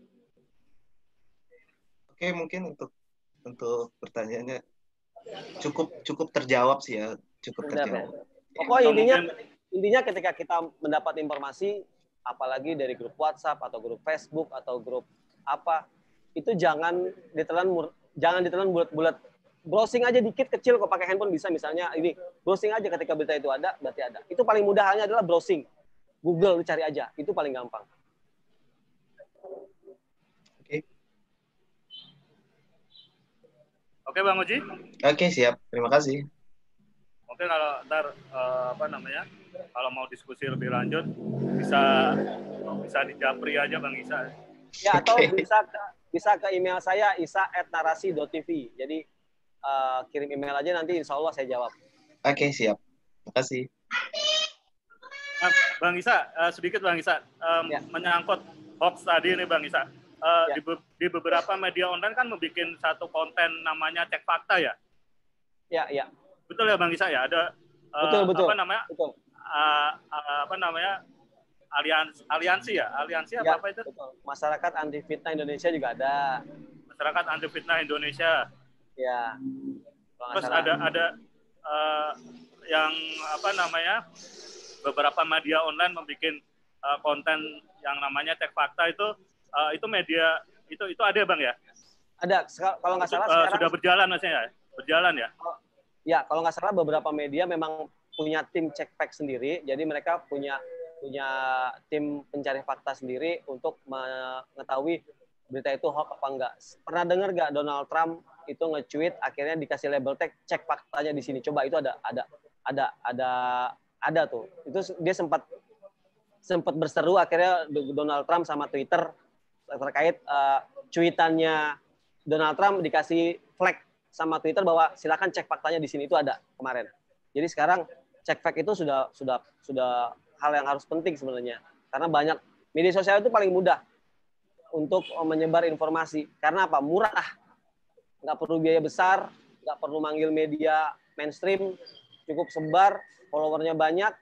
Oke, mungkin untuk untuk pertanyaannya cukup cukup terjawab sih ya, cukup Benar, terjawab. ya. Pokoknya intinya intinya ketika kita mendapat informasi, apalagi dari grup WhatsApp atau grup Facebook atau grup apa, itu jangan ditelan jangan ditelan bulat-bulat. Browsing aja dikit kecil kok pakai handphone bisa, misalnya ini browsing aja ketika berita itu ada berarti ada. Itu paling mudah halnya adalah browsing. Google cari aja, itu paling gampang. Oke. Oke Bang Oji. Oke, siap. Terima kasih. Oke, kalau ntar uh, apa namanya, kalau mau diskusi lebih lanjut bisa bisa di Japri aja Bang Isa. Ya, atau bisa ke, bisa ke email saya isa at narasi dot t v. Jadi uh, kirim email aja, nanti insya Allah saya jawab. Oke, siap. Terima kasih. Nah, Bang Isa, uh, sedikit Bang Isa, um, ya. menyangkut hoax tadi nih Bang Isa. Uh, ya. di, be di beberapa media online kan membuat satu konten namanya Cek Fakta ya? Ya, ya. Betul ya Bang Isa ya? Ada uh, betul, betul. apa namanya? Betul. Uh, uh, apa namanya? Aliansi, aliansi ya? Aliansi apa, ya, apa itu? Betul. Masyarakat Anti Fitnah Indonesia juga ada. Masyarakat Anti Fitnah Indonesia. Ya. Terus ada ada uh, yang apa namanya? beberapa media online membuat uh, konten yang namanya Cek Fakta itu uh, itu media itu itu ada Bang ya? Ada, kalau nggak salah uh, sekarang sudah berjalan maksudnya ya? Berjalan ya? Ya, kalau nggak salah beberapa media memang punya tim cek fact sendiri, jadi mereka punya punya tim pencari fakta sendiri untuk mengetahui berita itu hoax apa enggak. Pernah dengar nggak Donald Trump itu nge-tweet akhirnya dikasih label tag cek faktanya di sini. Coba itu ada ada ada ada ada tuh. Itu dia sempat sempat berseru akhirnya Donald Trump sama Twitter terkait uh, cuitannya Donald Trump dikasih flag sama Twitter bahwa silakan cek faktanya di sini, itu ada kemarin. Jadi sekarang cek fact itu sudah sudah sudah hal yang harus penting sebenarnya, karena banyak media sosial itu paling mudah untuk menyebar informasi. Karena apa? Murah, nggak perlu biaya besar, nggak perlu manggil media mainstream, cukup sebar, followernya banyak,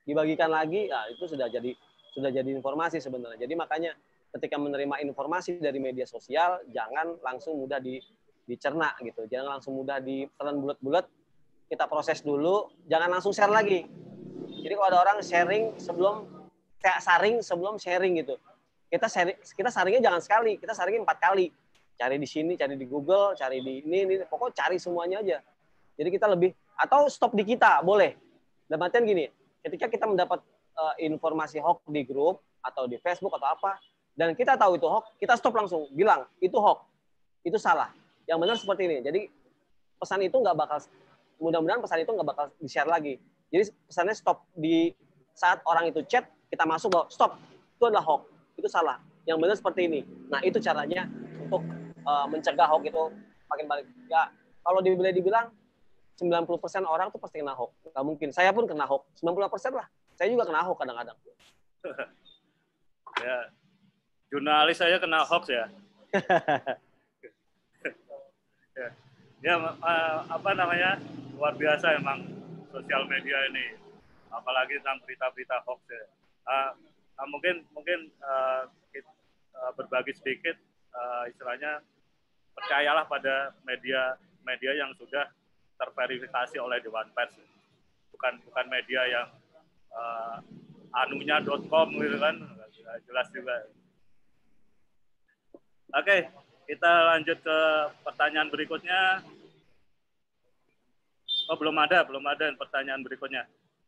dibagikan lagi, ya itu sudah jadi sudah jadi informasi sebenarnya. Jadi makanya ketika menerima informasi dari media sosial, jangan langsung mudah di, dicerna gitu, jangan langsung mudah ditelan bulat-bulat, kita proses dulu, jangan langsung share lagi. Jadi kalau ada orang sharing sebelum kayak saring sebelum sharing gitu, kita sharing, kita saringnya jangan sekali, kita saringnya empat kali, cari di sini, cari di Google, cari di ini, ini, pokoknya cari semuanya aja. Jadi kita lebih atau stop di kita boleh. Dalam artian gini, ketika kita mendapat uh, informasi hoax di grup atau di Facebook atau apa, dan kita tahu itu hoax, kita stop langsung, bilang itu hoax, itu salah. Yang benar seperti ini. Jadi pesan itu nggak bakal, mudah-mudahan pesan itu nggak bakal di-share lagi. Jadi pesannya stop di saat orang itu chat, kita masuk bahwa stop, itu adalah hoax, itu salah. Yang benar seperti ini. Nah itu caranya untuk uh, mencegah hoax itu makin balik. Ya kalau boleh dibilang sembilan puluh persen orang tuh pasti kena hoax. Nggak mungkin. Saya pun kena hoax. sembilan puluh persen lah. Saya juga kena hoax kadang-kadang. Ya, jurnalis saya kena hoax ya. ya, ya uh, apa namanya, luar biasa emang sosial media ini. Apalagi tentang berita-berita hoax ya. Uh, uh, mungkin mungkin uh, kita, uh, berbagi sedikit, uh, istilahnya percayalah pada media-media yang sudah terverifikasi oleh Dewan Pers, bukan bukan media yang uh, anunya .com gitu kan, jelas juga. Oke, kita lanjut ke pertanyaan berikutnya. Oh belum ada, belum ada pertanyaan berikutnya.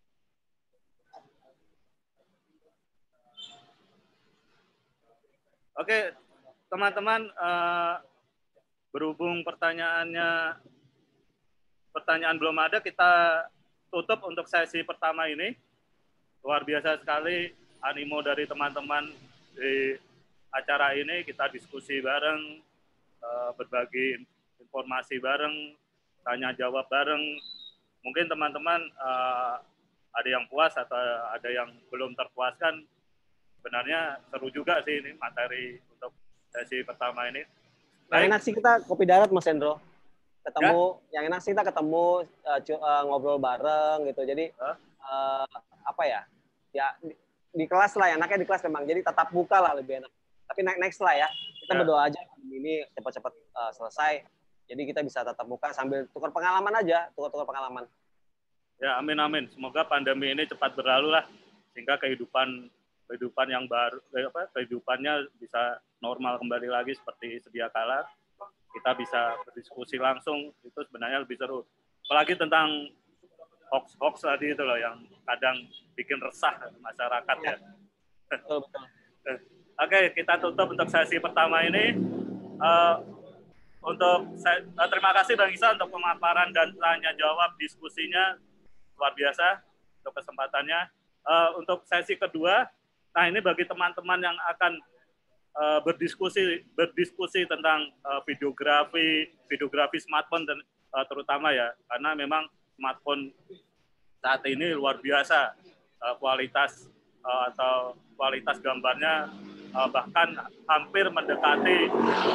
Oke, teman-teman, uh, berhubung pertanyaannya pertanyaan belum ada, kita tutup untuk sesi pertama ini. Luar biasa sekali animo dari teman-teman di acara ini. Kita diskusi bareng, berbagi informasi bareng, tanya jawab bareng. Mungkin teman-teman ada yang puas atau ada yang belum terpuaskan. Sebenarnya seru juga sih ini materi untuk sesi pertama ini. Yang enak sih kita kopi darat, Mas Hendro. Ketemu, ya? Yang enak sih kita ketemu, uh, uh, ngobrol bareng gitu. Jadi huh? uh, apa ya? Ya di, di kelas lah, enaknya di kelas memang. Jadi tetap buka lah lebih enak. Tapi next next lah ya. Kita ya. Berdoa aja ini cepat-cepat uh, selesai. Jadi kita bisa tetap buka sambil tukar pengalaman aja, tukar-tukar pengalaman. Ya, amin amin. Semoga pandemi ini cepat berlalu lah, sehingga kehidupan kehidupan yang baru, apa, kehidupannya bisa normal kembali lagi seperti sedia kala. Kita bisa berdiskusi langsung, itu sebenarnya lebih seru. Apalagi tentang hoax-hoax tadi itu loh, yang kadang bikin resah masyarakat ya. Betul, betul. Oke, kita tutup untuk sesi pertama ini. Uh, untuk uh, terima kasih Bang Isa untuk pemaparan dan tanya jawab diskusinya, luar biasa untuk kesempatannya. Uh, untuk sesi kedua, nah ini bagi teman-teman yang akan Uh, berdiskusi berdiskusi tentang uh, videografi videografi smartphone dan uh, terutama ya, karena memang smartphone saat ini luar biasa uh, kualitas uh, atau kualitas gambarnya uh, bahkan hampir mendekati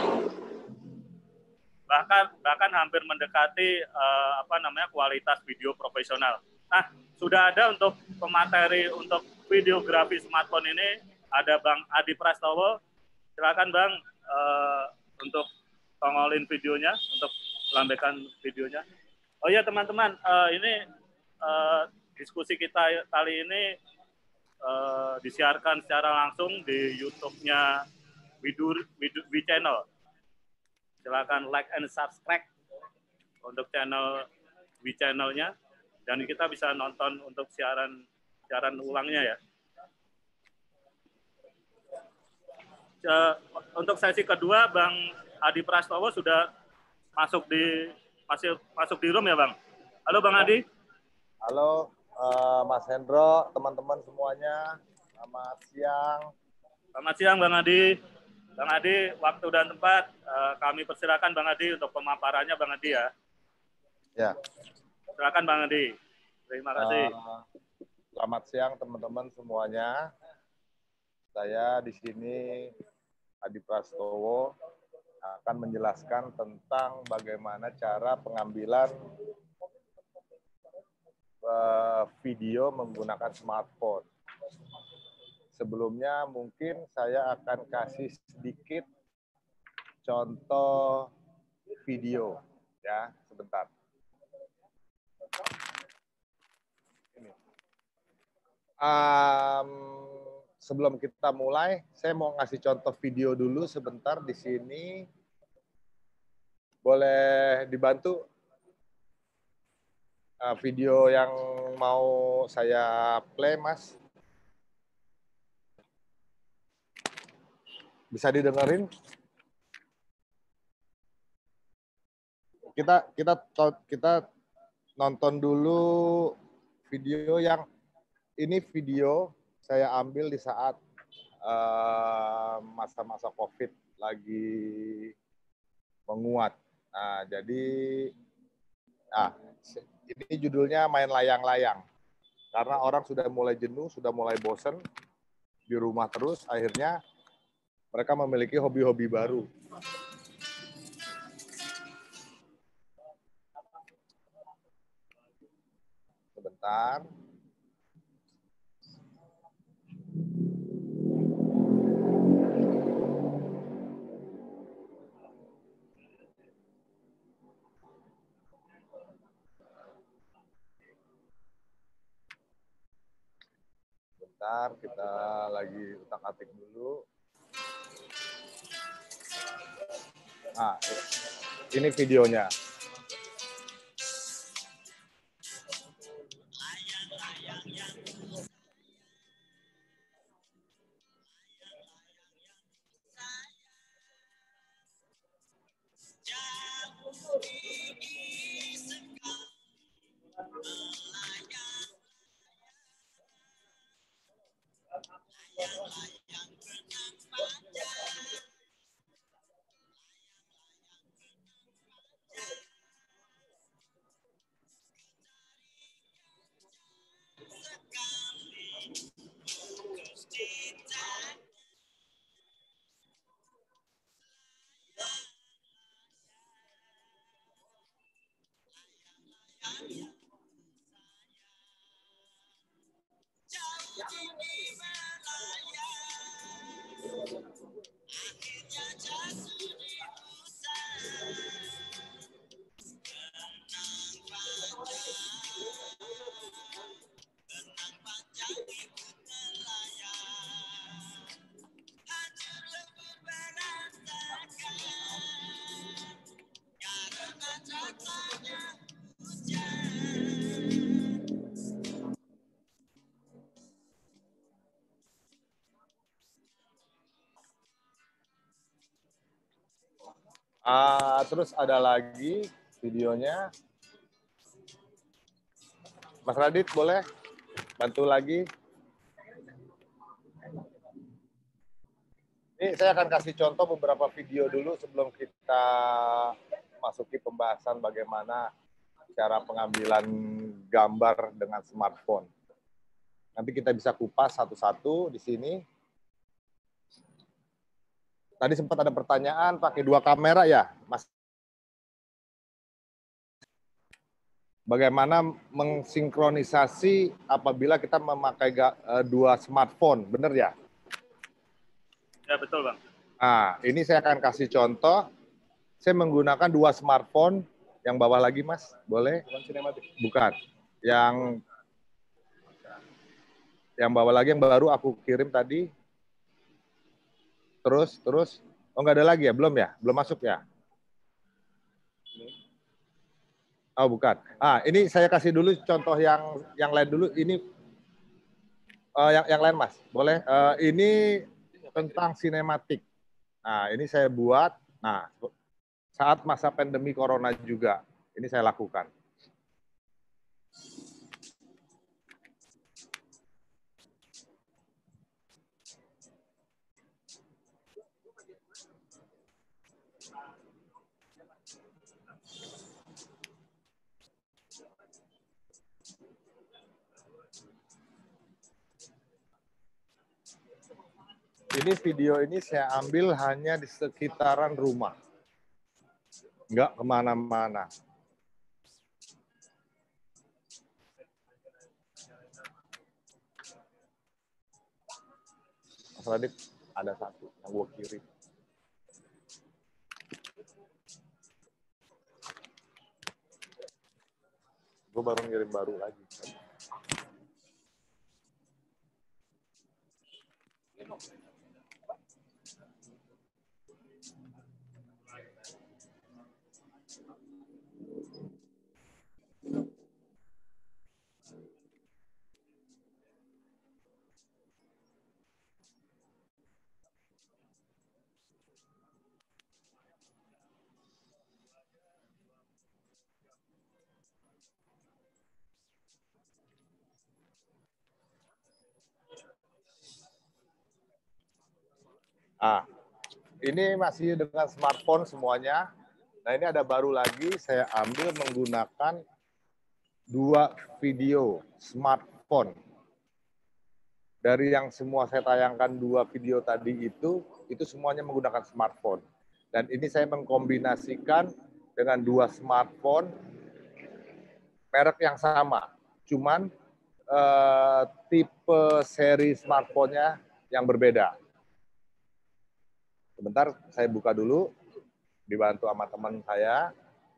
bahkan bahkan hampir mendekati uh, apa namanya kualitas video profesional. Nah, sudah ada untuk pemateri untuk videografi smartphone ini, ada Bang Adi Prastowo. Silakan Bang, uh, untuk tongolin videonya, untuk lambaikan videonya. Oh ya teman-teman, uh, ini uh, diskusi kita kali ini uh, disiarkan secara langsung di YouTube-nya Widur Wi Channel. Silakan like and subscribe untuk channel Wi Channel-nya, dan kita bisa nonton untuk siaran siaran ulangnya ya. Uh, untuk sesi kedua, Bang Adi Prastowo sudah masuk di masih masuk di room ya, Bang. Halo, Bang Adi. Halo, uh, Mas Hendro, teman-teman semuanya. Selamat siang. Selamat siang, Bang Adi. Bang Adi, waktu dan tempat uh, kami persilakan Bang Adi untuk pemaparannya, Bang Adi ya. Ya. Silakan Bang Adi. Terima kasih. Uh, selamat siang teman-teman semuanya. Saya di sini Adi Prastowo akan menjelaskan tentang bagaimana cara pengambilan uh, video menggunakan smartphone. Sebelumnya mungkin saya akan kasih sedikit contoh video, ya, sebentar. Ini. Um, sebelum kita mulai, saya mau ngasih contoh video dulu sebentar di sini. Boleh dibantu uh, video yang mau saya play, Mas? Bisa didengerin? Kita kita kita nonton dulu video yang ini video saya ambil di saat masa-masa uh, COVID lagi menguat. Nah, jadi nah, ini judulnya main layang-layang. Karena orang sudah mulai jenuh, sudah mulai bosen di rumah terus, akhirnya mereka memiliki hobi-hobi baru. Sebentar. Bentar, kita lagi utak-atik dulu. Nah, ini videonya. Uh, terus ada lagi videonya. Mas Radit boleh bantu lagi? Ini saya akan kasih contoh beberapa video dulu sebelum kita masuki pembahasan bagaimana cara pengambilan gambar dengan smartphone. Nanti kita bisa kupas satu-satu di sini. Tadi sempat ada pertanyaan pakai dua kamera ya, Mas? Bagaimana mensinkronisasi apabila kita memakai dua smartphone, benar ya? Ya, betul, Bang. Nah, ini saya akan kasih contoh. Saya menggunakan dua smartphone. Yang bawah lagi, Mas? Boleh? Bukan sinematik. Bukan. Yang yang bawah lagi, yang baru aku kirim tadi. Terus, terus. Oh, nggak ada lagi ya? Belum ya? Belum masuk ya? Oh, bukan. Ah, ini saya kasih dulu contoh yang yang lain dulu. Ini uh, yang yang lain, Mas. Boleh? Uh, ini tentang sinematik. Nah, ini saya buat. Nah, saat masa pandemi corona juga. Ini saya lakukan. Ini video ini saya ambil hanya di sekitaran rumah. Nggak kemana-mana. Mas Radit, ada satu yang gue kirim. Gue baru ngirim baru lagi. Ah, ini masih dengan smartphone semuanya. Nah, ini ada baru lagi, saya ambil menggunakan dua video smartphone. Dari yang semua saya tayangkan dua video tadi itu, itu semuanya menggunakan smartphone. Dan ini saya mengkombinasikan dengan dua smartphone merek yang sama. Cuman eh, tipe seri smartphone-nya yang berbeda. Sebentar, saya buka dulu, dibantu sama teman saya.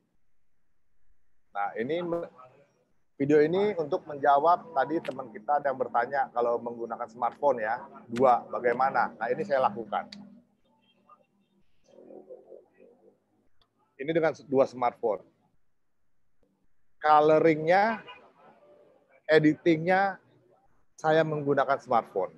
Nah, ini video ini untuk menjawab tadi teman kita ada yang bertanya kalau menggunakan smartphone ya, dua, bagaimana? Nah, ini saya lakukan. Ini dengan dua smartphone. Coloring-nya, editing-nya, saya menggunakan smartphone.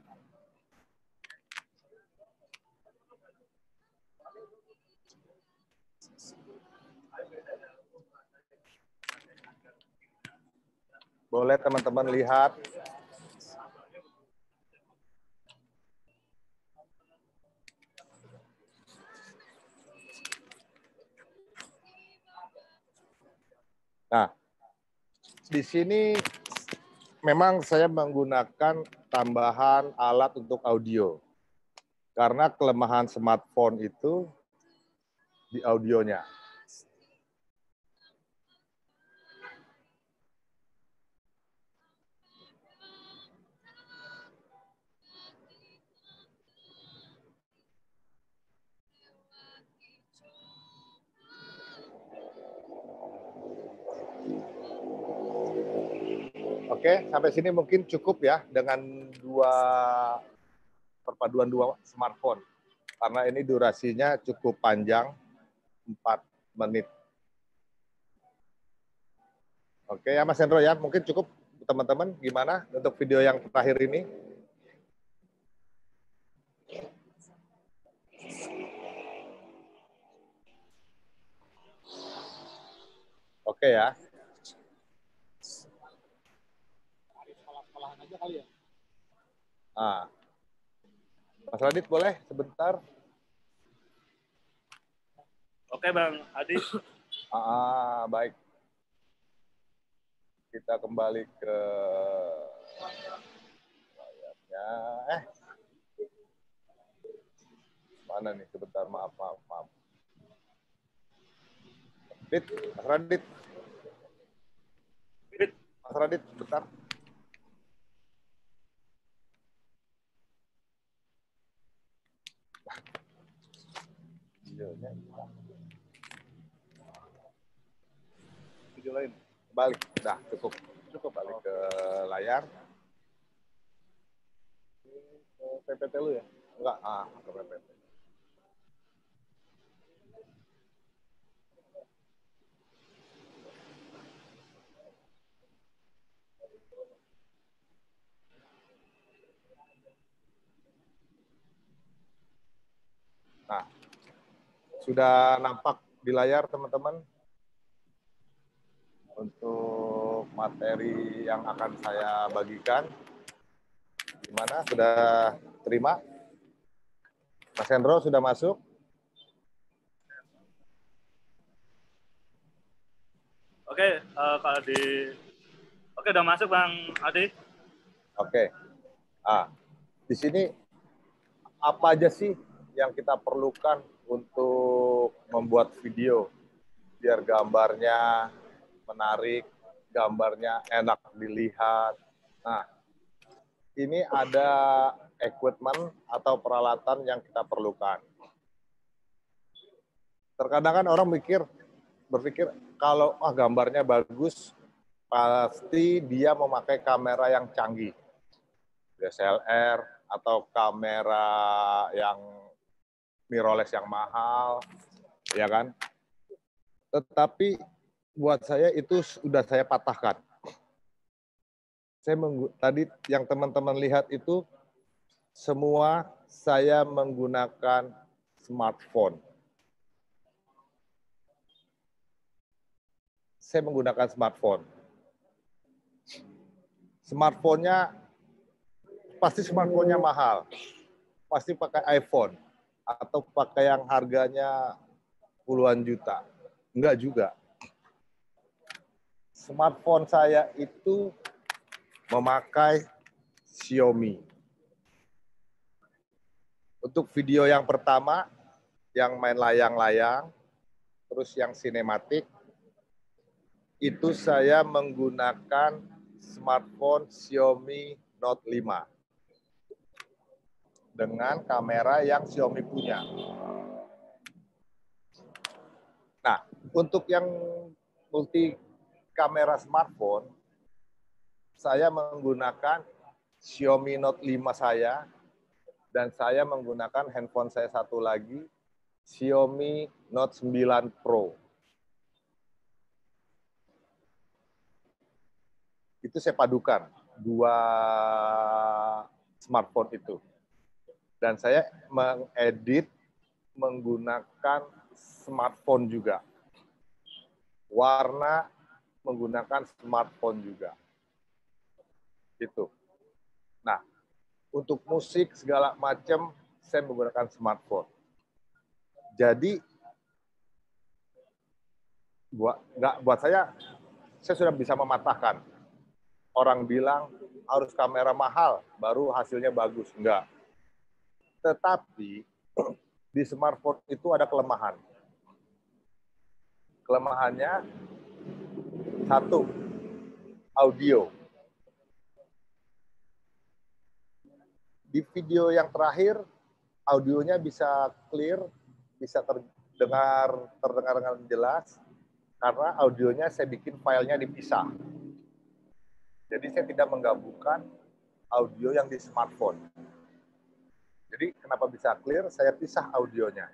Boleh teman-teman lihat. Nah, di sini memang saya menggunakan tambahan alat untuk audio. Karena kelemahan smartphone itu di audionya. Oke, sampai sini mungkin cukup ya dengan dua perpaduan dua smartphone. Karena ini durasinya cukup panjang, empat menit. Oke ya Mas Hendro ya, mungkin cukup teman-teman. Gimana untuk video yang terakhir ini? Oke ya. Ah. Mas Radit boleh sebentar? Oke Bang Adi. Ah, baik. Kita kembali ke layarnya. Eh, mana nih? Sebentar, maaf, maaf, maaf. Radit, Mas Radit. Mas Radit, bentar. Videonya video lain. Balik, udah cukup. Cukup balik ke layar. Ke P P T lu ya? Enggak, ah, ke P P T. Nah, sudah nampak di layar teman-teman untuk materi yang akan saya bagikan. Gimana? Sudah terima? Mas Hendro sudah masuk? Oke, uh, kalau di Oke, udah masuk Bang Adi. Oke. Ah, di sini apa aja sih yang kita perlukan untuk membuat video biar gambarnya menarik, gambarnya enak dilihat. Nah, ini ada equipment atau peralatan yang kita perlukan. Terkadang kan orang mikir, berpikir kalau ah gambarnya bagus, pasti dia memakai kamera yang canggih, D S L R atau kamera yang mirrorless yang mahal, ya kan? Tetapi buat saya itu sudah saya patahkan. Saya menggu, tadi yang teman-teman lihat itu semua saya menggunakan smartphone. Saya menggunakan smartphone. Smartphone-nya pasti smartphone-nya mahal. Pasti pakai iPhone atau pakai yang harganya puluhan juta. Enggak juga. Smartphone saya itu memakai Xiaomi. Untuk video yang pertama, yang main layang-layang, terus yang sinematik, itu saya menggunakan smartphone Xiaomi Note lima dengan kamera yang Xiaomi punya. Nah, untuk yang multi kamera smartphone, saya menggunakan Xiaomi Note lima saya, dan saya menggunakan handphone saya satu lagi, Xiaomi Note sembilan Pro. Itu saya padukan, dua smartphone itu. Dan saya mengedit menggunakan smartphone juga. Warna menggunakan smartphone juga. Itu. Nah, untuk musik segala macam saya menggunakan smartphone. Jadi buat nggak buat saya, saya sudah bisa mematahkan. Orang bilang harus kamera mahal baru hasilnya bagus, enggak. Tetapi di smartphone itu ada kelemahan. Kelemahannya satu, audio. Di video yang terakhir, audionya bisa clear, bisa terdengar terdengar dengan jelas, karena audionya saya bikin filenya dipisah. Jadi saya tidak menggabungkan audio yang di smartphone. Jadi kenapa bisa clear? Saya pisah audionya.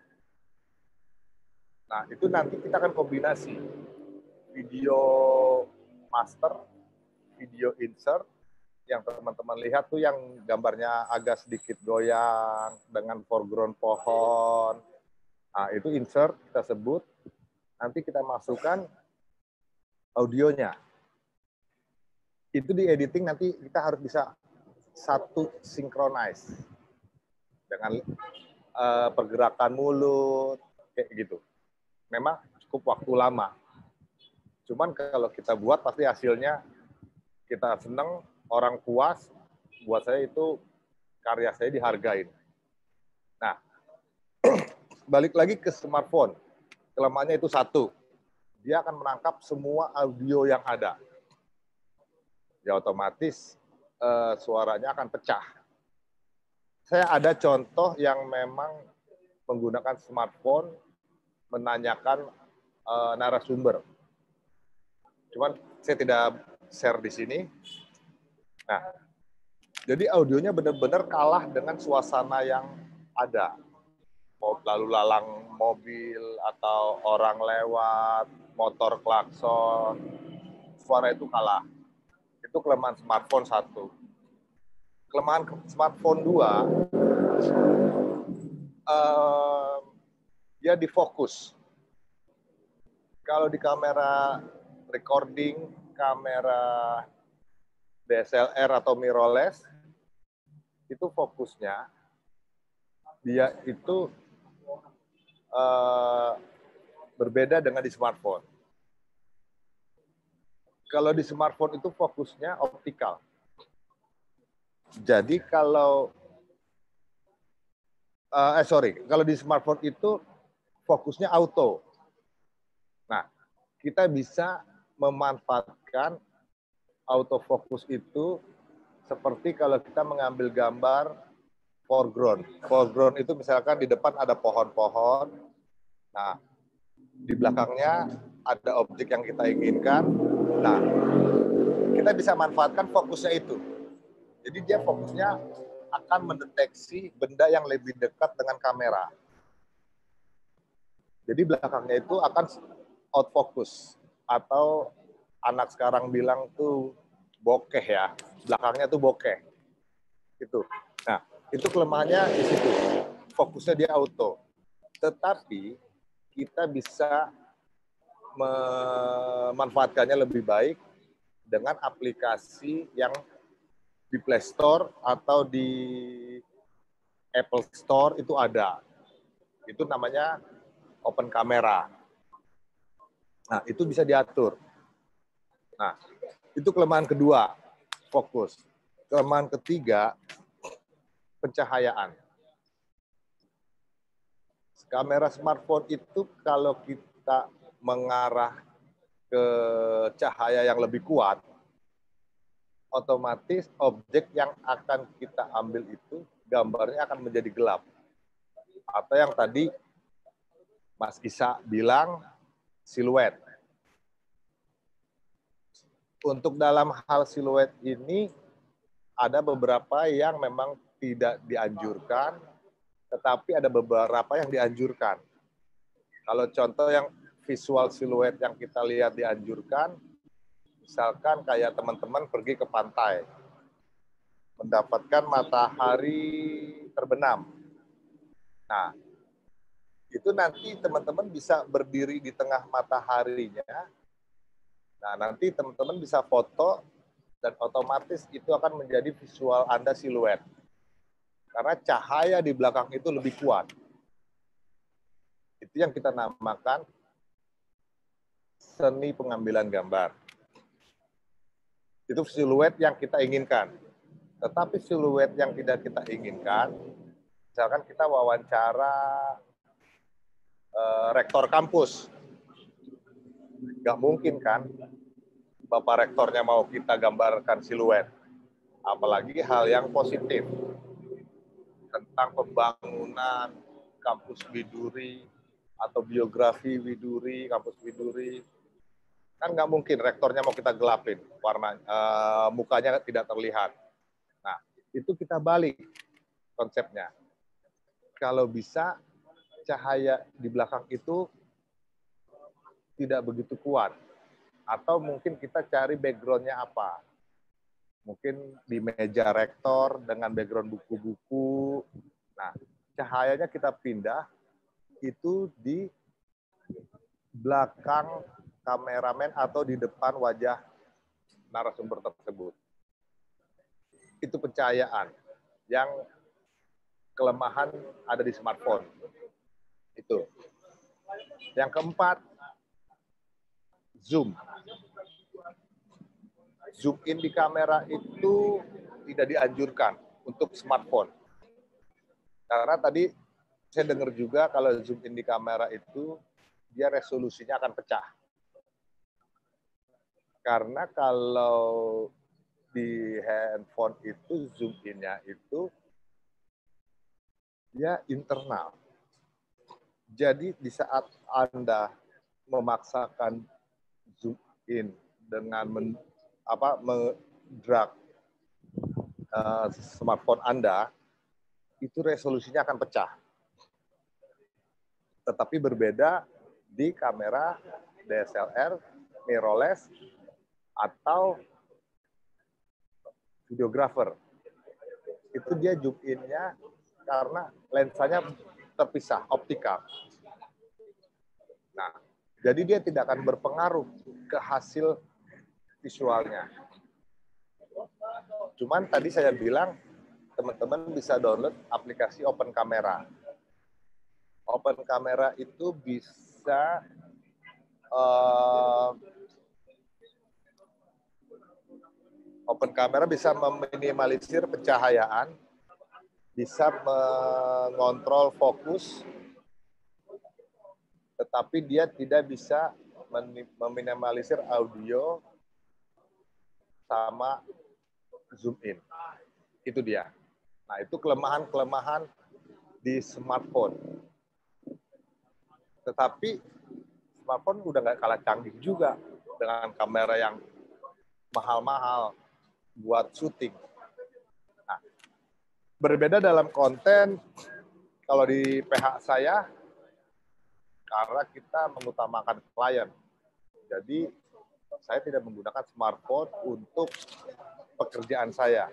Nah, itu nanti kita akan kombinasi video master, video insert, yang teman-teman lihat tuh yang gambarnya agak sedikit goyang dengan foreground pohon. Nah, itu insert kita sebut. Nanti kita masukkan audionya. Itu di editing nanti kita harus bisa satu synchronize dengan uh, pergerakan mulut kayak gitu. Memang cukup waktu lama. Cuman kalau kita buat pasti hasilnya kita seneng, orang puas, buat saya itu karya saya dihargain. Nah, balik lagi ke smartphone. Kelemahannya itu satu, dia akan menangkap semua audio yang ada. Ya otomatis uh, suaranya akan pecah. Saya ada contoh yang memang menggunakan smartphone menanyakan uh, narasumber. Cuman saya tidak share di sini. Nah, jadi audionya benar-benar kalah dengan suasana yang ada. Lalu lalang mobil atau orang lewat, motor klakson, suara itu kalah. Itu kelemahan smartphone satu. Kelemahan smartphone dua, uh, dia di fokus. Kalau di kamera recording, kamera D S L R atau mirrorless, itu fokusnya, dia itu uh, berbeda dengan di smartphone. Kalau di smartphone itu fokusnya optikal. Jadi kalau uh, eh sorry, kalau di smartphone itu fokusnya auto. Nah, kita bisa memanfaatkan autofocus itu seperti kalau kita mengambil gambar foreground. Foreground itu misalkan di depan ada pohon-pohon. Nah, di belakangnya ada objek yang kita inginkan. Nah, kita bisa manfaatkan fokusnya itu. Jadi dia fokusnya akan mendeteksi benda yang lebih dekat dengan kamera. Jadi belakangnya itu akan out focus, atau anak sekarang bilang tuh bokeh ya, belakangnya tuh bokeh. Itu. Nah, itu kelemahannya di situ. Fokusnya dia auto. Tetapi kita bisa memanfaatkannya lebih baik dengan aplikasi yang di Play Store atau di Apple Store itu ada. Itu namanya Open Camera. Nah, itu bisa diatur. Nah, itu kelemahan kedua, fokus. Kelemahan ketiga, pencahayaan. Kamera smartphone itu kalau kita mengarah ke cahaya yang lebih kuat, otomatis objek yang akan kita ambil itu gambarnya akan menjadi gelap. Atau yang tadi Mas Isa bilang, siluet. Untuk dalam hal siluet ini, ada beberapa yang memang tidak dianjurkan, tetapi ada beberapa yang dianjurkan. Kalau contoh yang visual siluet yang kita lihat dianjurkan, misalkan kayak teman-teman pergi ke pantai, mendapatkan matahari terbenam. Nah, itu nanti teman-teman bisa berdiri di tengah mataharinya. Nah, nanti teman-teman bisa foto dan otomatis itu akan menjadi visual Anda siluet. Karena cahaya di belakang itu lebih kuat. Itu yang kita namakan seni pengambilan gambar. Itu siluet yang kita inginkan. Tetapi siluet yang tidak kita inginkan, misalkan kita wawancara eh, rektor kampus, nggak mungkin kan Bapak Rektornya mau kita gambarkan siluet. Apalagi hal yang positif tentang pembangunan kampus Widuri atau biografi Widuri, kampus Widuri. Kan nggak mungkin rektornya mau kita gelapin, warna uh, mukanya tidak terlihat. Nah, itu kita balik konsepnya. Kalau bisa cahaya di belakang itu tidak begitu kuat. Atau mungkin kita cari background-nya apa. Mungkin di meja rektor dengan background buku-buku. Nah, cahayanya kita pindah itu di belakang kameramen atau di depan wajah narasumber tersebut. Itu pencahayaan yang kelemahan ada di smartphone. Itu. Yang keempat, zoom. Zoom in di kamera itu tidak dianjurkan untuk smartphone. Karena tadi saya dengar juga kalau zoom in di kamera itu dia resolusinya akan pecah. Karena kalau di handphone itu zoom in-nya itu dia internal. Jadi di saat Anda memaksakan zoom in dengan men, apa mendrag uh, smartphone Anda, itu resolusinya akan pecah. Tetapi berbeda di kamera D S L R, mirrorless, atau videographer. Itu dia zoom in-nya karena lensanya terpisah, optikal. Nah, jadi dia tidak akan berpengaruh ke hasil visualnya. Cuman tadi saya bilang, teman-teman bisa download aplikasi Open Camera. Open Camera itu bisa uh, Open Camera bisa meminimalisir pencahayaan, bisa mengontrol fokus, tetapi dia tidak bisa meminimalisir audio sama zoom in. Itu dia. Nah, itu kelemahan-kelemahan di smartphone. Tetapi smartphone udah nggak kalah canggih juga dengan kamera yang mahal-mahal buat syuting. Nah, berbeda dalam konten kalau di P H saya, karena kita mengutamakan klien. Jadi, saya tidak menggunakan smartphone untuk pekerjaan saya.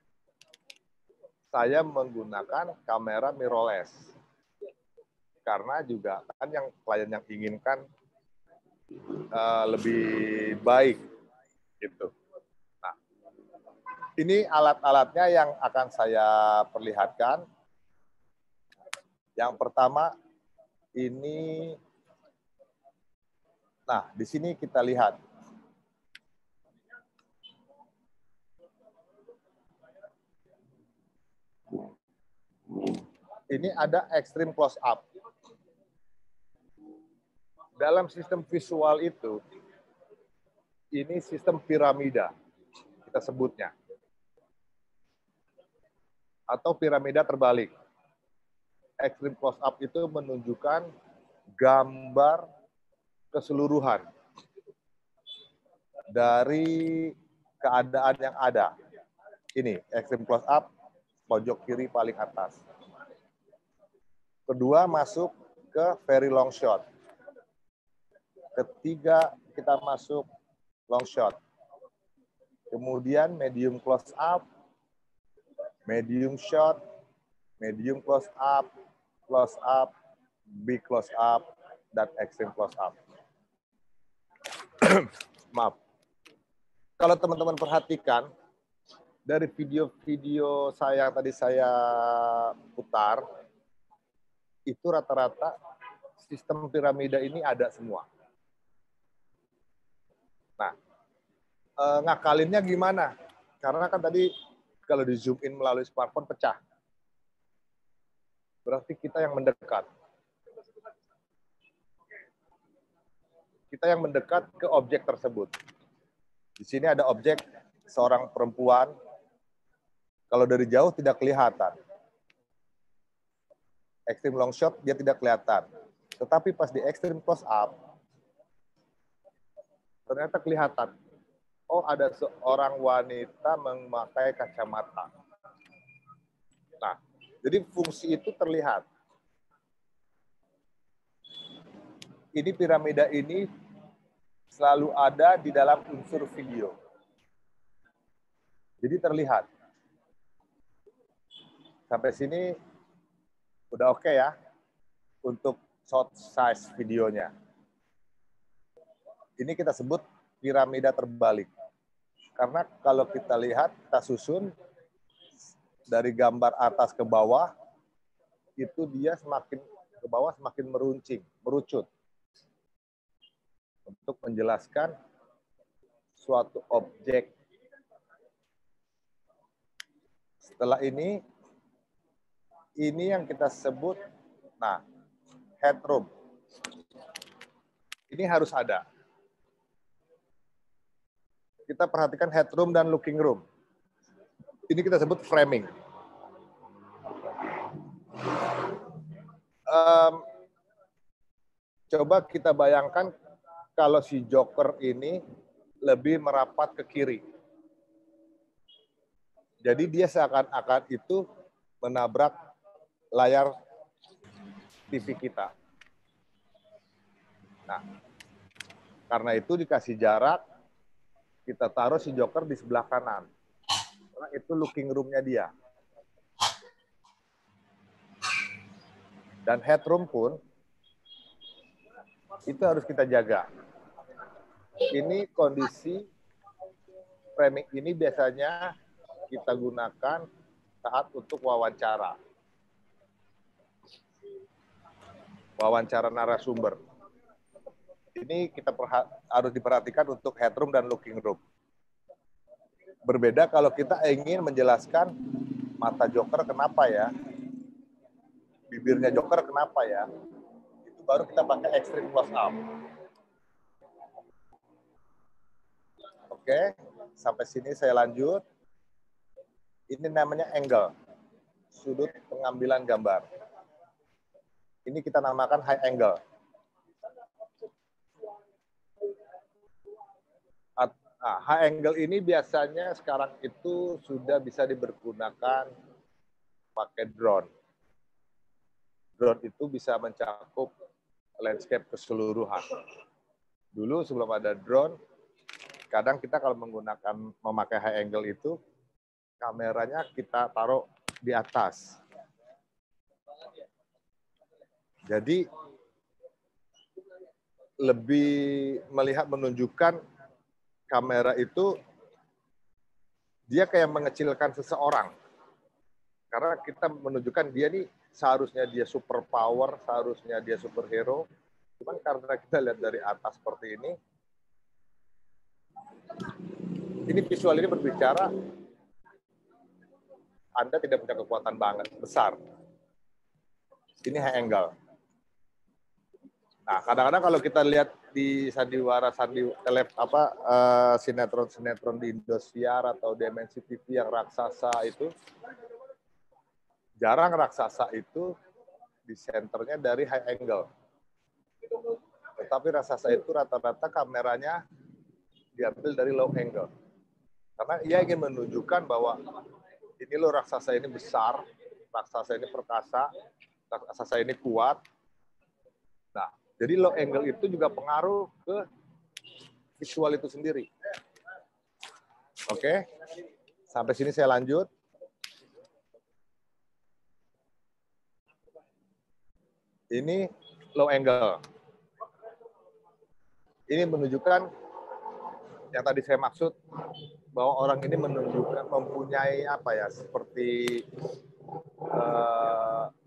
Saya menggunakan kamera mirrorless. Karena juga kan yang klien yang inginkan uh, lebih baik gitu. Nah, ini alat-alatnya yang akan saya perlihatkan. Yang pertama ini, nah di sini kita lihat. Ini ada extreme close up. Dalam sistem visual itu, ini sistem piramida, kita sebutnya. Atau piramida terbalik. Extreme close up itu menunjukkan gambar keseluruhan dari keadaan yang ada. Ini, extreme close up, pojok kiri paling atas. Kedua, masuk ke very long shot. Ketiga, kita masuk long shot. Kemudian medium close up, medium shot, medium close up, close up, big close up, dan extreme close up. Maaf. Kalau teman-teman perhatikan, dari video-video saya yang tadi saya putar, itu rata-rata sistem piramida ini ada semua. Nah, eh, ngakalinnya gimana? Karena kan tadi kalau di zoom in melalui smartphone pecah. Berarti kita yang mendekat. Kita yang mendekat ke objek tersebut. Di sini ada objek seorang perempuan. Kalau dari jauh tidak kelihatan. Extreme long shot dia tidak kelihatan. Tetapi pas di extreme close up, ternyata kelihatan. Oh, ada seorang wanita memakai kacamata. Nah, jadi fungsi itu terlihat. Ini piramida ini selalu ada di dalam unsur video. Jadi terlihat. Sampai sini udah oke ya untuk short size videonya. Ini kita sebut piramida terbalik. Karena kalau kita lihat, kita susun dari gambar atas ke bawah, itu dia semakin ke bawah semakin meruncing, merucut. Untuk menjelaskan suatu objek. Setelah ini, ini yang kita sebut, nah, headroom. Ini harus ada. Kita perhatikan headroom dan looking room. Ini kita sebut framing. Um, coba kita bayangkan kalau si Joker ini lebih merapat ke kiri. Jadi dia seakan-akan itu menabrak layar T V kita. Nah, karena itu dikasih jarak, kita taruh si Joker di sebelah kanan. Karena itu looking room-nya dia. Dan headroom pun, itu harus kita jaga. Ini kondisi framing ini biasanya kita gunakan saat untuk wawancara. Wawancara narasumber. Ini kita harus diperhatikan untuk headroom dan looking room. Berbeda kalau kita ingin menjelaskan mata Joker kenapa ya, bibirnya Joker kenapa ya, itu baru kita pakai extreme close up. Oke, sampai sini saya lanjut. Ini namanya angle. sudut pengambilan gambar. Ini kita namakan high angle. Nah, high angle ini biasanya sekarang itu sudah bisa dipergunakan pakai drone. Drone itu bisa mencakup landscape keseluruhan. Dulu sebelum ada drone, kadang kita kalau menggunakan memakai high angle itu, kameranya kita taruh di atas. Jadi lebih melihat menunjukkan kamera itu dia kayak mengecilkan seseorang. Karena kita menunjukkan dia nih seharusnya dia super power, seharusnya dia superhero. Cuman karena kita lihat dari atas seperti ini, ini visual ini berbicara Anda tidak punya kekuatan banget besar. Ini high angle. Nah, kadang-kadang kalau kita lihat di sandiwara sandi telep apa uh, sinetron-sinetron di Indosiar atau D M N C T V yang raksasa itu, jarang raksasa itu di senternya dari high angle. Tetapi raksasa itu rata-rata kameranya diambil dari low angle. Karena ia ingin menunjukkan bahwa ini loh raksasa ini besar, raksasa ini perkasa, raksasa ini kuat. Nah, jadi low angle itu juga pengaruh ke visual itu sendiri. Oke, sampai sini saya lanjut. Ini low angle. Ini menunjukkan yang tadi saya maksud bahwa orang ini menunjukkan mempunyai apa ya, seperti uh,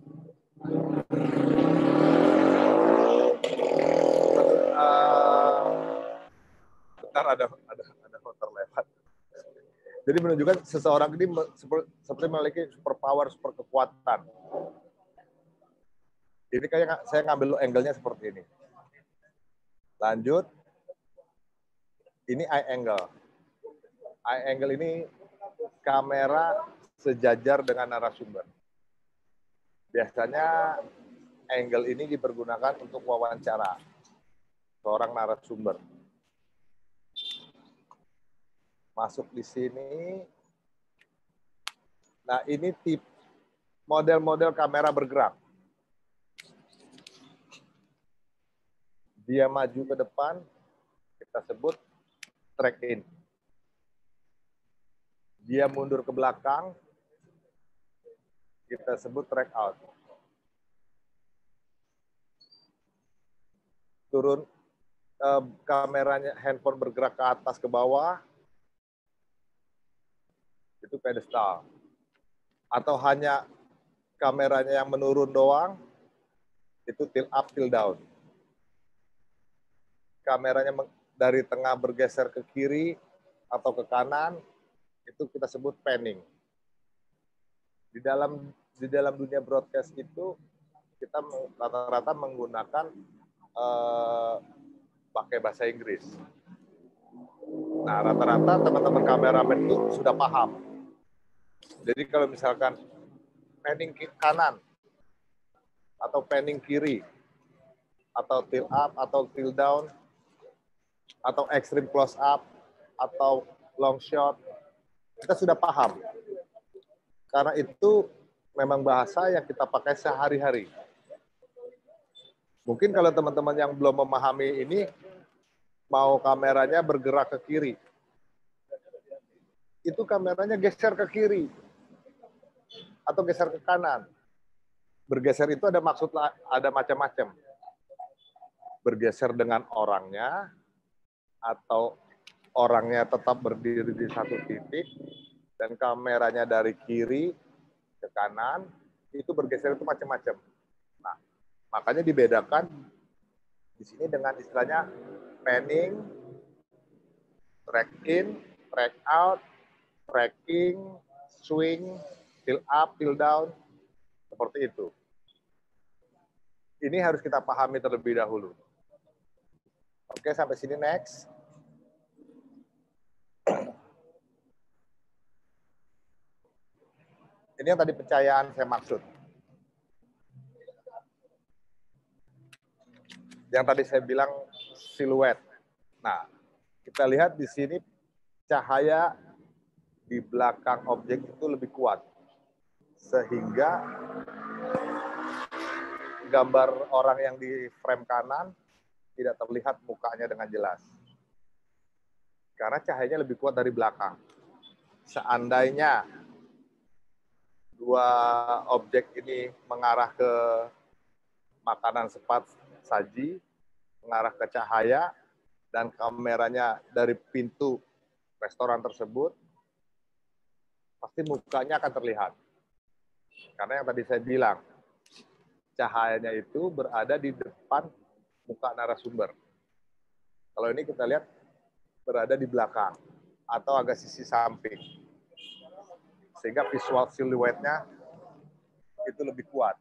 uh, bentar ada ada ada motor lewat. Jadi menunjukkan seseorang ini seperti memiliki super power, super kekuatan. Ini kayak saya ngambil angle-nya seperti ini. Lanjut. Ini eye angle. Eye angle ini kamera sejajar dengan narasumber. Biasanya angle ini dipergunakan untuk wawancara seorang narasumber. Masuk di sini. Nah, ini tip model-model kamera bergerak. Dia maju ke depan, kita sebut track in. Dia mundur ke belakang, kita sebut track out. Turun eh, kameranya, handphone bergerak ke atas ke bawah, itu pedestal. Atau hanya kameranya yang menurun doang, itu tilt up, tilt down. Kameranya dari tengah bergeser ke kiri atau ke kanan, itu kita sebut panning. Di dalam di dalam dunia broadcast itu kita rata-rata menggunakan eh, pakai bahasa Inggris. Nah, rata-rata teman-teman kameramen itu sudah paham. Jadi kalau misalkan panning kanan atau panning kiri atau tilt up atau tilt down atau extreme close up atau long shot, kita sudah paham. Karena itu memang bahasa yang kita pakai sehari-hari. Mungkin kalau teman-teman yang belum memahami ini, mau kameranya bergerak ke kiri, itu kameranya geser ke kiri atau geser ke kanan. Bergeser itu ada maksud, ada macam-macam. Bergeser dengan orangnya, atau orangnya tetap berdiri di satu titik, dan kameranya dari kiri ke kanan, itu bergeser itu macam-macam. Nah, makanya dibedakan di sini dengan istilahnya panning, track in, track out, tracking, swing, tilt up, tilt down, seperti itu. Ini harus kita pahami terlebih dahulu. Oke, sampai sini next. Ini yang tadi pencahayaan saya maksud. Yang tadi saya bilang siluet. Nah, kita lihat di sini cahaya di belakang objek itu lebih kuat. Sehingga gambar orang yang di frame kanan tidak terlihat mukanya dengan jelas. Karena cahayanya lebih kuat dari belakang. Seandainya dua objek ini mengarah ke makanan cepat saji, mengarah ke cahaya, dan kameranya dari pintu restoran tersebut, pasti mukanya akan terlihat. Karena yang tadi saya bilang, cahayanya itu berada di depan muka narasumber. Kalau ini kita lihat berada di belakang atau agak sisi samping. Sehingga visual siluetnya itu lebih kuat.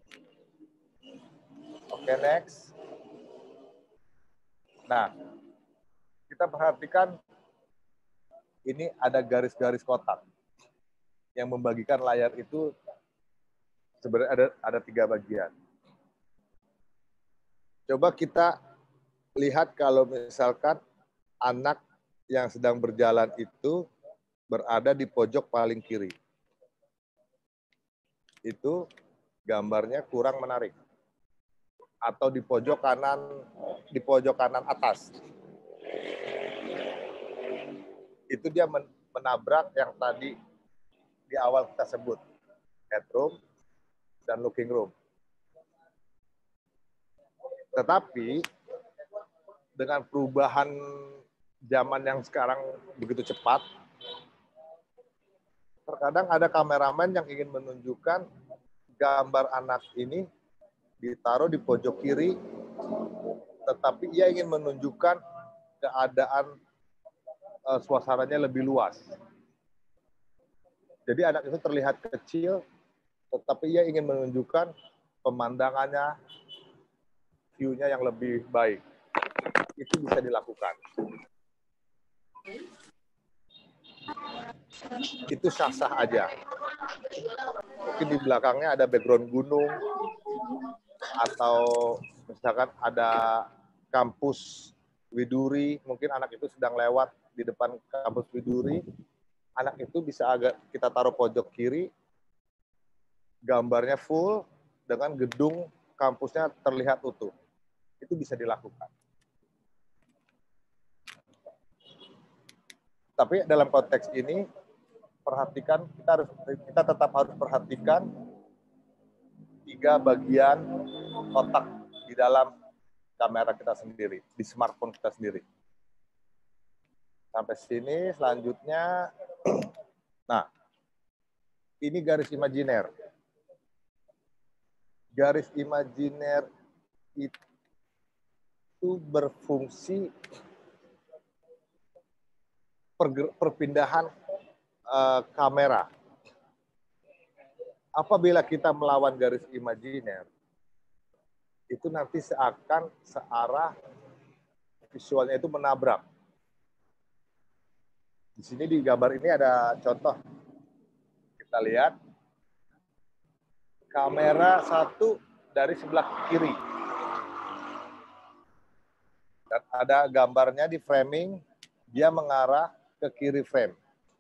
Oke, next. Nah, kita perhatikan ini ada garis-garis kotak yang membagikan layar itu sebenarnya ada ada tiga bagian. Coba kita lihat kalau misalkan anak yang sedang berjalan itu berada di pojok paling kiri. Itu gambarnya kurang menarik. Atau di pojok kanan di pojok kanan atas. Itu dia menabrak yang tadi di awal kita sebut, headroom dan looking room. Tetapi dengan perubahan zaman yang sekarang begitu cepat, terkadang ada kameramen yang ingin menunjukkan gambar anak ini ditaruh di pojok kiri, tetapi ia ingin menunjukkan keadaan uh, suasananya lebih luas. Jadi anak itu terlihat kecil, tetapi ia ingin menunjukkan pemandangannya, view-nya yang lebih baik. Itu bisa dilakukan. Itu sah-sah aja. Mungkin di belakangnya ada background gunung, atau misalkan ada kampus Widuri, mungkin anak itu sedang lewat di depan kampus Widuri, anak itu bisa agak kita taruh pojok kiri, gambarnya full dengan gedung kampusnya terlihat utuh. Itu bisa dilakukan. Tapi dalam konteks ini, perhatikan kita harus kita tetap harus perhatikan tiga bagian kotak di dalam kamera kita sendiri, di smartphone kita sendiri. Sampai sini, selanjutnya, nah, ini garis imajiner. Garis imajiner itu berfungsi perpindahan uh, kamera. Apabila kita melawan garis imajiner, itu nanti seakan searah visualnya itu menabrak. Di sini di gambar ini ada contoh. Kita lihat kamera satu dari sebelah kiri. Dan ada gambarnya di framing, dia mengarah ke kiri frame.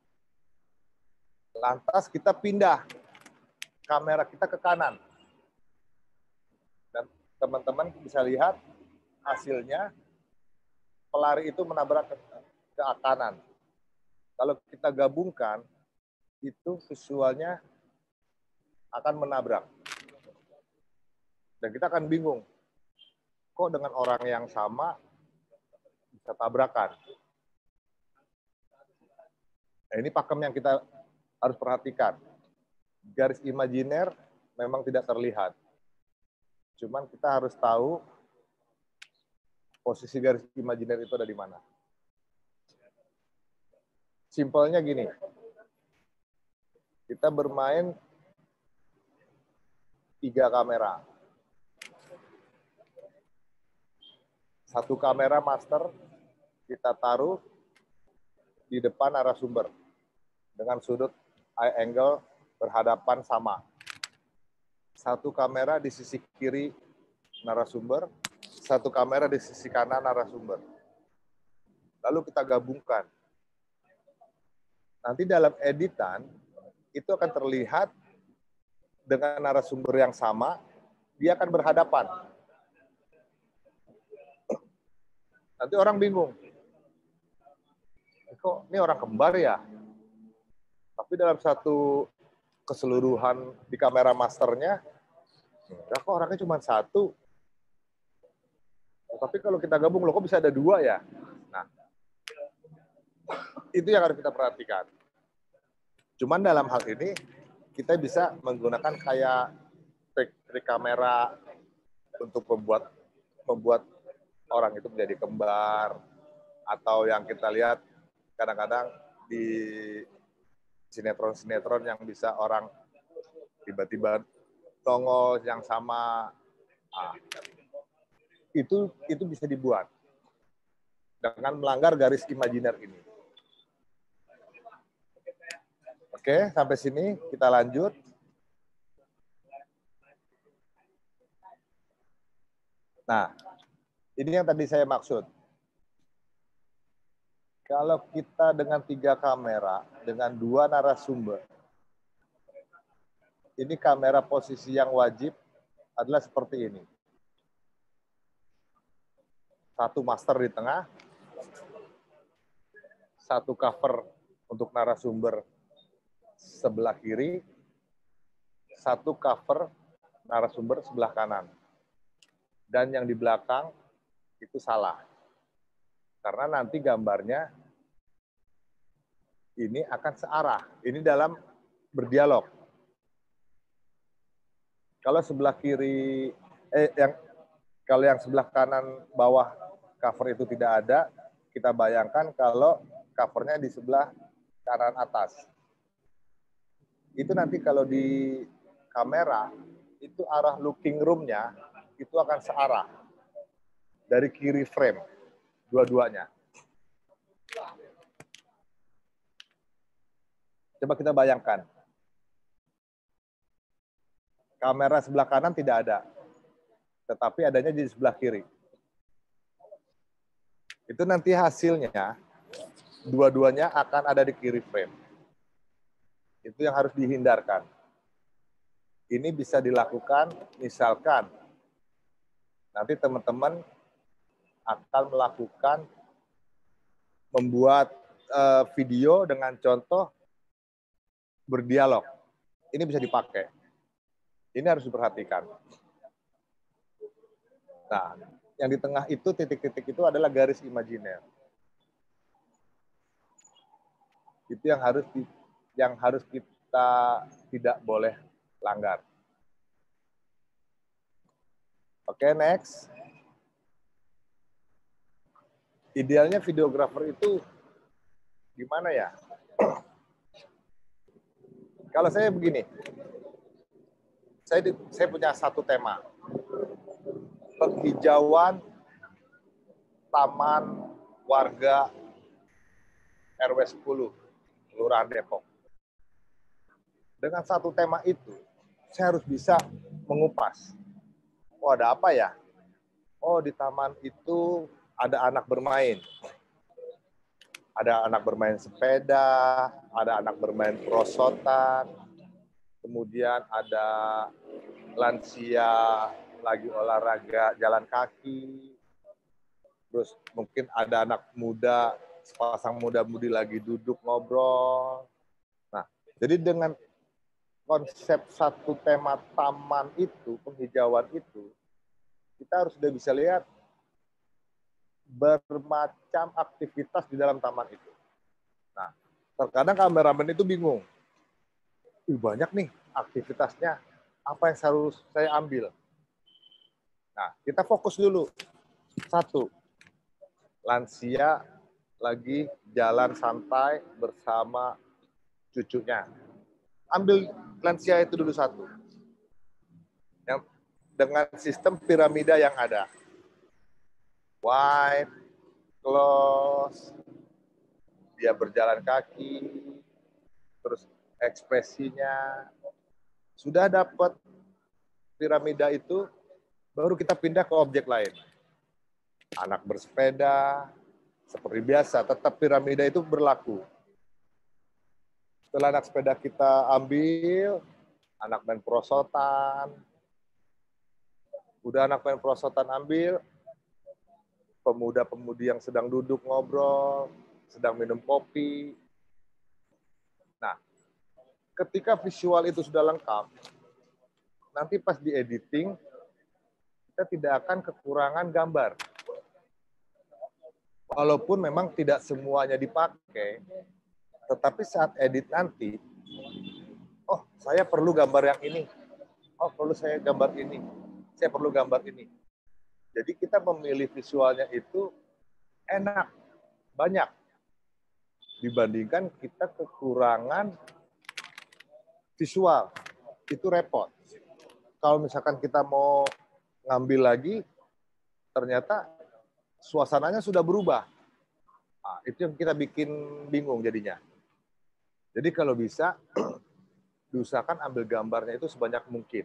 Lantas kita pindah kamera kita ke kanan. Dan teman-teman bisa lihat hasilnya pelari itu menabrak ke, ke kanan. Kalau kita gabungkan, itu visualnya akan menabrak. Dan kita akan bingung, kok dengan orang yang sama bisa tabrakan. Nah, ini pakem yang kita harus perhatikan. Garis imajiner memang tidak terlihat. Cuman kita harus tahu posisi garis imajiner itu ada di mana. Simpelnya gini, kita bermain tiga kamera. Satu kamera master kita taruh di depan narasumber dengan sudut eye angle berhadapan sama. Satu kamera di sisi kiri narasumber, satu kamera di sisi kanan narasumber. Lalu kita gabungkan. Nanti dalam editan, itu akan terlihat dengan narasumber yang sama, dia akan berhadapan. Nanti orang bingung. Kok ini orang kembar ya? Tapi dalam satu keseluruhan di kamera masternya, ya kok orangnya cuma satu. Tapi kalau kita gabung, loh kok bisa ada dua ya? Nah, itu yang harus kita perhatikan. Cuman dalam hal ini, kita bisa menggunakan kayak trik kamera untuk membuat membuat orang itu menjadi kembar, atau yang kita lihat kadang-kadang di sinetron-sinetron yang bisa orang tiba-tiba nongol yang sama, ah, itu itu bisa dibuat dengan melanggar garis imajiner ini. Oke, sampai sini kita lanjut. Nah, ini yang tadi saya maksud. Kalau kita dengan tiga kamera, dengan dua narasumber, ini kamera posisi yang wajib adalah seperti ini. Satu master di tengah, satu cover untuk narasumber sebelah kiri, satu cover narasumber sebelah kanan. Dan yang di belakang itu salah. Karena nanti gambarnya ini akan searah. Ini dalam berdialog. Kalau sebelah kiri, eh yang kalau yang sebelah kanan bawah cover itu tidak ada, kita bayangkan kalau covernya di sebelah kanan atas. Itu nanti kalau di kamera, itu arah looking room-nya itu akan searah dari kiri frame, dua-duanya. Coba kita bayangkan. Kamera sebelah kanan tidak ada, tetapi adanya di sebelah kiri. Itu nanti hasilnya, dua-duanya akan ada di kiri frame. Itu yang harus dihindarkan. Ini bisa dilakukan, misalkan, nanti teman-teman akan melakukan, membuat uh, video dengan contoh berdialog. Ini bisa dipakai. Ini harus diperhatikan. Nah, yang di tengah itu, titik-titik itu adalah garis imajiner. Itu yang harus di, yang harus kita tidak boleh langgar. Oke, next. Idealnya videografer itu gimana ya? Kalau saya begini, saya, di, saya punya satu tema. Penghijauan taman warga R W sepuluh, Kelurahan Depok. Dengan satu tema itu, saya harus bisa mengupas. Oh, ada apa ya? Oh, di taman itu ada anak bermain. Ada anak bermain sepeda, ada anak bermain perosotan, kemudian ada lansia lagi olahraga jalan kaki, terus mungkin ada anak muda, sepasang muda-mudi lagi duduk ngobrol. Nah, jadi dengan konsep satu tema taman itu, penghijauan itu, kita harus sudah bisa lihat bermacam aktivitas di dalam taman itu. Nah, terkadang kameramen itu bingung. Ih, banyak nih aktivitasnya, apa yang harus saya ambil? Nah, kita fokus dulu. Satu, lansia lagi jalan santai bersama cucunya. Ambil lansia itu dulu satu. Yang dengan sistem piramida yang ada. Wide, close, dia berjalan kaki, terus ekspresinya, sudah dapat piramida itu, baru kita pindah ke objek lain. Anak bersepeda, seperti biasa, tetap piramida itu berlaku. Setelah anak sepeda kita ambil, anak main perosotan, udah anak main perosotan ambil, pemuda-pemudi yang sedang duduk ngobrol, sedang minum kopi. Nah, ketika visual itu sudah lengkap, nanti pas di editing, kita tidak akan kekurangan gambar. Walaupun memang tidak semuanya dipakai, tetapi saat edit nanti, oh saya perlu gambar yang ini, oh perlu saya gambar ini, saya perlu gambar ini. Jadi kita memilih visualnya itu enak, banyak. Dibandingkan kita kekurangan visual, itu repot. Kalau misalkan kita mau ngambil lagi, ternyata suasananya sudah berubah. Nah, itu yang kita bikin bingung jadinya. Jadi kalau bisa, diusahakan ambil gambarnya itu sebanyak mungkin.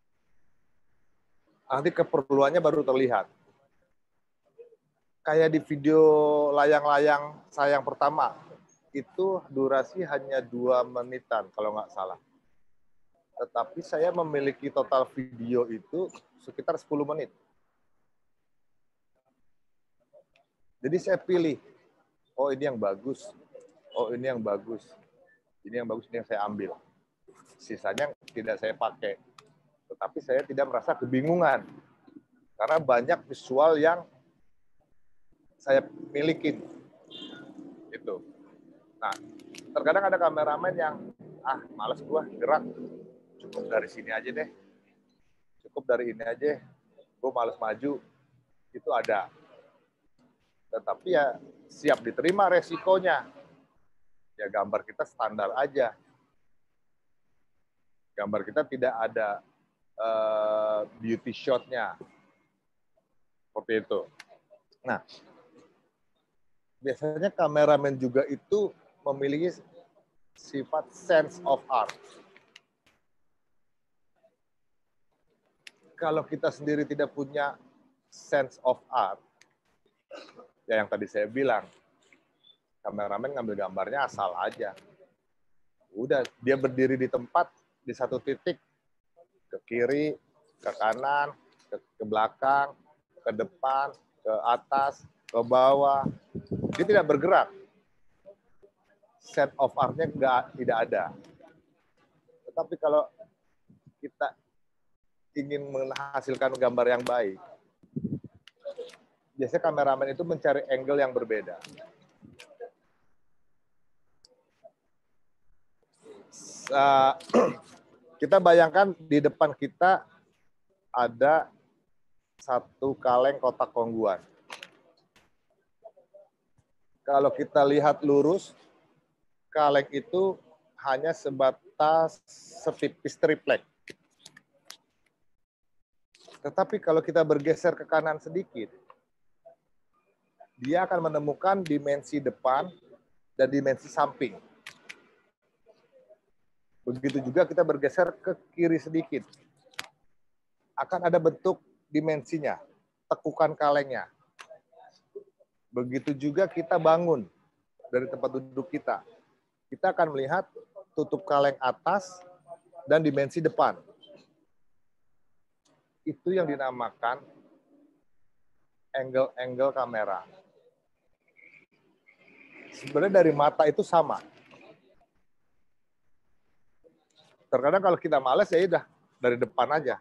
Nanti keperluannya baru terlihat. Kayak di video layang-layang saya yang pertama, itu durasi hanya dua menitan kalau nggak salah. Tetapi saya memiliki total video itu sekitar sepuluh menit. Jadi saya pilih, oh ini yang bagus, oh ini yang bagus, ini yang bagus, ini yang saya ambil. Sisanya tidak saya pakai. Tetapi saya tidak merasa kebingungan. Karena banyak visual yang saya miliki. Itu. Nah, terkadang ada kameramen yang, ah males gua gerak, cukup dari sini aja deh. Cukup dari ini aja, gua males maju. Itu ada. Tetapi ya siap diterima resikonya. Ya gambar kita standar aja. Gambar kita tidak ada uh, beauty shot-nya. Seperti itu. Nah, biasanya kameramen juga itu memiliki sifat sense of art. Kalau kita sendiri tidak punya sense of art, ya yang tadi saya bilang, kameramen ngambil gambarnya asal aja. Udah, dia berdiri di tempat, di satu titik, ke kiri, ke kanan, ke, ke belakang, ke depan, ke atas, ke bawah. Dia tidak bergerak. Set of art-nya nggak, tidak ada. Tetapi kalau kita ingin menghasilkan gambar yang baik, biasanya kameramen itu mencari angle yang berbeda. Uh, kita bayangkan di depan kita ada satu kaleng kotak kongguan. Kalau kita lihat lurus, kaleng itu hanya sebatas setipis triplek. Tetapi kalau kita bergeser ke kanan sedikit, dia akan menemukan dimensi depan dan dimensi samping. Begitu juga kita bergeser ke kiri sedikit. Akan ada bentuk dimensinya, tekukan kalengnya. Begitu juga kita bangun dari tempat duduk kita. Kita akan melihat tutup kaleng atas dan dimensi depan. Itu yang dinamakan angle-angle kamera. Sebenarnya dari mata itu sama. Terkadang kalau kita malas ya udah dari depan aja.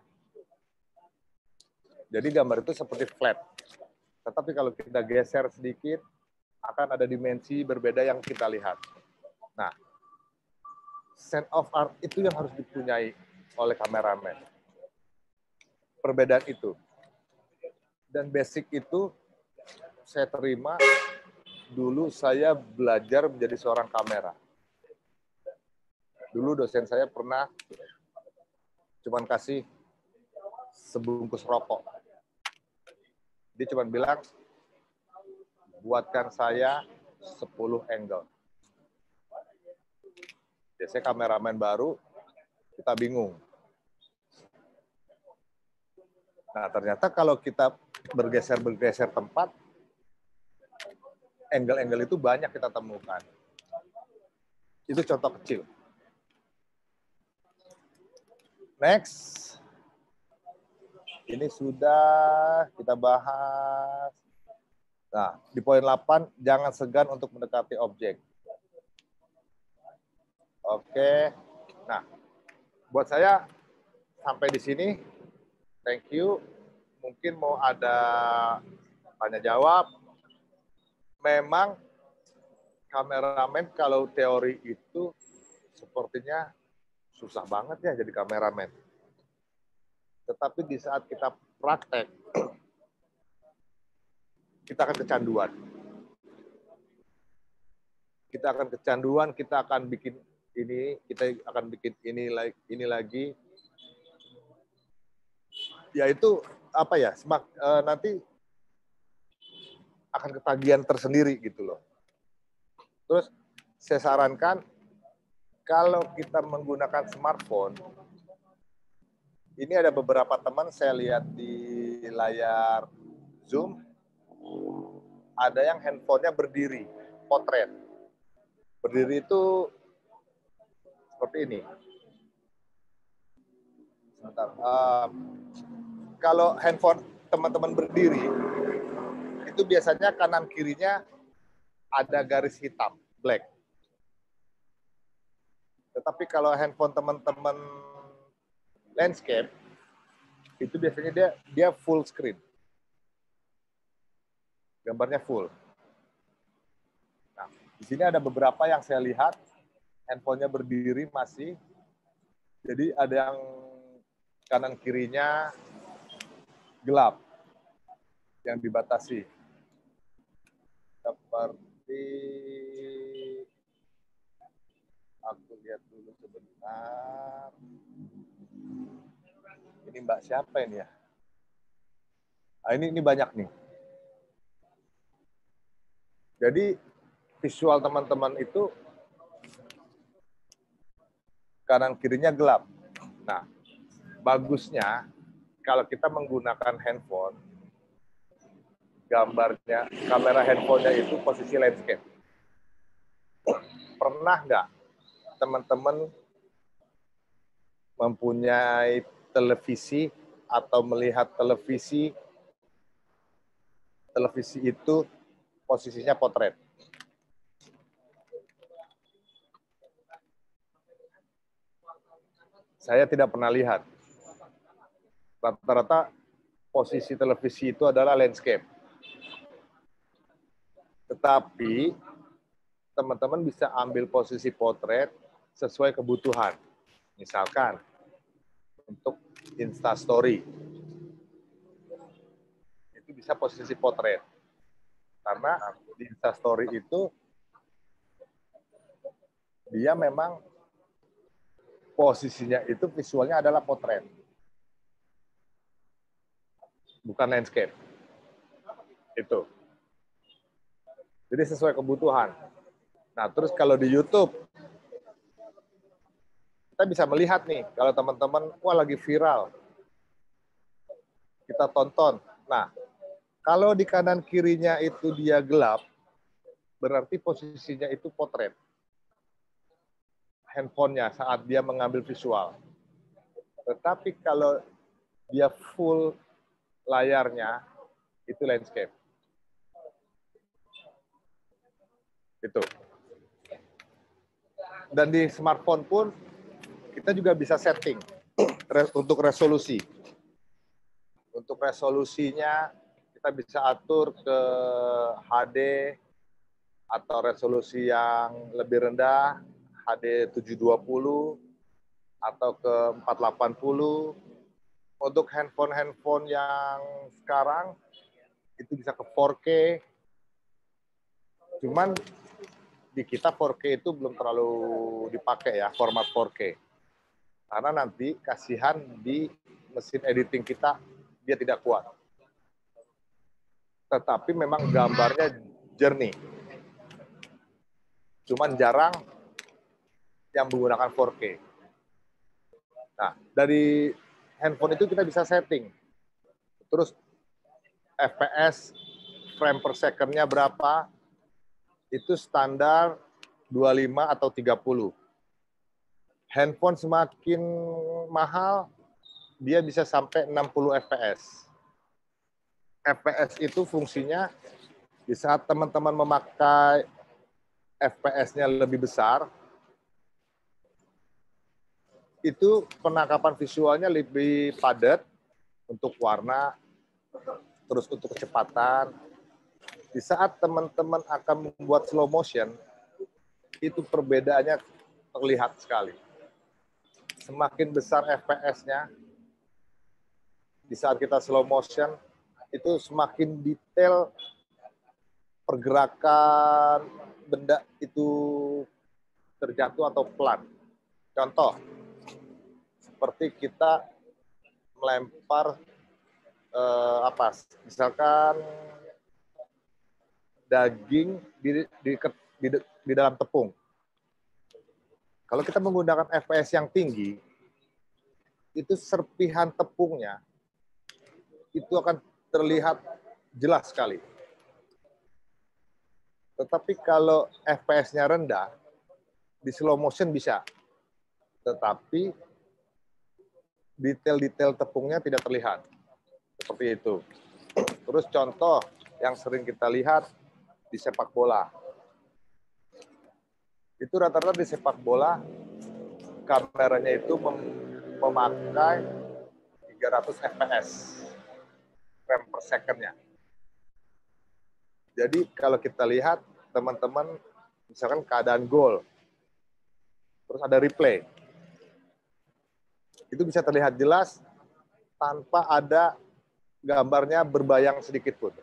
Jadi gambar itu seperti flat. Tetapi kalau kita geser sedikit, akan ada dimensi berbeda yang kita lihat. Nah, sense of art itu yang harus dipunyai oleh kameramen. Perbedaan itu. Dan basic itu saya terima dulu saya belajar menjadi seorang kamera. Dulu dosen saya pernah cuman kasih sebungkus rokok. Dia cuma bilang, buatkan saya sepuluh angle. Biasanya kameramen baru, kita bingung. Nah, ternyata kalau kita bergeser-bergeser tempat, angle-angle itu banyak kita temukan. Itu contoh kecil. Next. Ini sudah kita bahas. Nah, di poin delapan, jangan segan untuk mendekati objek. Oke. Nah, buat saya sampai di sini. Thank you. Mungkin mau ada tanya jawab. Memang kameramen kalau teori itu sepertinya susah banget ya jadi kameramen. Tetapi di saat kita praktek, kita akan kecanduan. Kita akan kecanduan, kita akan bikin ini, kita akan bikin ini lagi, ini lagi. Yaitu apa ya? Semak, e, nanti akan ketagihan tersendiri gitu loh. Terus saya sarankan kalau kita menggunakan smartphone, ini ada beberapa teman saya lihat di layar Zoom, ada yang handphonenya berdiri, potret. Berdiri itu seperti ini. Sebentar. Uh, kalau handphone teman-teman berdiri, itu biasanya kanan kirinya ada garis hitam, black. Tetapi kalau handphone teman-teman landscape, itu biasanya dia dia full screen. Gambarnya full. Nah, di sini ada beberapa yang saya lihat handphonenya berdiri masih. Jadi ada yang kanan kirinya gelap yang dibatasi. Seperti aku lihat dulu sebentar. Ini Mbak siapa ini ya? Nah, ini ini banyak nih. Jadi visual teman-teman itu kanan kirinya gelap. Nah, bagusnya kalau kita menggunakan handphone, gambarnya, kamera handphonenya itu posisi landscape. Pernah nggak teman-teman mempunyai televisi atau melihat televisi, televisi itu posisinya potret? Saya tidak pernah lihat. Rata-rata posisi televisi itu adalah landscape. Tetapi teman-teman bisa ambil posisi potret sesuai kebutuhan. Misalkan untuk Instastory. Itu bisa posisi potret. Karena di Instastory itu dia memang posisinya itu visualnya adalah potret. Bukan landscape. Itu. Jadi sesuai kebutuhan. Nah, terus kalau di YouTube, kita bisa melihat nih, kalau teman-teman, wah lagi viral. Kita tonton. Nah, kalau di kanan kirinya itu dia gelap, berarti posisinya itu potret. Handphonenya saat dia mengambil visual. Tetapi kalau dia full layarnya, itu landscape. Itu. Dan di smartphone pun, kita juga bisa setting untuk resolusi. Untuk resolusinya, kita bisa atur ke H D atau resolusi yang lebih rendah, H D tujuh dua puluh atau ke empat delapan puluh. Untuk handphone-handphone yang sekarang itu bisa ke empat K. Cuman di kita empat K itu belum terlalu dipakai ya, format empat K. Karena nanti kasihan di mesin editing kita dia tidak kuat. Tetapi memang gambarnya jernih. Cuman jarang yang menggunakan four K. Nah, dari handphone itu kita bisa setting. Terus F P S frame per second-nya berapa, itu standar dua puluh lima atau tiga puluh. Handphone semakin mahal, dia bisa sampai enam puluh F P S. F P S itu fungsinya di saat teman-teman memakai F P S-nya lebih besar, itu penangkapan visualnya lebih padat untuk warna, terus untuk kecepatan. Di saat teman-teman akan membuat slow motion, itu perbedaannya terlihat sekali. Semakin besar F P S-nya, di saat kita slow motion, itu semakin detail pergerakan benda itu terjatuh atau pelan. Contoh, seperti kita melempar eh, apa? Misalkan daging di, di, di, di dalam tepung. Kalau kita menggunakan F P S yang tinggi, itu serpihan tepungnya itu akan terlihat jelas sekali. Tetapi kalau F P S-nya rendah, di slow motion bisa. Tetapi detail-detail tepungnya tidak terlihat. Seperti itu. Terus contoh yang sering kita lihat di sepak bola. Itu rata-rata di sepak bola, kameranya itu mem- memakai tiga ratus F P S frame per second-nya. Jadi kalau kita lihat teman-teman, misalkan keadaan gol, terus ada replay, itu bisa terlihat jelas tanpa ada gambarnya berbayang sedikit pun.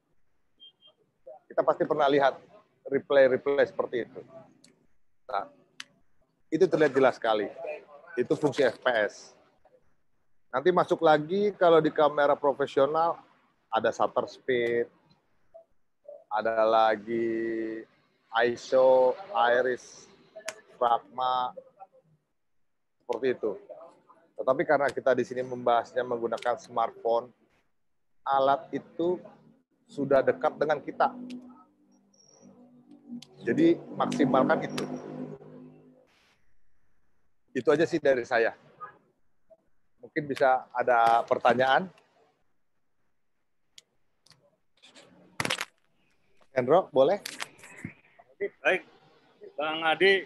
Kita pasti pernah lihat replay-replay seperti itu. Nah, itu terlihat jelas sekali. Itu fungsi F P S. Nanti masuk lagi kalau di kamera profesional ada shutter speed, ada lagi I S O, iris, pragma, seperti itu. Tetapi karena kita di sini membahasnya menggunakan smartphone, alat itu sudah dekat dengan kita. Jadi maksimalkan itu. Itu aja sih dari saya. Mungkin bisa ada pertanyaan. Hendro, boleh? Baik, Bang Adi,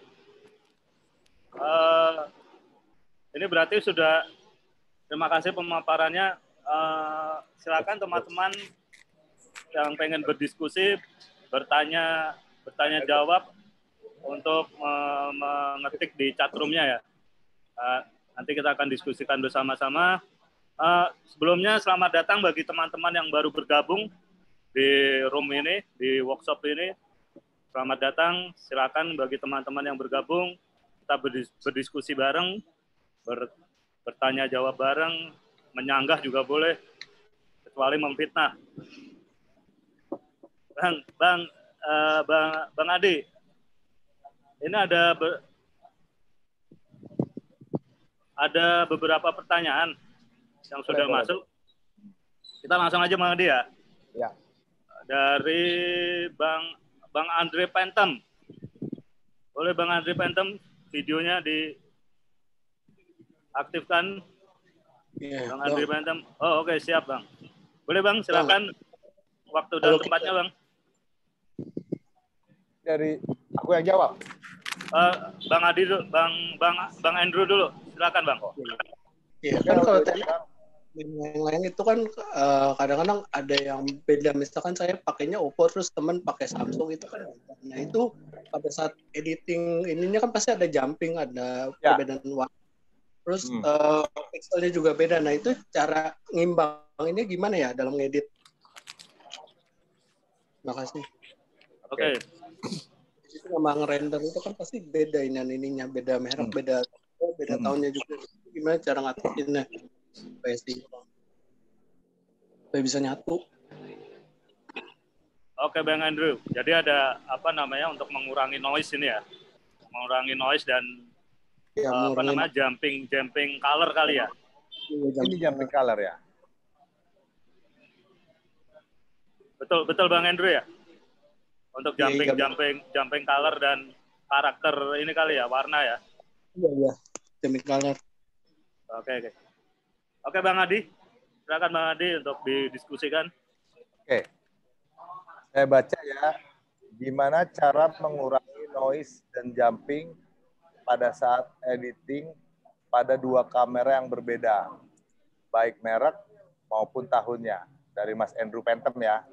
uh, ini berarti sudah, terima kasih pemaparannya. Uh, silakan teman-teman yang pengen berdiskusi, bertanya, bertanya jawab untuk uh, mengetik di chatroom-nya ya. Uh, nanti kita akan diskusikan bersama-sama. Uh, sebelumnya selamat datang bagi teman-teman yang baru bergabung di room ini, di workshop ini. Selamat datang, silakan bagi teman-teman yang bergabung, kita berdis- berdiskusi bareng, ber- bertanya jawab bareng, menyanggah juga boleh, kecuali memfitnah. Bang, Bang, uh, Bang, Bang Adi, ini ada be- ada beberapa pertanyaan yang sudah boleh, masuk. Boleh. Kita langsung aja Bang Adi ya. Ya. Dari Bang Bang Andre Pentem. Boleh Bang Andre Pentem videonya diaktifkan? Yeah, Bang Andre Pentem. Oh oke okay, siap Bang. Boleh Bang silakan bang. Waktu dan Halo, tempatnya Bang. Dari aku yang jawab. Uh, Bang Adi dulu, Bang Bang Bang Andrew dulu. Silakan Bang. Iya kan kalau tadi yang lain itu kan uh, kadang-kadang ada yang beda, misalkan saya pakainya Oppo terus teman pakai Samsung, itu kan nah itu pada saat editing ininya kan pasti ada jumping, ada ya. Perbedaan warna, terus hmm. uh, pixelnya juga beda. Nah itu cara ngimbanginnya gimana ya dalam ngedit? Terima kasih. Oke. Okay. Itu sama ngerender itu kan pasti beda ini ininya, beda merek, hmm. beda beda hmm. tahunnya juga. Gimana cara ngatasinnya? Supaya sih, supaya bisa nyatu. Oke Bang Andrew, jadi ada apa namanya untuk mengurangi noise ini ya. mengurangi noise dan Ya, uh, apa mengurangi namanya jumping jumping color kali ya. Ini jumping color ya. Betul betul Bang Andrew ya. Untuk Iya, jumping iya. jumping jumping color dan karakter ini kali ya, warna ya. Iya, iya. Jumping color. Oke oke. Oke Bang Adi, silakan Bang Adi untuk didiskusikan. Oke. Saya baca ya, gimana cara mengurangi noise dan jumping pada saat editing pada dua kamera yang berbeda, baik merek maupun tahunnya, dari Mas Andrew Phantom ya.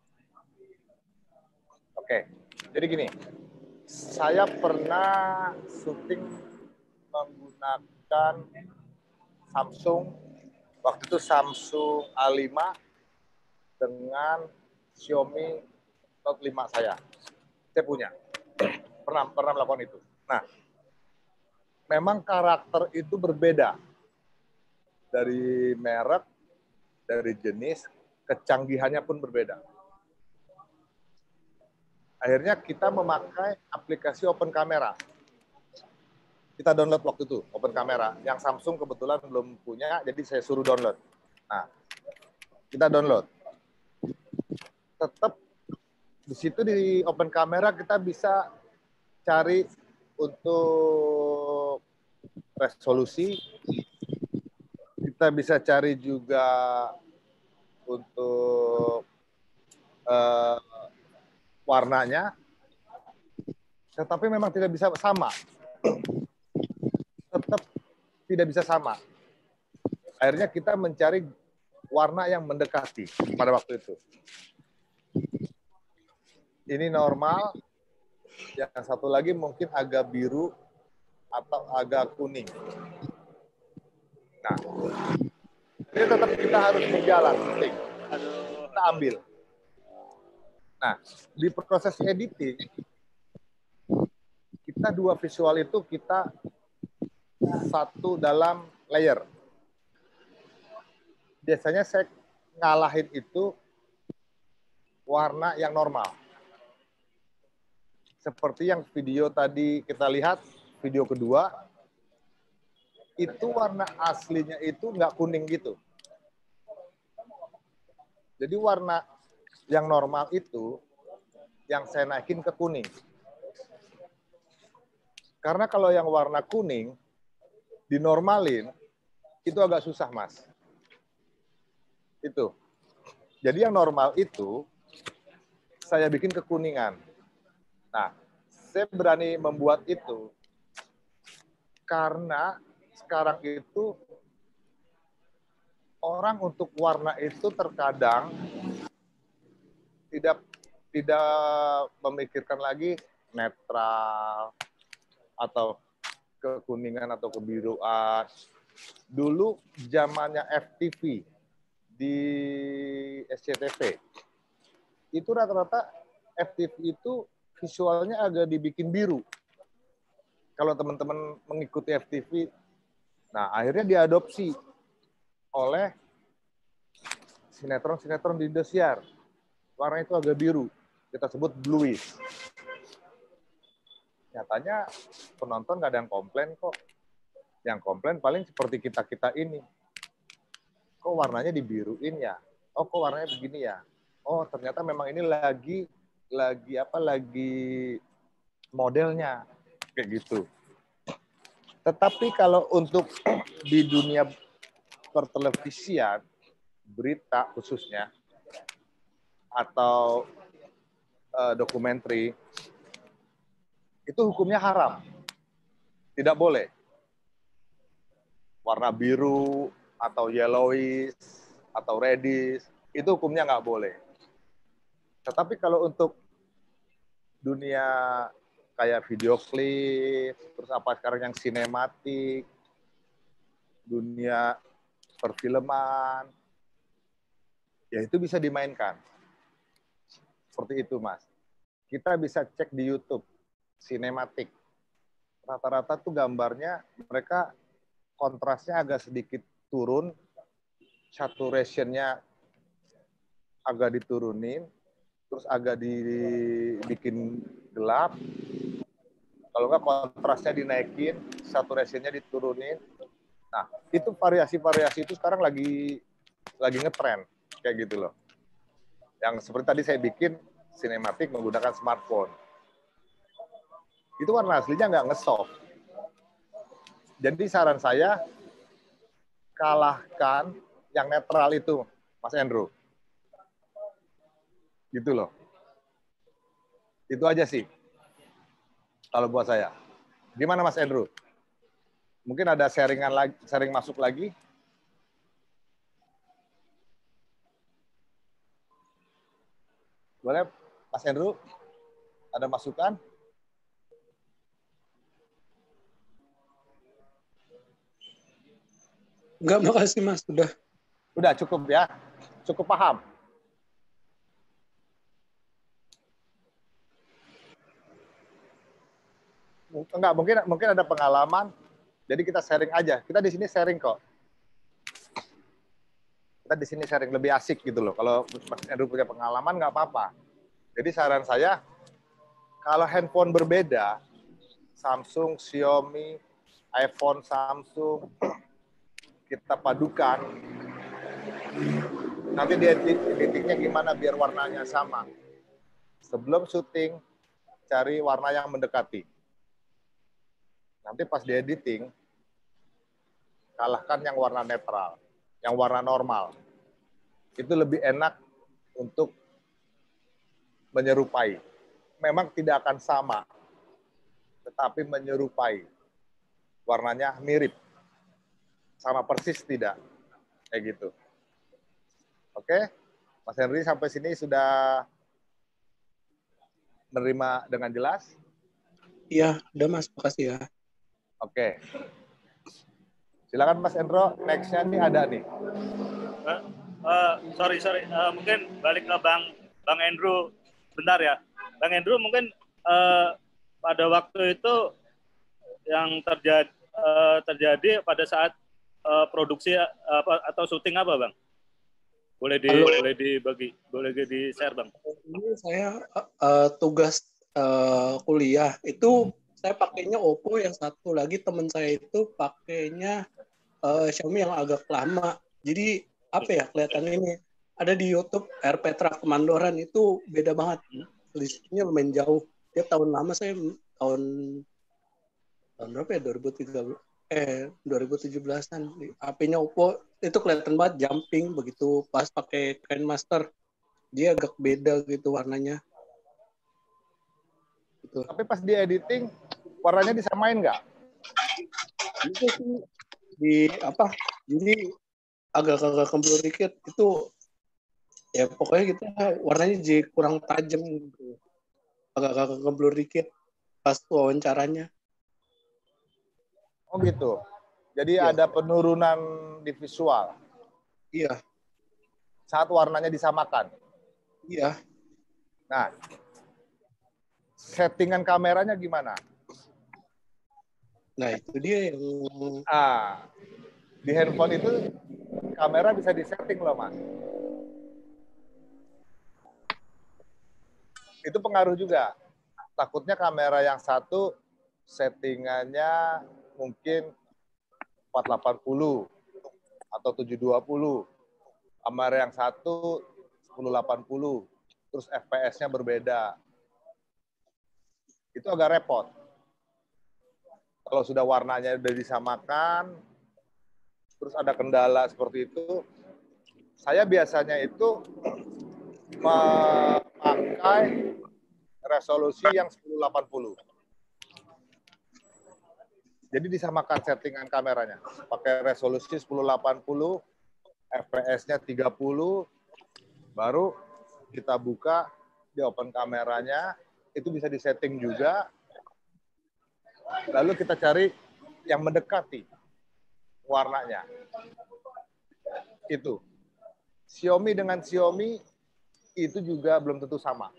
Oke, jadi gini, saya pernah syuting menggunakan Samsung, waktu itu Samsung A lima dengan Xiaomi Note lima saya. Saya punya, pernah pernah melakukan itu. Nah, memang karakter itu berbeda dari merek, dari jenis, kecanggihannya pun berbeda. Akhirnya kita memakai aplikasi Open Camera. Kita download waktu itu, Open Camera. Yang Samsung kebetulan belum punya, jadi saya suruh download. Nah, kita download. Tetap di situ di Open Camera kita bisa cari untuk resolusi, kita bisa cari juga untuk uh, warnanya, tetapi memang tidak bisa sama. Tetap tidak bisa sama. Akhirnya kita mencari warna yang mendekati pada waktu itu. Ini normal, yang satu lagi mungkin agak biru atau agak kuning. Nah, ini tetap kita harus berjalan, penting. Kita ambil. Nah, di proses editing, kita dua visual itu kita satu dalam layer. Biasanya saya ngalahin itu warna yang normal. Seperti yang video tadi kita lihat, video kedua, itu warna aslinya itu nggak kuning gitu. Jadi warna yang normal itu, yang saya naikin ke kuning. Karena kalau yang warna kuning, dinormalin, itu agak susah, Mas. Itu. Jadi yang normal itu, saya bikin kekuningan. Nah, saya berani membuat itu karena sekarang itu orang untuk warna itu terkadang tidak tidak memikirkan lagi netral atau kekuningan atau kebiruan. Dulu zamannya F T V di S C T V itu rata-rata F T V itu visualnya agak dibikin biru. Kalau teman-teman mengikuti F T V, nah akhirnya diadopsi oleh sinetron-sinetron di Indosiar. Warna itu agak biru, kita sebut bluish. Nyatanya penonton nggak ada yang komplain kok. Yang komplain paling seperti kita-kita ini. Kok warnanya dibiruin ya? Oh, kok warnanya begini ya? Oh, ternyata memang ini lagi lagi apa lagi modelnya kayak gitu. Tetapi kalau untuk di dunia pertelevisian, berita khususnya atau uh, dokumenter, itu hukumnya haram. Tidak boleh. Warna biru atau yellowish atau reddish, itu hukumnya nggak boleh. Tetapi kalau untuk dunia kayak video klip, terus apa sekarang yang sinematik, dunia perfilman, ya itu bisa dimainkan. Seperti itu, Mas. Kita bisa cek di YouTube, sinematik. Rata-rata tuh gambarnya, mereka kontrasnya agak sedikit turun, saturation-nya agak diturunin, terus agak dibikin gelap, Kalau nggak kontrasnya dinaikin, saturasinya diturunin. Nah, itu variasi-variasi itu sekarang lagi lagi ngetren kayak gitu loh. Yang seperti tadi saya bikin sinematik menggunakan smartphone. Itu warna aslinya nggak nge-soft. Jadi saran saya, kalahkan yang netral itu, Mas Andrew. Gitu loh. Itu aja sih, kalau buat saya. Gimana Mas Andrew? Mungkin ada sharingan lagi, sharing masuk lagi? Boleh, Mas Andrew? Ada masukan? Enggak, makasih Mas, udah. Udah cukup ya? Cukup paham? Enggak, mungkin mungkin ada pengalaman, jadi kita sharing aja. Kita di sini sharing kok. Kita di sini sharing lebih asik gitu loh. Kalau Mas Andrew punya pengalaman nggak apa-apa. Jadi saran saya, kalau handphone berbeda, Samsung, Xiaomi, iPhone, Samsung, kita padukan, nanti dia editingnya gimana biar warnanya sama. Sebelum syuting, cari warna yang mendekati. Nanti pas di editing, kalahkan yang warna netral, yang warna normal. Itu lebih enak untuk menyerupai. Memang tidak akan sama, tetapi menyerupai. Warnanya mirip. Sama persis tidak. Kayak gitu. Oke? Mas Henry sampai sini sudah menerima dengan jelas? Iya, udah Mas, makasih ya. Oke. Silakan Mas Endro, next-nya nih ada nih. Uh, uh, sorry, sorry. Uh, mungkin balik ke Bang Bang Andrew. Bentar ya. Bang Andrew, mungkin uh, pada waktu itu yang terjadi, uh, terjadi pada saat Uh, produksi uh, apa atau syuting apa Bang? Boleh di Halo. boleh dibagi, boleh di share Bang. Ini saya uh, tugas uh, kuliah itu saya pakainya Oppo, yang satu lagi teman saya itu pakainya uh, Xiaomi yang agak lama. Jadi apa ya, kelihatan ini ada di YouTube R Petra Kemandoran itu beda banget. Listnya lumayan jauh. Dia tahun lama, saya tahun tahun berapa ya, dua ribu tiga belas eh dua ribu tujuh belasan. H P-nya Oppo itu kelihatan banget jumping, begitu pas pakai Grandmaster dia agak beda gitu warnanya. Gitu. Tapi pas di editing warnanya disamain nggak? Itu sih di apa? Jadi agak-agak kembur dikit itu ya, pokoknya gitu warnanya jadi kurang tajam gitu. Agak-agak kembur dikit pas wawancaranya. Oh gitu. Jadi ya, ada penurunan di visual. Iya. Saat warnanya disamakan. Iya. Nah, settingan kameranya gimana? Nah, itu dia yang... Ah, di handphone itu kamera bisa disetting loh, Mas. Itu pengaruh juga. Takutnya kamera yang satu settingannya mungkin empat delapan puluh atau tujuh dua puluh. Kamera yang satu sepuluh delapan puluh. Terus F P S-nya berbeda. Itu agak repot. Kalau sudah warnanya sudah disamakan, terus ada kendala seperti itu, saya biasanya itu memakai resolusi yang sepuluh delapan puluh. Jadi disamakan settingan kameranya. Pakai resolusi sepuluh delapan puluh, F P S-nya tiga puluh, baru kita buka, di open kameranya, itu bisa disetting juga. Lalu kita cari yang mendekati warnanya. Itu. Xiaomi dengan Xiaomi itu juga belum tentu sama.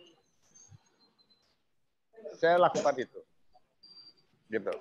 Saya lakukan itu. Gitu.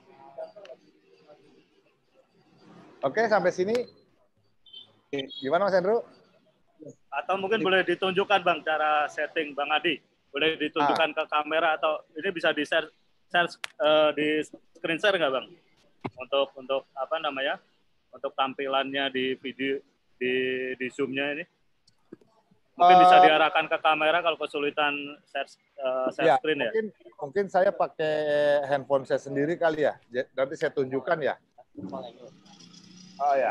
Oke, sampai sini. Gimana Mas Andrew? Atau mungkin boleh ditunjukkan Bang cara setting Bang Adi. Boleh ditunjukkan ah. ke kamera atau ini bisa di-share share uh, di screen share nggak bang? Untuk untuk apa namanya? Untuk tampilannya di video di di zoom-nya ini. Mungkin uh, bisa diarahkan ke kamera kalau kesulitan share, uh, share ya, screen ya. Mungkin mungkin saya pakai handphone saya sendiri kali ya. Nanti saya tunjukkan ya. Oh ya.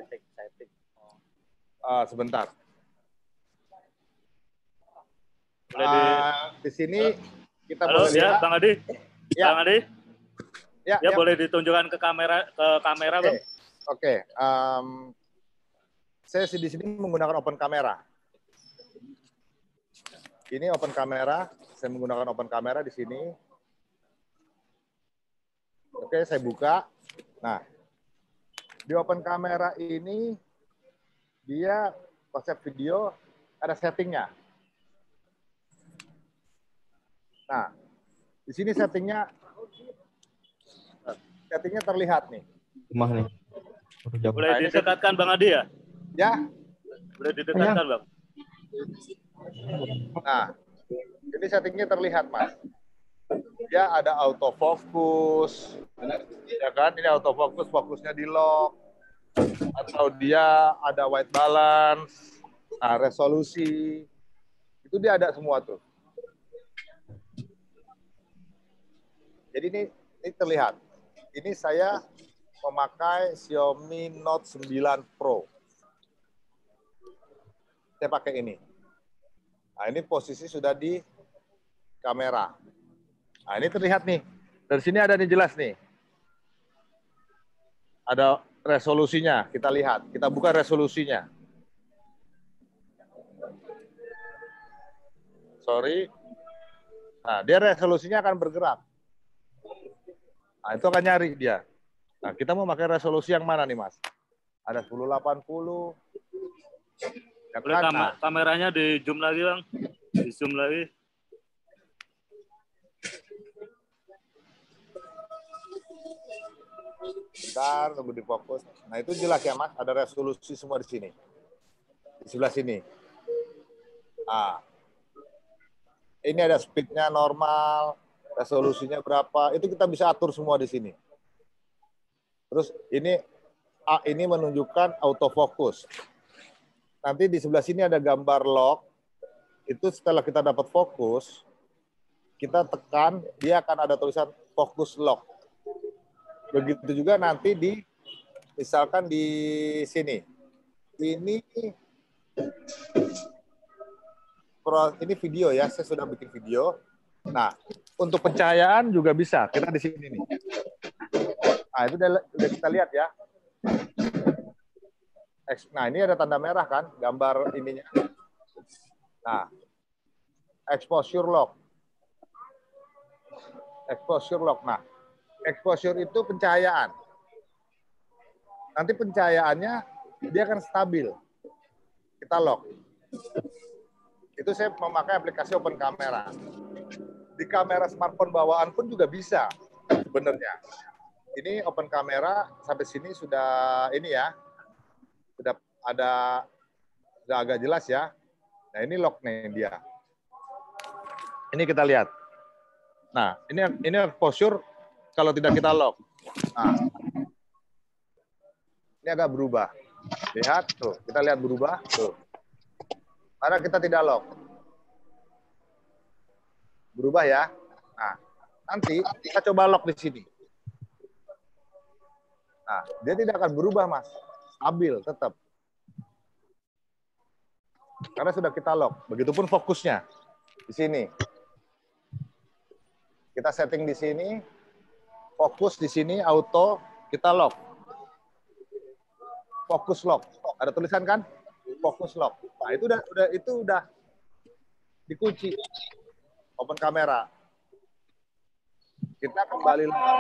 Uh, sebentar. Boleh di... Uh, di sini kita Halo, boleh ya, lihat. Bang Adi. Ya. Bang Adi. Ya, ya, ya, boleh ditunjukkan ke kamera ke kamera, okay. Bang. Oke. Okay. Um, saya di sini menggunakan open kamera. Ini open kamera. Saya menggunakan open kamera di sini. Oke, okay, saya buka. Nah, di open kamera ini dia konsep video ada settingnya. Nah, di sini settingnya settingnya terlihat nih. Rumah nih. Boleh didekatkan Bang Adi ya? Ya. Boleh didekatkan Bang. Nah, ini settingnya terlihat Mas. Dia ada autofocus, ya kan? Ini autofocus, fokusnya di lock, atau dia ada white balance, nah, resolusi, itu dia ada semua tuh. Jadi ini, ini terlihat. Ini saya memakai Xiaomi Note sembilan Pro. Saya pakai ini. Nah, ini posisi sudah di kamera. Nah, ini terlihat nih. Dari sini ada nih jelas nih. Ada resolusinya, kita lihat. Kita buka resolusinya. Sorry. Nah, dia resolusinya akan bergerak. Nah, itu akan nyari dia. Nah, kita mau pakai resolusi yang mana nih, Mas? Ada sepuluh delapan puluh. Ya Boleh kan? kam Nah. kameranya di zoom lagi, Bang. Di zoom lagi. Bentar, tunggu di fokus. Nah, itu jelas ya, Mas. Ada resolusi semua di sini. Di sebelah sini. Nah. Ini ada speed-nya normal, resolusinya berapa, itu kita bisa atur semua di sini. Terus ini ini menunjukkan autofocus. Nanti di sebelah sini ada gambar lock. Itu setelah kita dapat fokus, kita tekan, dia akan ada tulisan fokus lock. Begitu juga nanti di, misalkan di sini. Ini ini video ya, saya sudah bikin video. Nah, untuk pencahayaan juga bisa. Kita di sini nih. Nah, itu udah, udah kita lihat ya. Nah, ini ada tanda merah kan, gambar ininya. Nah, exposure lock. Exposure lock. Nah, exposure itu pencahayaan. Nanti pencahayaannya dia akan stabil. Kita lock. Itu saya memakai aplikasi open kamera. Di kamera smartphone bawaan pun juga bisa sebenarnya. Ini open kamera sampai sini sudah ini ya. Sudah ada sudah agak jelas ya. Nah, ini lock nih dia. Ini kita lihat. Nah, ini ini exposure kalau tidak kita lock. Nah. Ini agak berubah. Lihat tuh, kita lihat berubah tuh. Karena kita tidak lock. Berubah ya. Nah, nanti kita coba lock di sini. Nah, dia tidak akan berubah, Mas. Stabil tetap. Karena sudah kita lock. Begitupun fokusnya. Di sini. Kita setting di sini. Fokus di sini, auto, kita lock. Fokus lock. Ada tulisan kan? Fokus lock. Nah, itu udah udah itu udah dikunci. Open kamera. Kita kembali lagi.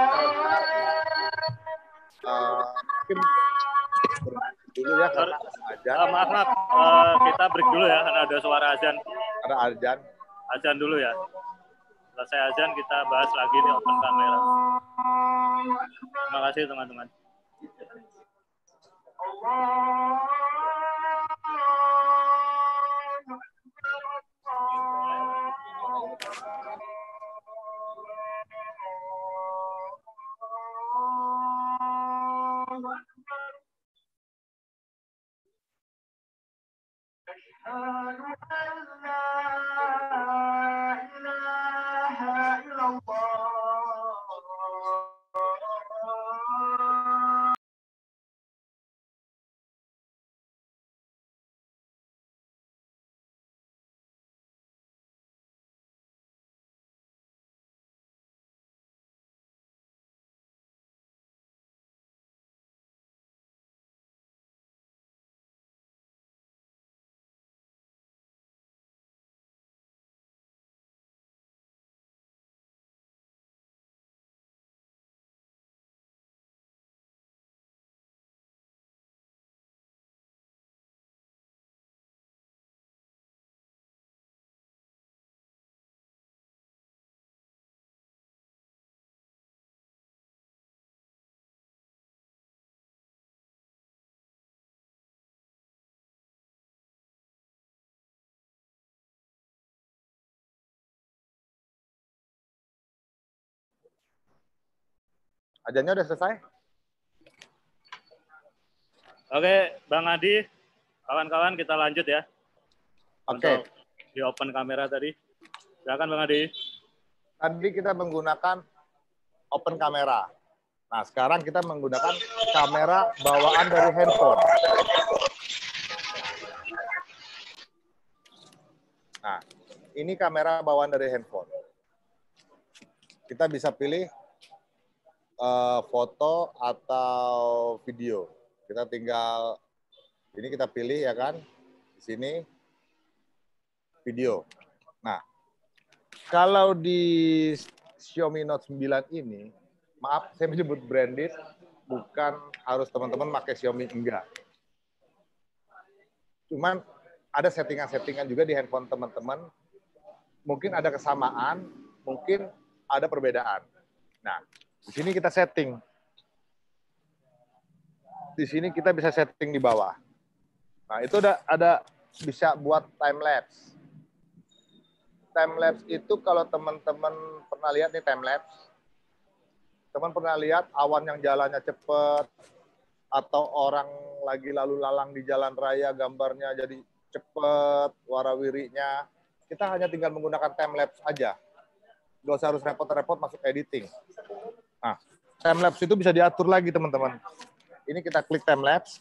Uh, mungkin dulu ya karena azan. Uh, maaf, maaf. Uh, kita break dulu ya karena ada suara azan. Ada azan. Azan dulu ya. Selesai azan kita bahas lagi di open kamera. Terima kasih teman-teman. Ajannya udah selesai? Oke, Bang Adi, kawan-kawan kita lanjut ya. Oke. Untuk di open kamera tadi. Silakan Bang Adi. Tadi kita menggunakan open kamera. Nah, sekarang kita menggunakan kamera bawaan dari handphone. Nah, ini kamera bawaan dari handphone. Kita bisa pilih uh, foto atau video. Kita tinggal, ini kita pilih ya kan, di sini video. Nah, kalau di Xiaomi Note sembilan ini, maaf saya menyebut branded, bukan harus teman-teman pakai Xiaomi, enggak. Cuman ada settingan-settingan juga di handphone teman-teman, mungkin ada kesamaan, mungkin ada perbedaan. Nah, di sini kita setting. Di sini kita bisa setting di bawah. Nah, itu ada, ada bisa buat time lapse. Time lapse itu kalau teman-teman pernah lihat nih time lapse, teman pernah lihat awan yang jalannya cepat, atau orang lagi lalu lalang di jalan raya, gambarnya jadi cepat, warawirinya, kita hanya tinggal menggunakan time lapse aja. Nggak usah harus repot-repot masuk editing. Nah, time lapse itu bisa diatur lagi teman-teman. Ini kita klik time lapse.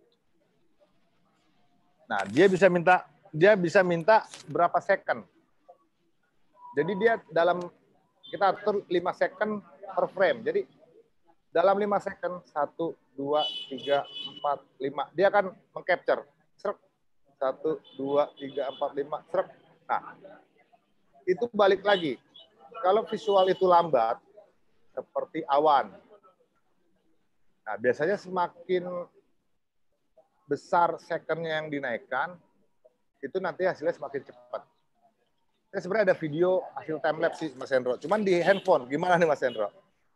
Nah, dia bisa minta dia bisa minta berapa second. Jadi dia dalam kita atur lima second per frame. Jadi dalam lima second satu, dua, tiga, empat, lima dia akan mengcapture. Srek. satu, dua, tiga, empat, lima, srek. Nah, itu balik lagi. Kalau visual itu lambat seperti awan. Nah, biasanya semakin besar second-nya yang dinaikkan, itu nanti hasilnya semakin cepat. Ini sebenarnya ada video hasil time-lapse sih, Mas Hendro. Cuman di handphone, gimana nih Mas Hendro?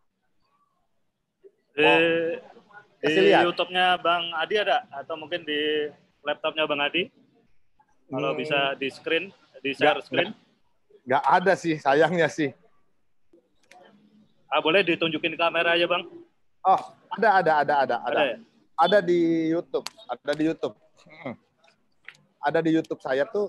Di, oh, di YouTube-nya Bang Adi ada? Atau mungkin di laptopnya Bang Adi? Kalau hmm. bisa di screen, di share Nggak, screen? Nggak, nggak ada sih, sayangnya sih. Ah, boleh ditunjukin kamera aja Bang? Oh, ada, ada, ada, ada, ada. Ada, ya? Ada di YouTube, ada di YouTube. Hmm. Ada di YouTube saya tuh.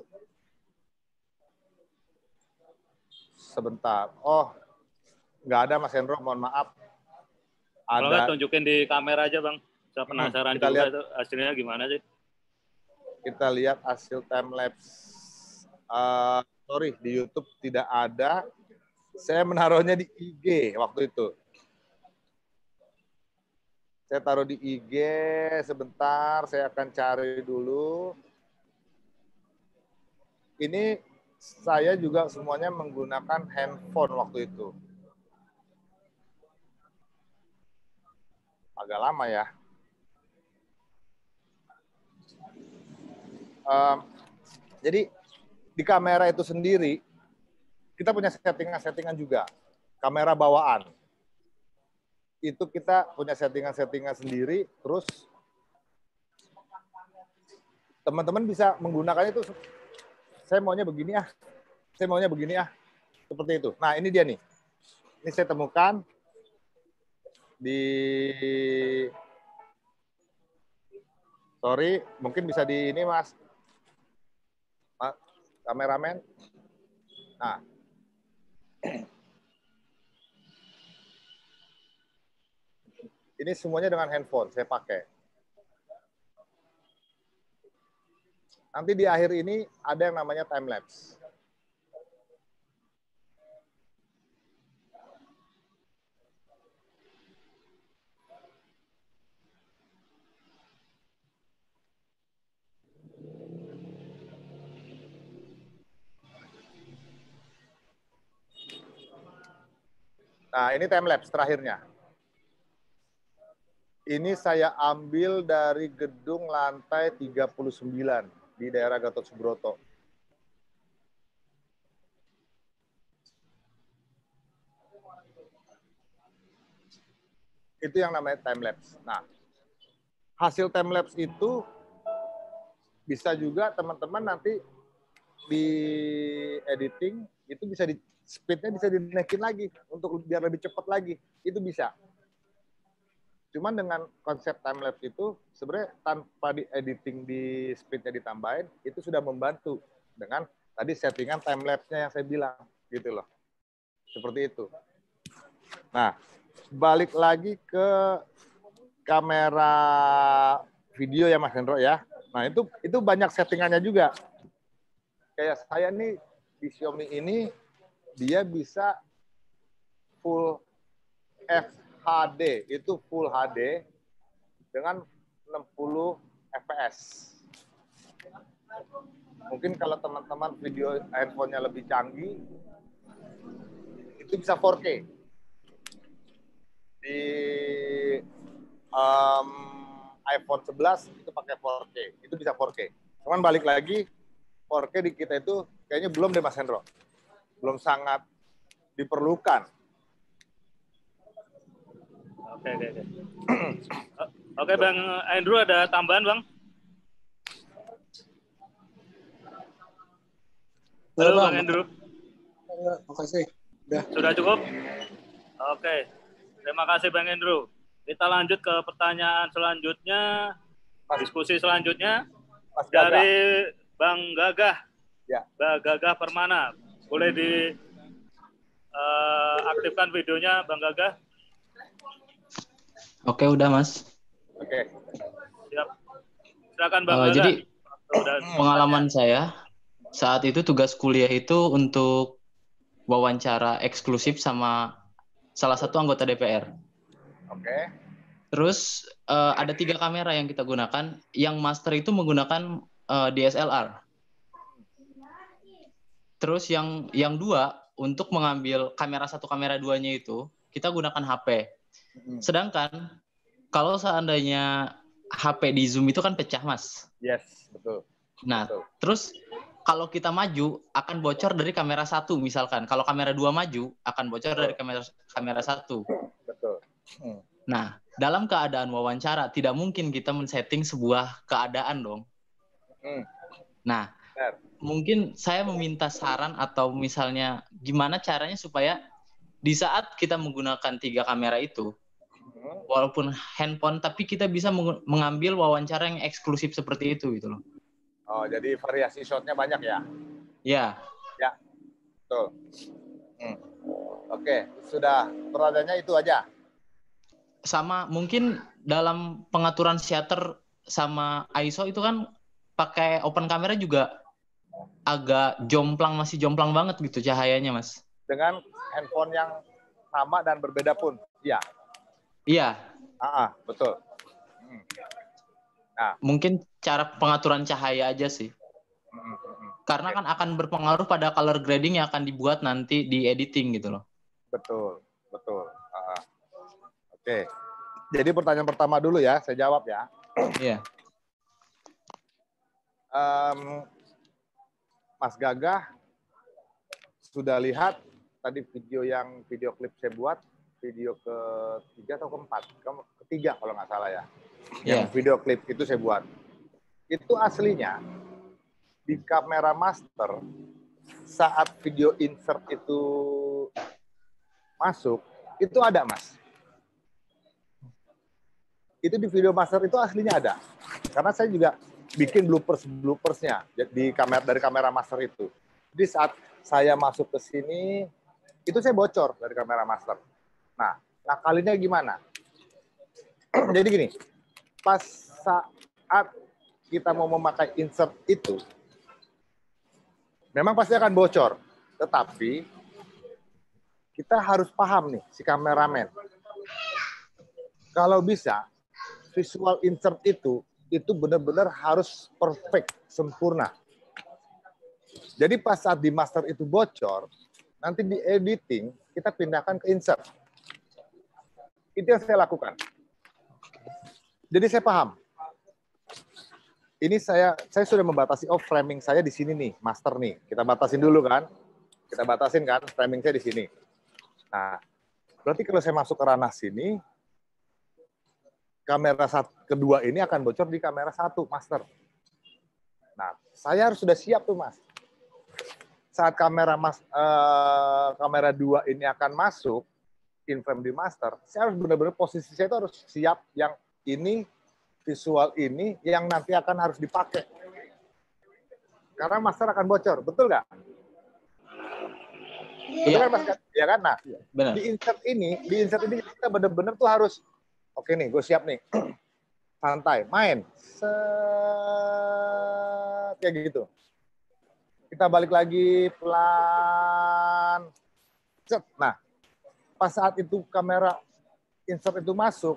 Sebentar. Oh, nggak ada Mas Hendro, mohon maaf. Ada. Kalau nggak tunjukin di kamera aja Bang. Saya penasaran hmm, juga lihat, itu hasilnya gimana sih. Kita lihat hasil time lapse. Uh, sorry, di YouTube tidak ada. Saya menaruhnya di I G waktu itu. Saya taruh di I G sebentar, saya akan cari dulu. Ini saya juga semuanya menggunakan handphone waktu itu. Agak lama ya. Um, jadi di kamera itu sendiri, kita punya settingan-settingan juga. Kamera bawaan. Itu kita punya settingan-settingan sendiri, terus teman-teman bisa menggunakan itu. Saya maunya begini ah, saya maunya begini ah, seperti itu. Nah ini dia nih, ini saya temukan di Sorry, mungkin bisa di ini Mas. Mas kameramen. Nah. Ini semuanya dengan handphone saya pakai. Nanti di akhir ini ada yang namanya time lapse. Nah, ini time lapse terakhirnya. Ini saya ambil dari gedung lantai tiga puluh sembilan di daerah Gatot Subroto. Itu yang namanya time lapse. Nah, hasil time lapse itu bisa juga teman-teman nanti di editing itu bisa di speednya bisa dinaikin lagi untuk biar lebih cepat lagi, itu bisa. Cuman dengan konsep time lapse itu sebenarnya tanpa di editing di speednya ditambahin itu sudah membantu dengan tadi settingan time lapse-nya yang saya bilang gitu loh, seperti itu. Nah, balik lagi ke kamera video ya Mas Hendro ya. Nah itu itu banyak settingannya juga. Kayak saya nih di Xiaomi ini dia bisa full F H D, itu full H D dengan enam puluh F P S. Mungkin kalau teman-teman video handphonenya lebih canggih, itu bisa four K. Di um, iPhone sebelas itu pakai four K, itu bisa four K. Cuman balik lagi, four K di kita itu kayaknya belum deh Mas Hendro. Belum sangat diperlukan. Oke, oke, oke. Oke, Bang Andrew ada tambahan, Bang? Halo, Bang Andrew. Terima kasih. Udah. Sudah cukup? Oke. Terima kasih, Bang Andrew. Kita lanjut ke pertanyaan selanjutnya, diskusi selanjutnya Mas dari Bang Gagah. Ya. Bang Gagah Permana. Boleh diaktifkan uh, videonya, Bang Gagah? Oke, udah Mas. Oke. Siap. Silakan Bang Uh, Gagah. jadi Udah. pengalaman saya saat itu tugas kuliah itu untuk wawancara eksklusif sama salah satu anggota D P R. Oke. Terus uh, ada tiga kamera yang kita gunakan. Yang master itu menggunakan uh, D S L R. Terus yang yang dua untuk mengambil kamera satu kamera duanya itu kita gunakan H P. Sedangkan kalau seandainya H P di Zoom itu kan pecah Mas. Yes, betul. Nah, betul. Terus kalau kita maju akan bocor dari kamera satu misalkan. Kalau kamera dua maju akan bocor betul. dari kamera kamera satu. Betul. Hmm. Nah, dalam keadaan wawancara tidak mungkin kita men-setting sebuah keadaan dong. Hmm. Nah, Benar. Mungkin saya meminta saran atau misalnya gimana caranya supaya di saat kita menggunakan tiga kamera itu, hmm. walaupun handphone, tapi kita bisa mengambil wawancara yang eksklusif seperti itu gitu loh. Oh, jadi variasi shotnya banyak ya? Ya. Ya, betul. Hmm. Oke, sudah pertanyaannya itu aja. Sama mungkin dalam pengaturan shutter sama I S O itu kan pakai open camera juga agak jomplang, masih jomplang banget gitu cahayanya Mas. Dengan handphone yang sama dan berbeda pun, iya. Iya. Ah, betul. Hmm. Nah, mungkin cara pengaturan cahaya aja sih. Hmm. Karena kan akan berpengaruh pada color grading yang akan dibuat nanti di editing gitu loh. Betul, betul. Ah. Oke. Jadi pertanyaan pertama dulu ya, saya jawab ya. Iya. Um, Mas Gagah sudah lihat tadi video yang video klip saya buat, video ketiga atau keempat, ketiga kalau nggak salah ya. Yeah. Yang video klip itu saya buat. Itu aslinya di kamera master saat video insert itu masuk, itu ada Mas. Itu di video master itu aslinya ada. Karena saya juga bikin bloopers bloopersnya di kamera dari kamera master itu. Jadi saat saya masuk ke sini, itu saya bocor dari kamera master. Nah, ngakalinnya gimana? Jadi gini, pas saat kita mau memakai insert itu, memang pasti akan bocor. Tetapi kita harus paham nih, si kameramen. Kalau bisa, visual insert itu, itu benar-benar harus perfect, sempurna. Jadi pas saat di master itu bocor, nanti di editing, kita pindahkan ke insert. Itu yang saya lakukan. Jadi saya paham. Ini saya saya sudah membatasi, oh framing saya di sini nih, master nih. Kita batasin dulu kan. Kita batasin kan, framing saya di sini. Nah, berarti kalau saya masuk ke ranah sini, kamera satu, kedua ini akan bocor di kamera satu, master. Nah, saya harus sudah siap tuh, Mas. Saat kamera mas, eh, kamera dua ini akan masuk, in frame di master, saya harus benar-benar posisi saya itu harus siap yang ini, visual ini, yang nanti akan harus dipakai. Karena master akan bocor, betul nggak? Betul kan, Mas? Ya kan? Nah, benar. Di insert ini, di insert ini kita benar-benar tuh harus, oke nih, gue siap nih. Santai, main. Set, kayak gitu. Kita balik lagi pelan. Set. Nah, pas saat itu kamera insert itu masuk,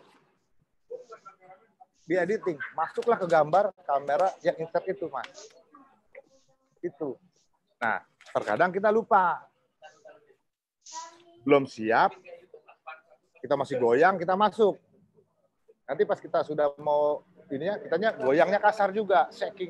di editing, masuklah ke gambar kamera yang insert itu, Mas. Itu. Nah, terkadang kita lupa. Belum siap, kita masih goyang, kita masuk. Nanti pas kita sudah mau ininya, kitanya goyangnya kasar juga, shaking.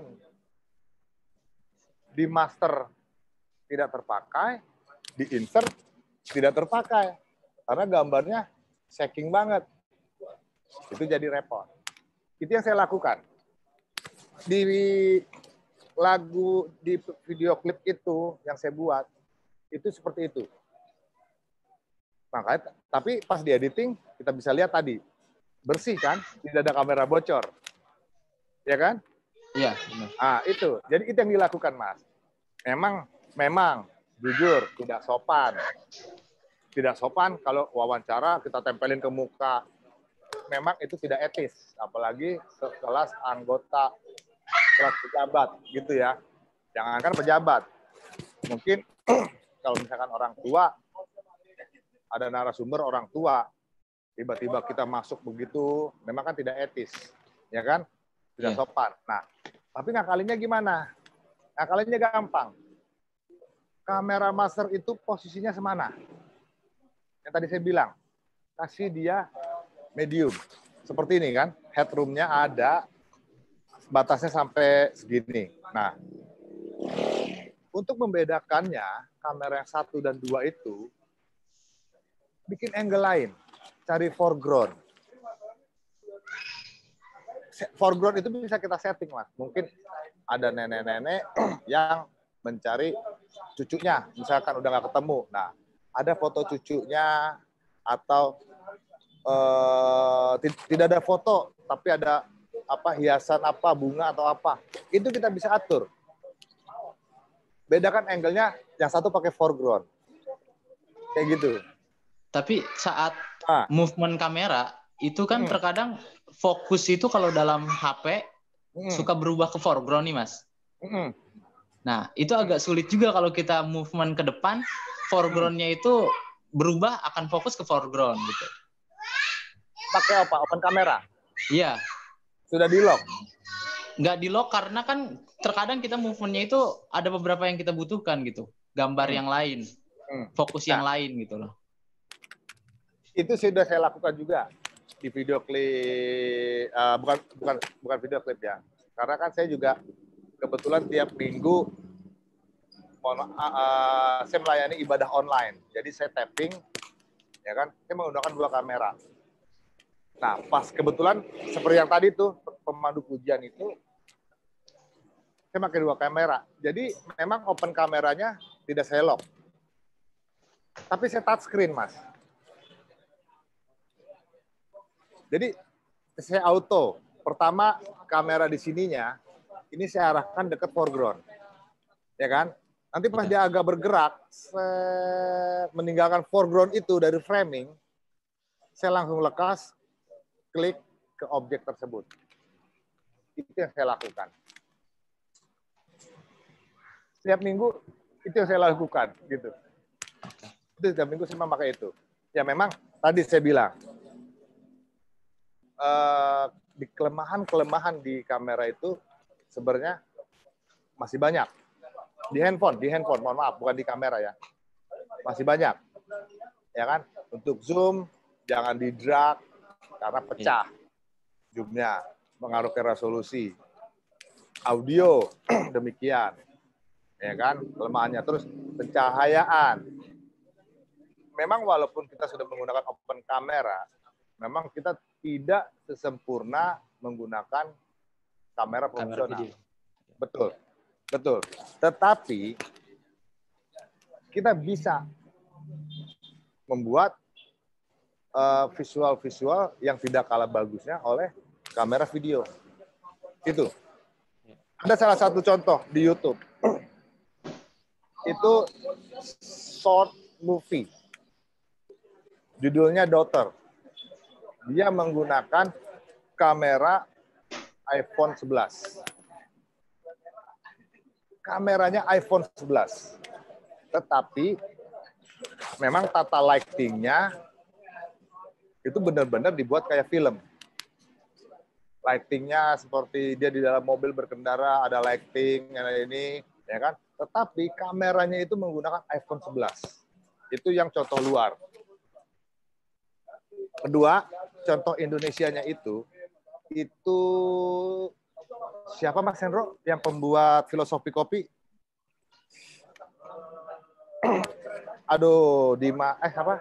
Di master tidak terpakai, di insert tidak terpakai. Karena gambarnya shaking banget. Itu jadi repot. Itu yang saya lakukan. Di lagu, di video klip itu yang saya buat, itu seperti itu. Makanya, tapi pas di editing, kita bisa lihat tadi, bersih kan, tidak ada kamera bocor. Ya kan? Iya, benar. Ah, itu. Jadi itu yang dilakukan, Mas. Memang, memang, jujur, tidak sopan. Tidak sopan kalau wawancara kita tempelin ke muka. Memang itu tidak etis. Apalagi sekelas anggota, kelas pejabat, gitu ya. Jangankan pejabat. Mungkin kalau misalkan orang tua, ada narasumber orang tua, tiba-tiba kita masuk begitu, memang kan tidak etis. Ya kan? Tidak Yeah. sopan. Nah, tapi ngakalinnya gimana? Ngakalinnya gampang. Kamera master itu posisinya semana? Yang tadi saya bilang, kasih dia medium. Seperti ini kan, headroom-nya ada, batasnya sampai segini. Nah, untuk membedakannya, kamera yang satu dan dua itu, bikin angle lain, cari foreground. Foreground itu bisa kita setting, Mas. Mungkin ada nenek-nenek yang mencari cucunya, misalkan udah nggak ketemu. Nah, ada foto cucunya atau uh, tidak ada foto, tapi ada apa hiasan apa, bunga atau apa. Itu kita bisa atur. Bedakan angle-nya, yang satu pakai foreground. Kayak gitu. Tapi saat ah. movement kamera, itu kan hmm. terkadang fokus itu kalau dalam H P hmm. suka berubah ke foreground nih, Mas. Hmm. Nah, itu agak sulit juga kalau kita movement ke depan, foreground-nya itu berubah akan fokus ke foreground gitu. Pakai apa? Open kamera? Iya. Sudah di-lock? Nggak di-lock karena kan terkadang kita movement-nya itu ada beberapa yang kita butuhkan gitu. Gambar hmm. yang lain, hmm. fokus nah. yang lain gitu loh. Itu sudah saya lakukan juga di video klip, uh, bukan bukan bukan video klip ya. Karena kan saya juga kebetulan tiap minggu uh, uh, saya melayani ibadah online. Jadi saya tapping, ya kan? Saya menggunakan dua kamera. Nah, pas kebetulan seperti yang tadi tuh pemandu pujian itu, saya pakai dua kamera. Jadi memang open kameranya tidak saya lock, tapi saya touchscreen, Mas. Jadi saya auto. Pertama kamera di sininya, ini saya arahkan dekat foreground. Ya kan? Nanti pas dia agak bergerak, saya meninggalkan foreground itu dari framing, saya langsung lekas, klik ke objek tersebut. Itu yang saya lakukan. Setiap minggu, itu yang saya lakukan. gitu. Itu setiap minggu saya memakai itu. Ya memang, tadi saya bilang, Uh, di kelemahan-kelemahan di kamera itu sebenarnya masih banyak. Di handphone, di handphone, mohon maaf, bukan di kamera ya. Masih banyak. Ya kan? Untuk zoom, jangan di drag, karena pecah zoomnya, mengaruh ke resolusi. Audio, demikian. Ya kan? Kelemahannya. Terus pencahayaan. Memang walaupun kita sudah menggunakan open kamera, memang kita tidak sesempurna menggunakan kamera profesional. Betul, betul. Tetapi kita bisa membuat visual-visual uh, yang tidak kalah bagusnya oleh kamera video. Itu. Ada salah satu contoh di YouTube. Itu short movie. Judulnya Daughter. Dia menggunakan kamera iPhone sebelas. Kameranya iPhone sebelas. Tetapi memang tata lighting-nya itu benar-benar dibuat kayak film. Lighting-nya seperti dia di dalam mobil berkendara, ada lighting, ada ini, ya kan? Tetapi kameranya itu menggunakan iPhone sebelas. Itu yang contoh luar. Kedua, contoh Indonesianya itu, itu siapa Mas Hendro yang pembuat filosofi kopi? Aduh, Dima, eh apa?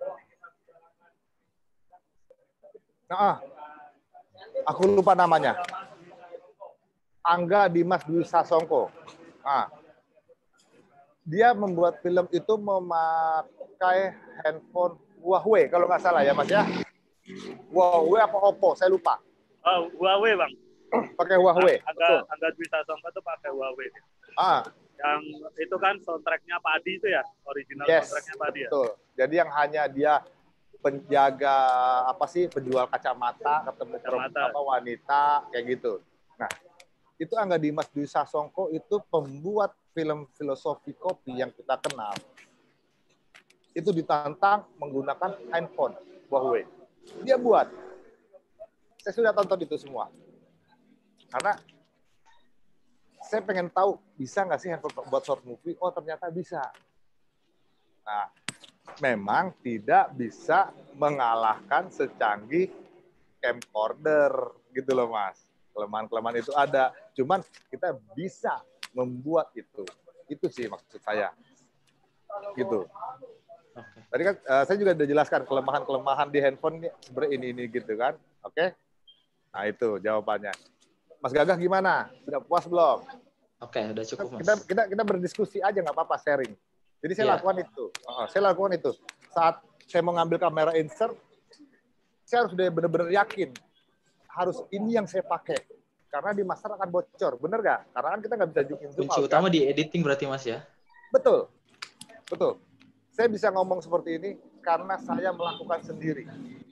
Nah, aku lupa namanya. Angga Dimas Dwi Sasongko. Nah, dia membuat film itu memakai handphone Huawei, kalau nggak salah ya Mas ya. Huawei apa Oppo, saya lupa. Oh, Huawei Bang. Pakai Huawei. Angga, Angga Dwi Sasongko itu pakai Huawei. Ah. Yang itu kan soundtracknya Padi itu ya, original Yes, soundtracknya Padi ya. Betul. Jadi yang hanya dia penjaga apa sih penjual kacamata, ketemu perempuan apa wanita kayak gitu. Nah, itu Angga Dimas Dwi Sasongko itu pembuat film filosofi kopi yang kita kenal. Itu ditantang menggunakan handphone Huawei. Dia buat. Saya sudah tonton itu semua. Karena saya pengen tahu, bisa nggak sih handphone buat short movie? Oh, ternyata bisa. Nah, memang tidak bisa mengalahkan secanggih camcorder, gitu loh, Mas. Kelemahan-kelemahan itu ada. Cuman kita bisa membuat itu. Itu sih maksud saya. Gitu. Tadi kan uh, saya juga sudah jelaskan kelemahan-kelemahan di handphone sebenarnya ini ini gitu kan, oke? Okay? Nah itu jawabannya. Mas Gagah gimana? Sudah puas belum? Oke, okay, udah cukup Mas. Kita kita kita berdiskusi aja nggak apa-apa, sharing. Jadi saya yeah. lakukan itu, uh, saya lakukan itu. Saat saya mau ngambil kamera insert, saya harus benar-benar yakin harus ini yang saya pakai. Karena di master akan bocor, bener nggak? Karena kan kita nggak bisa zoom in zoom out. Kunci utama kan? Di editing berarti Mas ya? Betul, betul. Saya bisa ngomong seperti ini karena saya melakukan sendiri.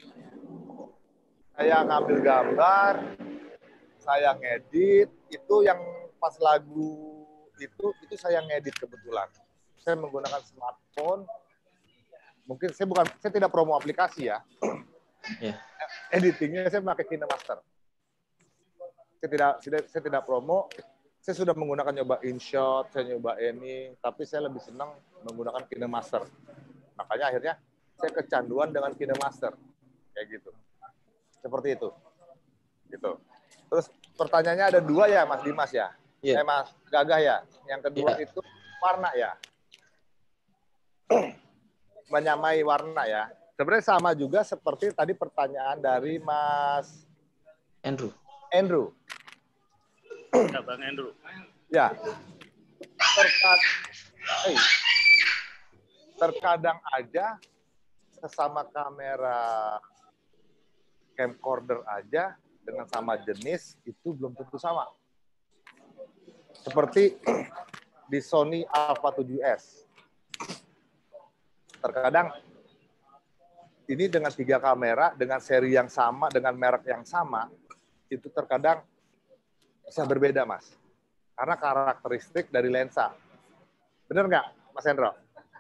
Saya ngambil gambar, saya ngedit, itu yang pas lagu itu, itu saya ngedit kebetulan. Saya menggunakan smartphone, mungkin saya bukan, saya tidak promo aplikasi ya. Yeah. Editingnya saya pakai KineMaster. Saya tidak, saya tidak promo. Saya sudah menggunakan nyoba InShot, saya nyoba ini, tapi saya lebih senang menggunakan KineMaster. Makanya akhirnya saya kecanduan dengan KineMaster. Kayak gitu. Seperti itu. Gitu. Terus pertanyaannya ada dua ya, Mas Dimas ya? Yeah. Eh, Mas Gagah ya? Yang kedua yeah. itu warna ya? Menyamai warna ya? Sebenarnya sama juga seperti tadi pertanyaan dari Mas Andrew. Andrew. Ya, Bang Andrew. Ya. Terkadang, hey, terkadang aja sesama kamera camcorder aja dengan sama jenis itu belum tentu sama. Seperti di Sony Alpha tujuh S. Terkadang ini dengan tiga kamera, dengan seri yang sama, dengan merek yang sama, itu terkadang bisa berbeda, Mas. Karena karakteristik dari lensa. Benar nggak, Mas Hendro?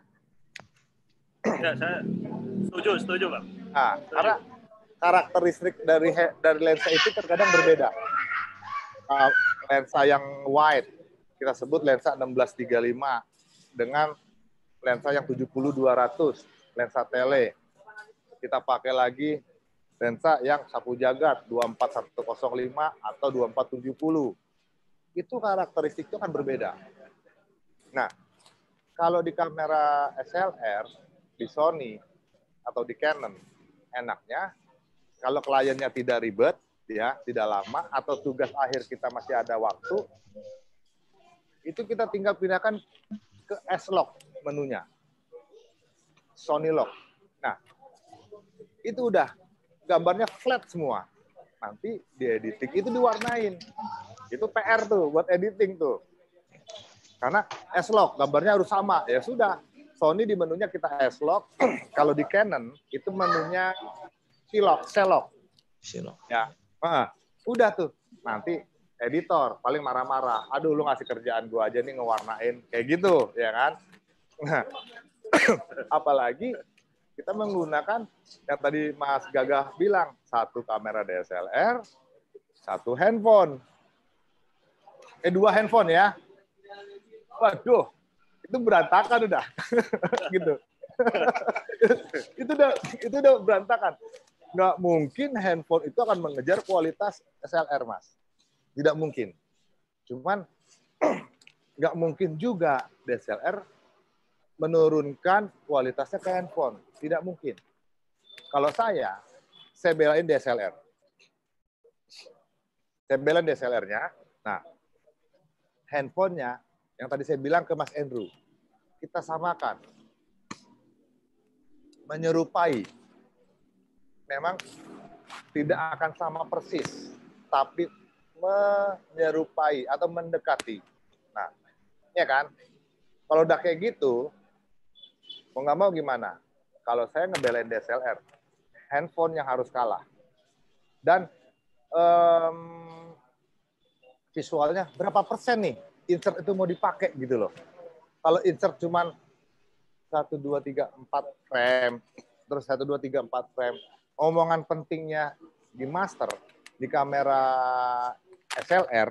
Ya, saya setuju, setuju, Bang. Nah, karena karakteristik dari dari lensa itu terkadang berbeda. Uh, lensa yang wide, kita sebut lensa enam belas tiga puluh lima, dengan lensa yang tujuh puluh dua ratus, lensa tele. Kita pakai lagi lensa yang sapu jagat dua empat satu nol lima atau dua empat tujuh nol. Itu karakteristiknya kan berbeda. Nah, kalau di kamera S L R, di Sony, atau di Canon, enaknya kalau kliennya tidak ribet, ya, tidak lama, atau tugas akhir kita masih ada waktu, itu kita tinggal pindahkan ke S-Log menunya. Sony Log. Nah, itu udah gambarnya flat semua. Nanti di editing itu diwarnain. Itu P R tuh buat editing tuh. Karena S-Log gambarnya harus sama. Ya sudah. Sony di menunya kita S-Log. Kalau di Canon itu menunya C-Log, C-Log. C-Log. Ya. Nah, udah tuh. Nanti editor paling marah-marah. Aduh, lu ngasih kerjaan gua aja nih ngewarnain kayak gitu, ya kan? Nah, apalagi kita menggunakan yang tadi Mas Gagah bilang, satu kamera D S L R, satu handphone. Eh, dua handphone ya. Waduh, itu berantakan udah. Gitu. Itu udah itu udah berantakan. Nggak mungkin handphone itu akan mengejar kualitas S L R, Mas. Tidak mungkin. Cuman nggak mungkin juga D S L R menurunkan kualitasnya ke handphone. Tidak mungkin. Kalau saya, saya belain D S L R. Saya belain D S L R-nya. Nah, handphonenya, yang tadi saya bilang ke Mas Andrew, kita samakan. Menyerupai. Memang tidak akan sama persis, tapi menyerupai atau mendekati. Nah, ya kan? Kalau udah kayak gitu, mau nggak mau gimana? Kalau saya ngebelain D S L R, handphone yang harus kalah. Dan um, visualnya berapa persen nih insert itu mau dipakai gitu loh. Kalau insert cuman satu, dua, tiga, empat frame, terus satu, dua, tiga, empat frame, omongan pentingnya di master, di kamera S L R,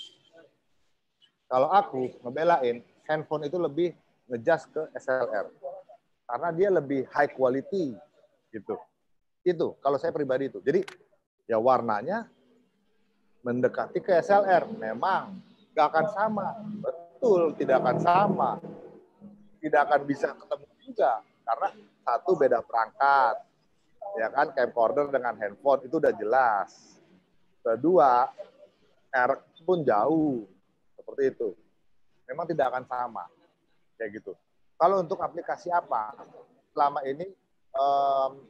kalau aku ngebelain, handphone itu lebih ngejas ke S L R. Karena dia lebih high quality. Gitu. Itu, kalau saya pribadi itu. Jadi, ya warnanya mendekati ke S L R. Memang, nggak akan sama. Betul, tidak akan sama. Tidak akan bisa ketemu juga. Karena satu beda perangkat. Ya kan, camcorder dengan handphone itu udah jelas. Kedua, merek pun jauh. Seperti itu. Memang tidak akan sama. Kayak gitu. Kalau untuk aplikasi apa? Selama ini um,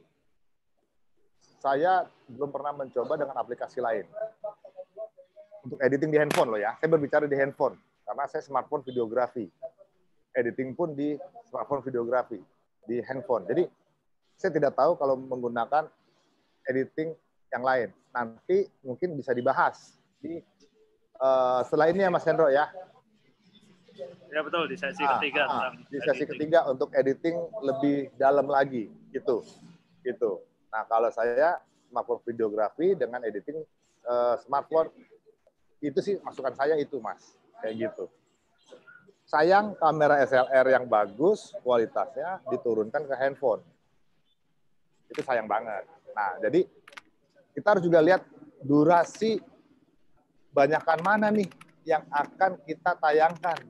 saya belum pernah mencoba dengan aplikasi lain. Untuk editing di handphone loh ya. Saya berbicara di handphone. Karena saya smartphone videografi. Editing pun di smartphone videografi. Di handphone. Jadi saya tidak tahu kalau menggunakan editing yang lain. Nanti mungkin bisa dibahas. Di, uh, setelah ini ya Mas Hendro ya. Ya betul, di sesi ah, ketiga. Ah, di sesi editing. ketiga untuk editing lebih dalam lagi. Gitu. Gitu. Nah kalau saya smartphone videografi dengan editing uh, smartphone, itu sih masukan saya itu Mas. Kayak gitu. Sayang kamera S L R yang bagus, kualitasnya diturunkan ke handphone. Itu sayang banget. Nah, jadi kita harus juga lihat durasi banyakan mana nih yang akan kita tayangkan.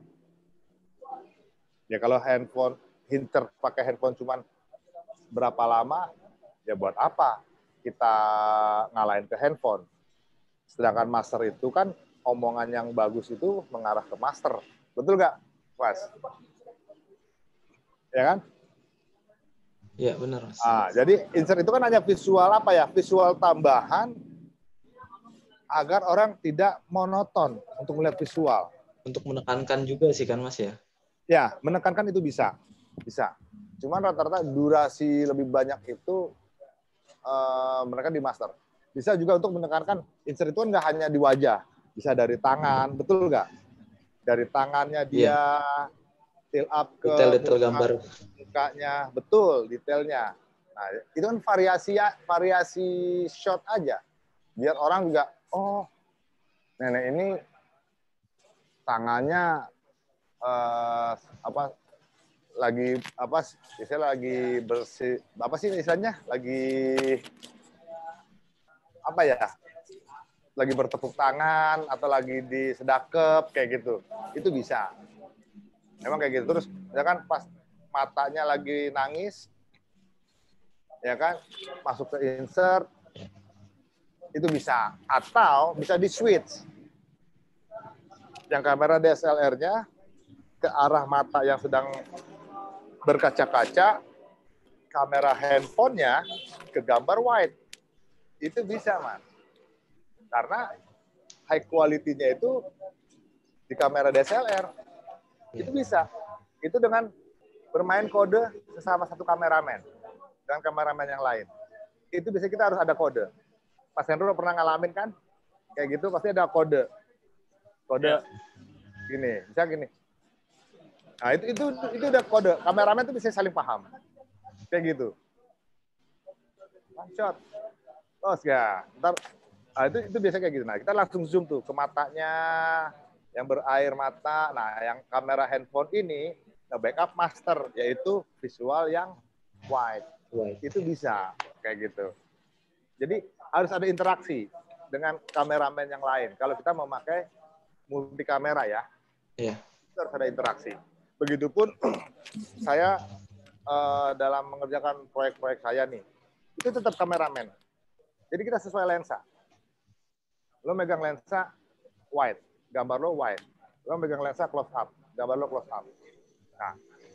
Ya kalau handphone, insert pakai handphone cuman berapa lama, ya buat apa kita ngalahin ke handphone. Sedangkan master itu kan omongan yang bagus itu mengarah ke master. Betul nggak, Mas? Ya kan? Iya, benar, Mas. Ah, jadi insert itu kan hanya visual apa ya? Visual tambahan agar orang tidak monoton untuk melihat visual. Untuk menekankan juga sih kan Mas ya? Ya, menekankan itu bisa. Bisa. Cuman rata-rata durasi lebih banyak itu uh, mereka di master. Bisa juga untuk menekankan insert itu nggak hanya di wajah. Bisa dari tangan, betul nggak? Dari tangannya dia yeah. Tilt up ke detail-detail gambar mukanya, betul detailnya. Nah, itu kan variasi variasi shot aja. Biar orang juga, oh, nenek ini tangannya uh, apa lagi apa istilahnya lagi bersih apa sih istilahnya lagi apa ya lagi bertepuk tangan atau lagi di sedekap kayak gitu, itu bisa memang kayak gitu. Terus ya kan pas matanya lagi nangis ya kan masuk ke insert itu bisa, atau bisa di switch yang kamera D S L R-nya ke arah mata yang sedang berkaca-kaca, kamera handphonenya ke gambar wide. Itu bisa, Mas. Karena high quality-nya itu di kamera D S L R. Itu bisa. Itu dengan bermain kode sesama satu kameramen dengan kameramen yang lain. Itu biasanya kita harus ada kode. Mas Hendro pernah ngalamin kan? Kayak gitu pasti ada kode. Kode gini, bisa gini. Nah, itu itu itu udah kode. Kameramen itu bisa saling paham. Kayak gitu. One shot. Terus ya, ntar nah, itu itu biasa kayak gitu. Nah, kita langsung zoom tuh ke matanya yang berair mata. Nah, yang kamera handphone ini nge-backup master, yaitu visual yang wide. Wide. Itu bisa kayak gitu. Jadi harus ada interaksi dengan kameramen yang lain. Kalau kita memakai multi kamera ya, yeah. harus ada interaksi. Begitupun saya uh, dalam mengerjakan proyek-proyek saya nih, itu tetap kameramen. Jadi kita sesuai lensa. Lo megang lensa wide, gambar lo wide. Lo megang lensa close up, gambar lo close up. Nah,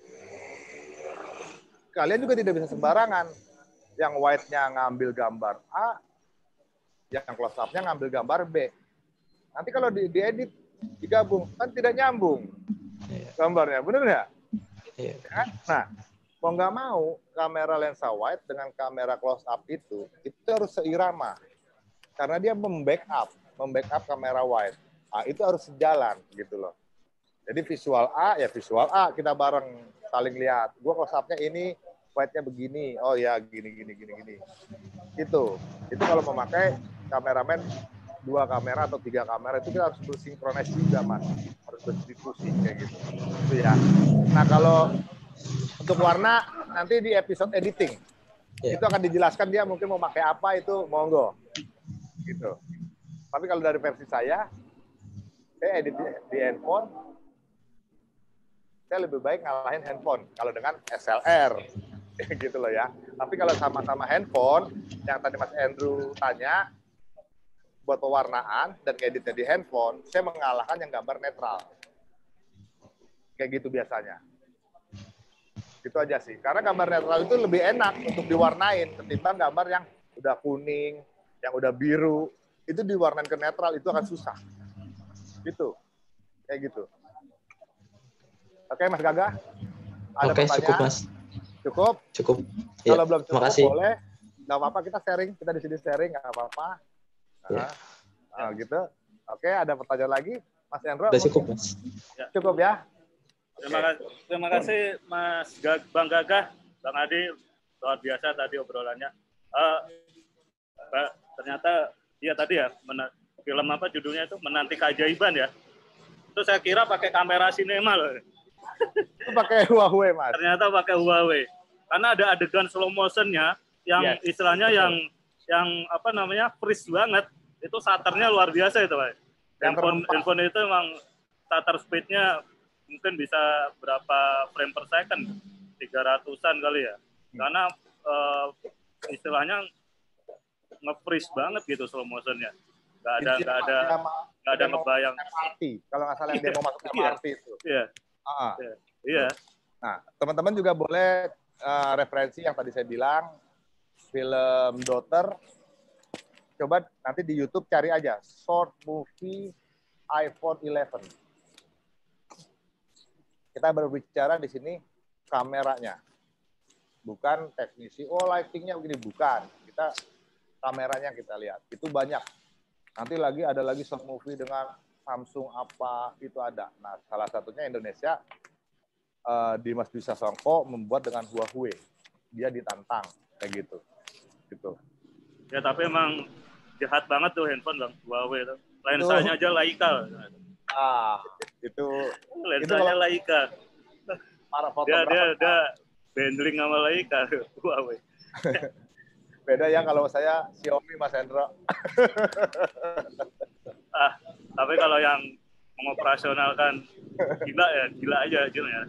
kalian juga tidak bisa sembarangan. Yang wide-nya ngambil gambar A, yang close up-nya ngambil gambar B. Nanti kalau di, diedit, digabung, kan tidak nyambung gambarnya, bener nggak? Yeah. Ya? Nah, mau nggak mau, kamera lensa wide dengan kamera close up itu, itu harus seirama. Karena dia membackup, membackup kamera wide. Nah, itu harus sejalan, gitu loh. Jadi visual A, ya visual A, kita bareng saling lihat. Gua close up-nya ini, wide-nya begini. Oh ya, gini, gini, gini, gini. Itu. Itu kalau memakai kameramen dua kamera atau tiga kamera, itu kita harus bersinkronis juga, Mas. Harus berdiskusi kayak gitu. Itu ya. Nah, kalau untuk warna, nanti di episode editing. Yeah. Itu akan dijelaskan dia mungkin mau pakai apa, itu monggo. Gitu. Tapi kalau dari versi saya, saya edit di, di handphone, saya lebih baik ngalahin handphone. Kalau dengan S L R. Gitu loh ya. Tapi kalau sama-sama handphone, yang tadi Mas Andrew tanya, buat pewarnaan dan editnya di handphone, saya mengalahkan yang gambar netral. Kayak gitu biasanya. Gitu aja sih. Karena gambar netral itu lebih enak untuk diwarnain ketimbang gambar yang udah kuning, yang udah biru. Itu diwarnain ke netral, itu akan susah. Gitu. Kayak gitu. Oke, Mas Gagah? Ada Oke, pertanyaan? cukup, Mas. Cukup? Cukup. Kalau Ya, belum cukup, makasih. boleh. Nggak apa-apa, kita sharing. Kita di sini sharing, nggak apa-apa. Nah, nah, gitu. Oke, ada pertanyaan lagi, Mas Hendro? Udah cukup, Mas. Ya. Cukup ya. Terima kasih, terima kasih Mas Gag, Bang Gagah, Bang Adi, luar biasa tadi obrolannya. Uh, ternyata iya tadi ya, mena, film apa judulnya itu Menanti Keajaiban ya. Itu saya kira pakai kamera sinema loh. Itu pakai Huawei, Mas. Ternyata pakai Huawei. Karena ada adegan slow motionnya yang Yes. istilahnya Betul. yang yang apa namanya freeze banget. Itu shutternya luar biasa itu, Pak. Handphone, handphone itu emang shutter speednya mungkin bisa berapa frame per second, tiga ratusan kali ya. Karena uh, istilahnya nge-freeze banget gitu slow motionnya. Nggak ada nggak ada nggak ada ngebayang. M R T, kalau nggak salah yang dia mau masuk M R T itu. Iya. Ah. Iya. Iya. Nah, teman-teman juga boleh uh, referensi yang tadi saya bilang, film Daughter coba nanti di YouTube cari aja short movie iPhone eleven. Kita berbicara di sini kameranya, bukan teknisi. Oh, lightingnya begini, bukan. Kita kameranya kita lihat. Itu banyak. Nanti lagi ada lagi short movie dengan Samsung apa itu ada. Nah, salah satunya Indonesia, uh, Dimas Dwi Sasongko membuat dengan Huawei. Dia ditantang kayak gitu. Gitu. Ya tapi emang jahat banget tuh handphone Bang Huawei itu. Lensanya aja Leica. Ah, itu lensanya itu Leica. Para Dia fotografer. dia dia bundling sama Leica Huawei. Beda ya kalau saya Xiaomi Mas Hendro. Ah, tapi kalau yang mengoperasionalkan gila ya, gila aja Jun ya.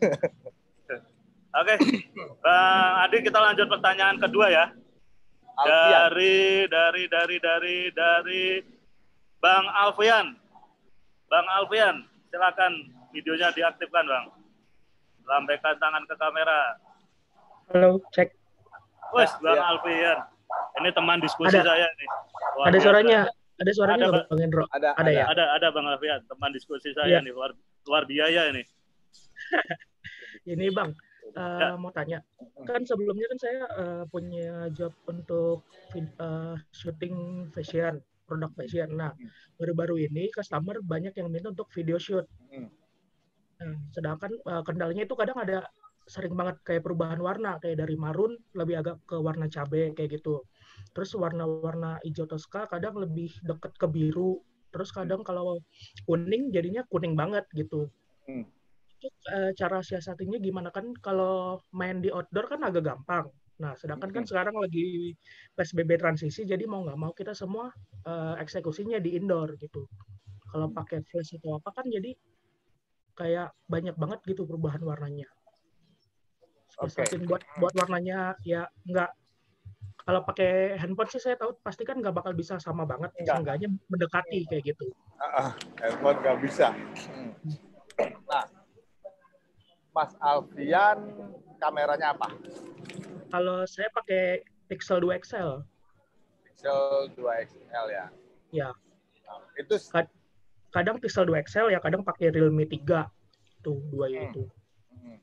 Oke, Bang Adi kita lanjut pertanyaan kedua ya. Dari dari dari dari dari Bang Alfian. Bang Alfian, silakan videonya diaktifkan, Bang. Lambaikan tangan ke kamera. Halo, cek. Wes, Bang ya. Alfian. Ini teman diskusi ada, saya nih. Luar ada biasa. suaranya, ada suaranya ada, Bang Hendro. Ada, ada ya. Ada, ada Bang Alfian, teman diskusi saya ya. nih, luar luar biaya ini. Ini Bang, uh, ya. mau tanya. Kan sebelumnya kan saya uh, punya job untuk uh, syuting fashion, produk fashion. Nah, baru-baru ini customer banyak yang minta untuk video shoot. Nah, sedangkan uh, kendalanya itu kadang ada sering banget kayak perubahan warna, kayak dari marun lebih agak ke warna cabai kayak gitu. Terus warna-warna hijau toska kadang lebih deket ke biru. Terus kadang kalau kuning jadinya kuning banget gitu. Hmm. Itu uh, cara siasatinya gimana? Kan kalau main di outdoor kan agak gampang. Nah, sedangkan kan sekarang lagi P S B B transisi, jadi mau nggak mau kita semua uh, eksekusinya di indoor gitu. Kalau pakai flash atau apa kan jadi kayak banyak banget gitu perubahan warnanya. Oke. Okay. buat buat warnanya ya nggak, kalau pakai handphone sih saya tahu pasti kan nggak bakal bisa sama banget, seenggaknya mendekati kayak gitu. Uh, handphone nggak bisa. Hmm. Nah, Mas Alfian kameranya apa? Kalau saya pakai Pixel dua X L. Pixel dua X L ya. Ya. Nah, itu kadang Pixel dua X L ya, kadang pakai Realme tiga. Tuh, dua hmm. itu. Hmm.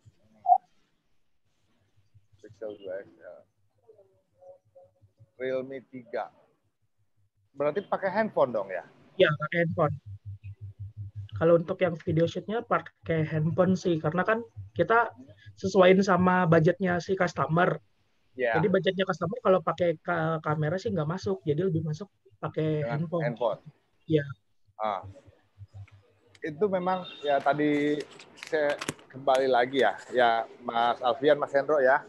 Pixel dua X L. Realme tiga. Berarti pakai handphone dong ya? Ya, pakai handphone. Kalau untuk yang video shoot-nya pakai handphone sih, karena kan kita sesuaiin sama budgetnya si customer. Yeah. Jadi budgetnya customer kalau pakai ka kamera sih nggak masuk, jadi lebih masuk pakai handphone. Handphone. Iya. Ah. Itu memang ya tadi saya kembali lagi ya, ya Mas Alfian, Mas Hendro ya.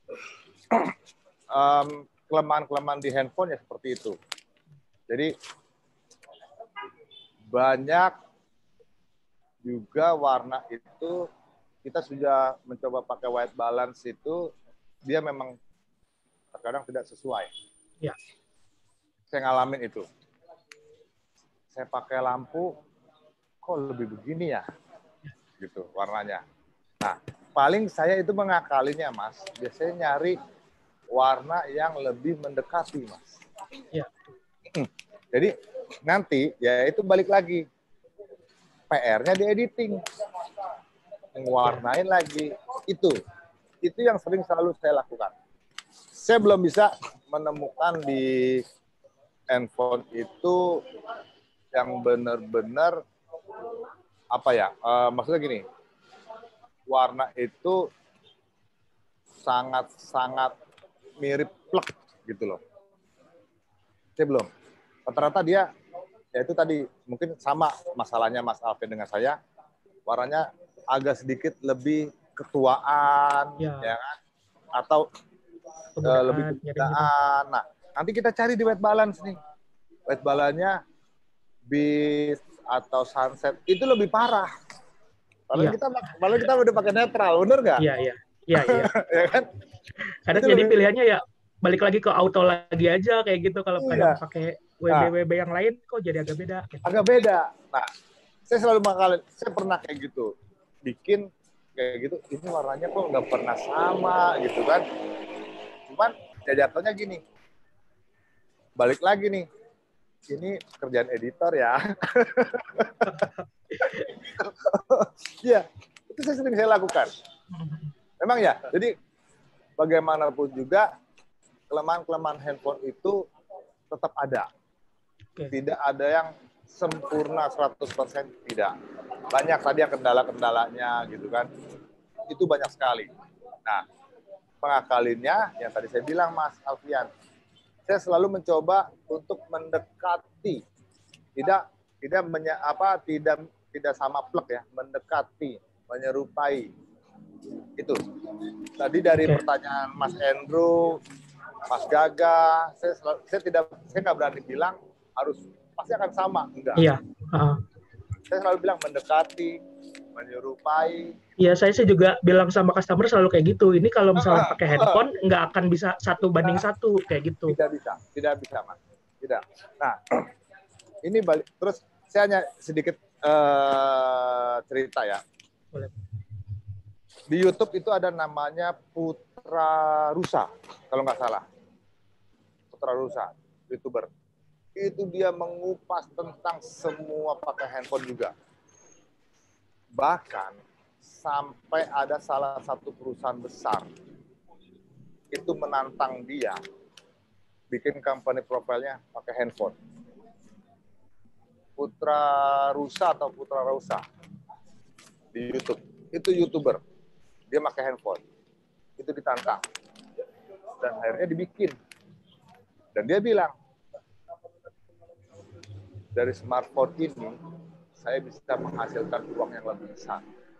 um, kelemahan-kelemahan di handphone ya seperti itu. Jadi banyak juga warna itu kita sudah mencoba pakai white balance itu dia memang terkadang tidak sesuai. Ya. Saya ngalamin itu. Saya pakai lampu kok lebih begini ya, gitu warnanya. Nah, paling saya itu mengakalinya, Mas. Biasanya nyari warna yang lebih mendekati, Mas. Ya. Jadi nanti ya itu balik lagi. P R-nya di editing. Mewarnain lagi. Itu. Itu yang sering selalu saya lakukan. Saya belum bisa menemukan di handphone itu yang benar-benar apa ya? Uh, maksudnya gini. Warna itu sangat-sangat mirip plek gitu loh. Saya belum. Rata-rata dia ya itu tadi mungkin sama masalahnya Mas Alvin dengan saya, warnanya agak sedikit lebih ketuaan ya, ya kan, atau uh, lebih ketuaan. Nah, nanti kita cari di white balance nih, white balance-nya beach atau sunset itu lebih parah. Kalau ya. kita malah kita udah pakai netral, bener nggak? Iya iya iya iya. Ya kan? Kadang jadi lebih... pilihannya ya balik lagi ke auto lagi aja kayak gitu. Kalau kadang iya. pakai W B W B nah, yang lain kok jadi agak beda. Gitu. Agak beda. Nah, saya selalu mengalami, saya pernah kayak gitu, bikin kayak gitu, ini warnanya kok nggak pernah sama gitu kan. Cuman ya jatuhnya gini, balik lagi nih. Ini kerjaan editor ya. Iya, itu saya sering saya lakukan. Memang ya, jadi bagaimanapun juga kelemahan-kelemahan handphone itu tetap ada. Tidak ada yang sempurna seratus persen, tidak. Banyak tadi yang kendala-kendalanya gitu kan. Itu banyak sekali. Nah, pengakalinnya yang tadi saya bilang Mas Alfian, saya selalu mencoba untuk mendekati, tidak tidak menye, apa tidak tidak sama plek ya, mendekati, menyerupai. Itu. Tadi dari okay. pertanyaan Mas Andrew, Mas Gaga, saya selalu, saya tidak saya nggak berani bilang harus pasti akan sama, enggak. Iya. Uh. Saya selalu bilang mendekati, menyerupai. Iya, saya sih juga bilang sama customer selalu kayak gitu. Ini kalau misalnya pakai handphone nggak akan bisa satu banding satu kayak gitu. Tidak bisa, tidak bisa Mas. Tidak. Nah, ini balik terus saya hanya sedikit uh, cerita ya. Boleh. Di YouTube itu ada namanya Putra Rusa, kalau nggak salah. Putra Rusa, YouTuber. Itu dia mengupas tentang semua pakai handphone juga. Bahkan sampai ada salah satu perusahaan besar itu menantang dia bikin company profile-nya pakai handphone. Putra Rusa atau Putra Rusa di YouTube. Itu YouTuber. Dia pakai handphone. Itu ditantang. Dan akhirnya dibikin. Dan dia bilang, dari smartphone ini, saya bisa menghasilkan uang yang lebih besar.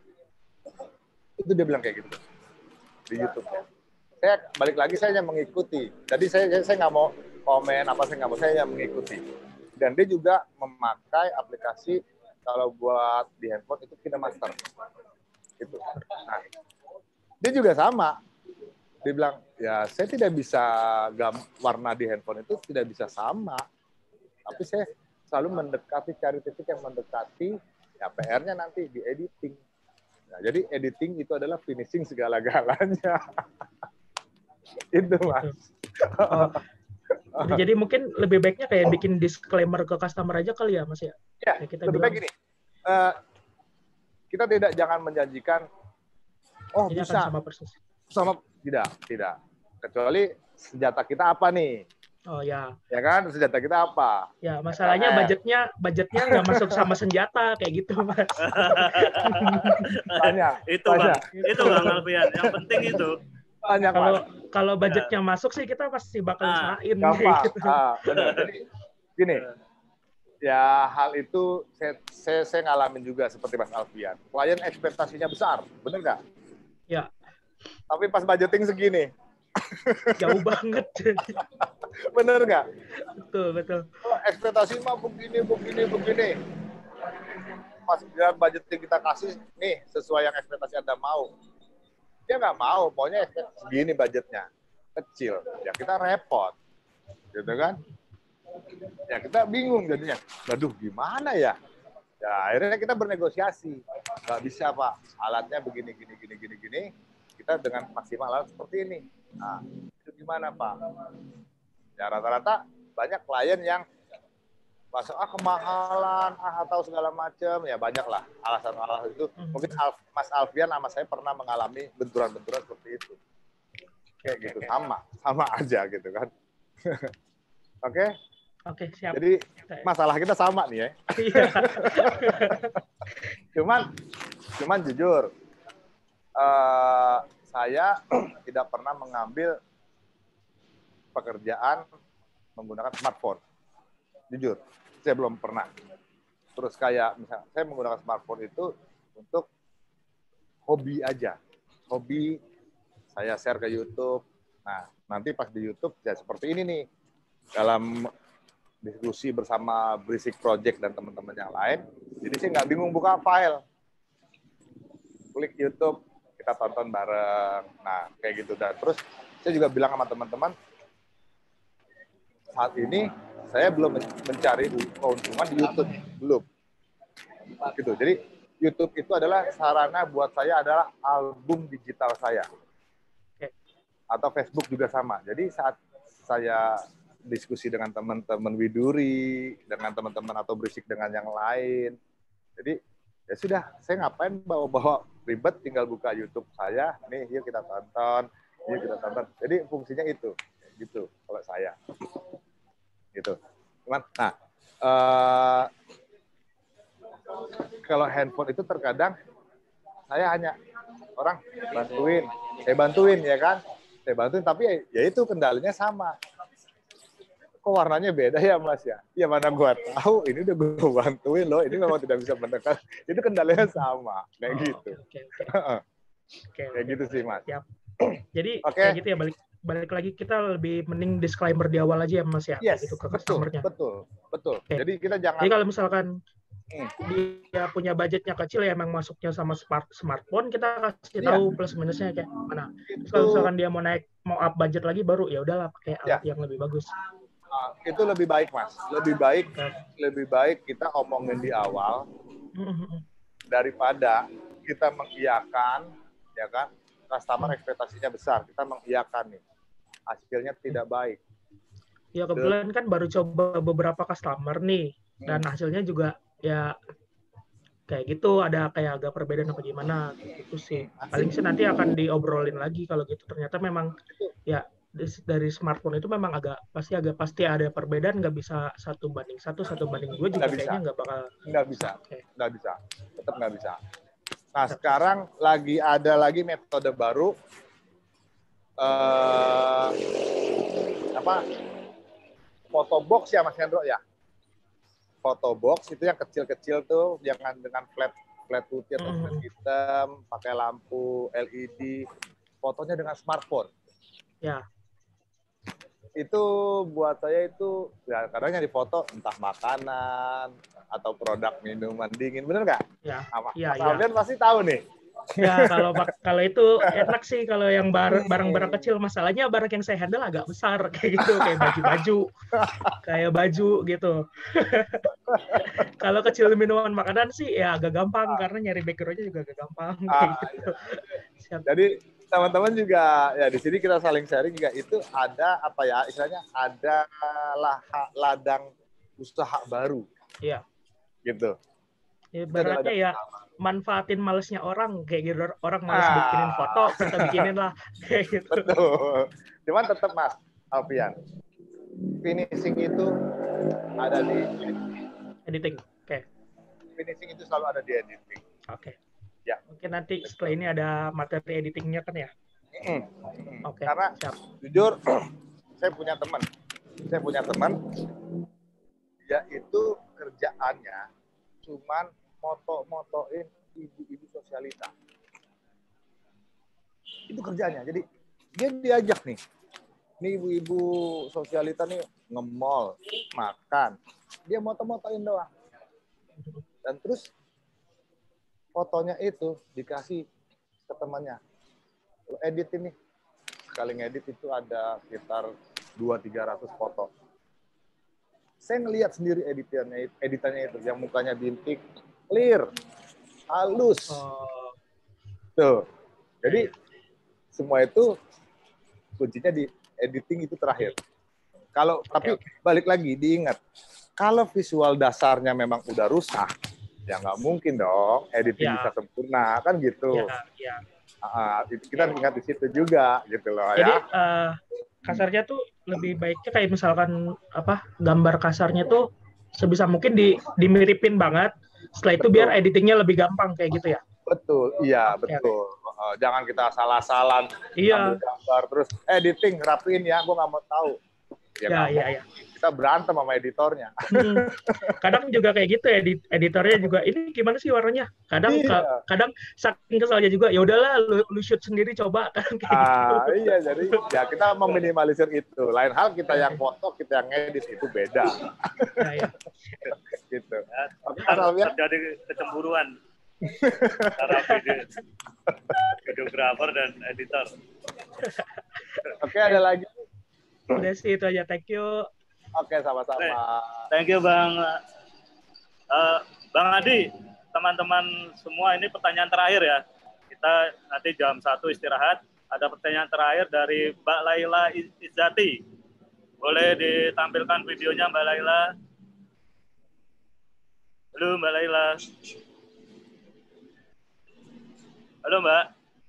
Itu dia bilang kayak gitu. Di YouTube. Saya balik lagi, saya hanya mengikuti. Jadi saya saya nggak mau komen, apa saya nggak mau, saya hanya mengikuti. Dan dia juga memakai aplikasi, kalau buat di handphone, itu KineMaster. Itu. Nah, dia juga sama. Dia bilang, ya saya tidak bisa gam warna di handphone itu tidak bisa sama. Tapi saya selalu mendekati, cari titik yang mendekati, ya P R-nya nanti di editing. Nah, jadi editing itu adalah finishing segala-galanya. Itu Mas. Oh. Jadi mungkin lebih baiknya kayak bikin disclaimer ke customer aja kali ya Mas ya? Ya, kita lebih baik gini. Uh, kita tidak jangan menjanjikan, oh ini bisa. Sama persis. Sama, tidak, tidak. Kecuali senjata kita apa nih? Oh ya. Ya kan, senjata kita apa? Ya, masalahnya budgetnya budgetnya nggak masuk sama senjata kayak gitu, Mas. Banyak. Itu Bang, itu Bang Alfian. Yang penting itu. Banyak, kalau kalau budgetnya ya. masuk sih kita pasti bakal ah, usahain. Gampang. Gitu. Ah, benar. Jadi gini, ya hal itu saya, saya, saya ngalamin juga seperti Mas Alfian. Klien ekspektasinya besar, benar nggak? Ya. Tapi pas budgeting segini. Jauh banget. Bener nggak? Betul, betul. Oh, ekspektasi mah begini, begini, begini. Pas dia budgeting kita kasih, nih sesuai yang ekspektasi Anda mau. Dia nggak mau, pokoknya segini budgetnya. Kecil. Ya kita repot. Gitu kan? Ya kita bingung jadinya. Waduh, gimana ya? Ya akhirnya kita bernegosiasi. Nggak bisa Pak, alatnya begini, gini, gini, gini, gini. Kita dengan maksimal alat seperti ini. Nah, itu gimana Pak? Ya rata-rata banyak klien yang masuk ah kemahalan, ah atau segala macam, ya banyak lah alasan-alasan itu. Mungkin Alf, Mas Alfian sama saya pernah mengalami benturan-benturan seperti itu. Kayak gitu, sama, sama aja gitu kan. Oke? Oke, siap. Jadi masalah kita sama nih ya. cuman, cuman jujur, uh, saya tidak pernah mengambil pekerjaan menggunakan smartphone. Jujur, saya belum pernah. Terus kayak misalnya saya menggunakan smartphone itu untuk hobi aja. Hobi saya share ke YouTube. Nah, nanti pas di YouTube ya seperti ini nih. Dalam diskusi bersama Berisik Project dan teman-teman yang lain. Jadi saya nggak bingung buka file. Klik YouTube, kita tonton bareng. Nah, kayak gitu. Dan terus saya juga bilang sama teman-teman, saat ini saya belum mencari keuntungan di YouTube, belum. Gitu. Jadi YouTube itu adalah sarana buat saya adalah album digital saya. Atau Facebook juga sama. Jadi saat saya diskusi dengan teman-teman Widuri, dengan teman-teman atau berisik dengan yang lain. Jadi ya sudah, saya ngapain bawa-bawa ribet, tinggal buka YouTube saya, nih yuk kita tonton, yuk kita tonton. Jadi fungsinya itu, gitu kalau saya. Gitu. Cuman, nah, uh, kalau handphone itu terkadang saya hanya orang bantuin, saya bantuin ya kan, saya bantuin, tapi ya, ya itu kendalanya sama. Kok warnanya beda ya Mas ya? Ya mana gua tahu, ini udah gua bantuin loh, ini memang tidak bisa mendekat. Itu kendalanya sama, kayak Oh, gitu. oke, oke. Oke, Kayak gitu sih Mas. Siap. Jadi Oke. kayak gitu ya, balik balik lagi kita lebih mending disclaimer di awal aja ya Mas ya, Yes, gitu ke betul, customer-nya. betul, betul. Oke. Jadi kita jangan. Jadi kalau misalkan Hmm. dia punya budgetnya kecil ya emang masuknya sama smart smartphone, kita kasih Iya. tahu plus minusnya kayak mana. Terus Itu- kalau misalkan dia mau naik mau up budget lagi baru ya udahlah pakai Ya. alat yang lebih bagus. Ah, itu lebih baik Mas, lebih baik, lebih baik kita omongin di awal daripada kita mengiyakan, ya kan? Customer ekspektasinya besar, kita mengiyakan nih, hasilnya tidak baik. Ya kebetulan kan baru coba beberapa customer nih dan hasilnya juga ya kayak gitu, ada kayak agak perbedaan apa gimana gitu sih. Paling sih nanti akan diobrolin lagi kalau gitu ternyata memang ya dis- dari smartphone itu memang agak pasti agak pasti ada perbedaan, nggak bisa satu banding satu satu banding dua juga Nggak bisa. kayaknya nggak bakal Nggak bisa, nggak bisa, tetap nggak bisa. Nah sekarang lagi ada lagi metode baru, eh, apa? Foto box ya Mas Hendro ya. Foto box itu yang kecil-kecil tuh, jangan dengan flat flat putih atau flat hitam, pakai lampu L E D, fotonya dengan smartphone. ya. Itu buat saya itu ya kadang yang difoto entah makanan atau produk minuman dingin, bener nggak? Ya, Mas iya, Mas iya. Alfian pasti tahu nih. Ya kalau bak- kalau itu enak sih kalau yang bar- barang-barang kecil, masalahnya barang yang saya handle agak besar kayak gitu, kayak baju-baju, kayak baju gitu. Kalau kecil minuman makanan sih ya agak gampang karena nyari background-nya juga agak gampang kayak Ah, gitu. Siap. Jadi teman-teman juga ya di sini kita saling sharing juga, itu ada apa ya istilahnya, ada laha, ladang usaha baru Iya. gitu. Ya, Itu adalah ibaratnya ya manfaatin malesnya orang kayak gitu, orang males Ah. bikinin foto kita bikinin lah kayak gitu. Betul. Cuman tetap Mas Alfian, finishing itu ada di Editing. Oke. finishing itu selalu ada di editing. Oke. Ya. Mungkin nanti setelah ini ada materi editingnya kan ya. Mm. Oke. Karena Siap. jujur saya punya teman, saya punya teman, dia itu kerjaannya cuman moto-motoin ibu-ibu sosialita. Itu kerjanya. Jadi dia diajak nih, nih ibu-ibu sosialita nih nge-mall, makan, dia moto-motoin doang. Dan terus fotonya itu dikasih ke temannya, lo edit ini, sekali ngedit itu ada sekitar dua sampai tiga ratus foto. Saya ngelihat sendiri editannya, editannya itu, yang mukanya bintik, clear, halus. Tuh. Jadi semua itu kuncinya di editing itu terakhir. Kalau tapi balik lagi diingat, kalau visual dasarnya memang udah rusak, ya nggak mungkin dong editing Ya. bisa sempurna kan gitu. Ya, ya. Ah, itu kita ingat di situ juga gitu loh Jadi ya. eh, kasarnya tuh lebih baiknya kayak misalkan apa gambar kasarnya tuh sebisa mungkin di dimiripin banget. Setelah itu biar editingnya lebih gampang kayak gitu ya. Betul, iya Oke, betul. Uh, jangan kita salah-salah Iya. ambil gambar terus editing rapiin ya, gue nggak mau tahu. Ya, nggak iya, mau. iya. Kita berantem sama editornya. Hmm. Kadang juga kayak gitu ya, edit- editornya juga ini gimana sih warnanya? Kadang Iya. ka- kadang saking kesalnya juga ya udahlah lu, lu shoot sendiri coba kan kayak gitu. Ah, iya, jadi ya kita meminimalisir itu. Lain hal kita yang foto, kita yang edit itu beda. Ya, ya. gitu. Oke, Ntar Mas Alfian. terjadi kecemburuan antara video, videografer dan editor. Oke, ada lagi. Udah sih itu aja. Thank you. Oke, sama-sama. Thank you Bang. Eh, Bang Adi, teman-teman semua ini pertanyaan terakhir ya. Kita nanti jam satu istirahat. Ada pertanyaan terakhir dari Mbak Laila Izzati. Boleh ditampilkan videonya Mbak Laila. Halo Mbak Laila. Halo Mbak.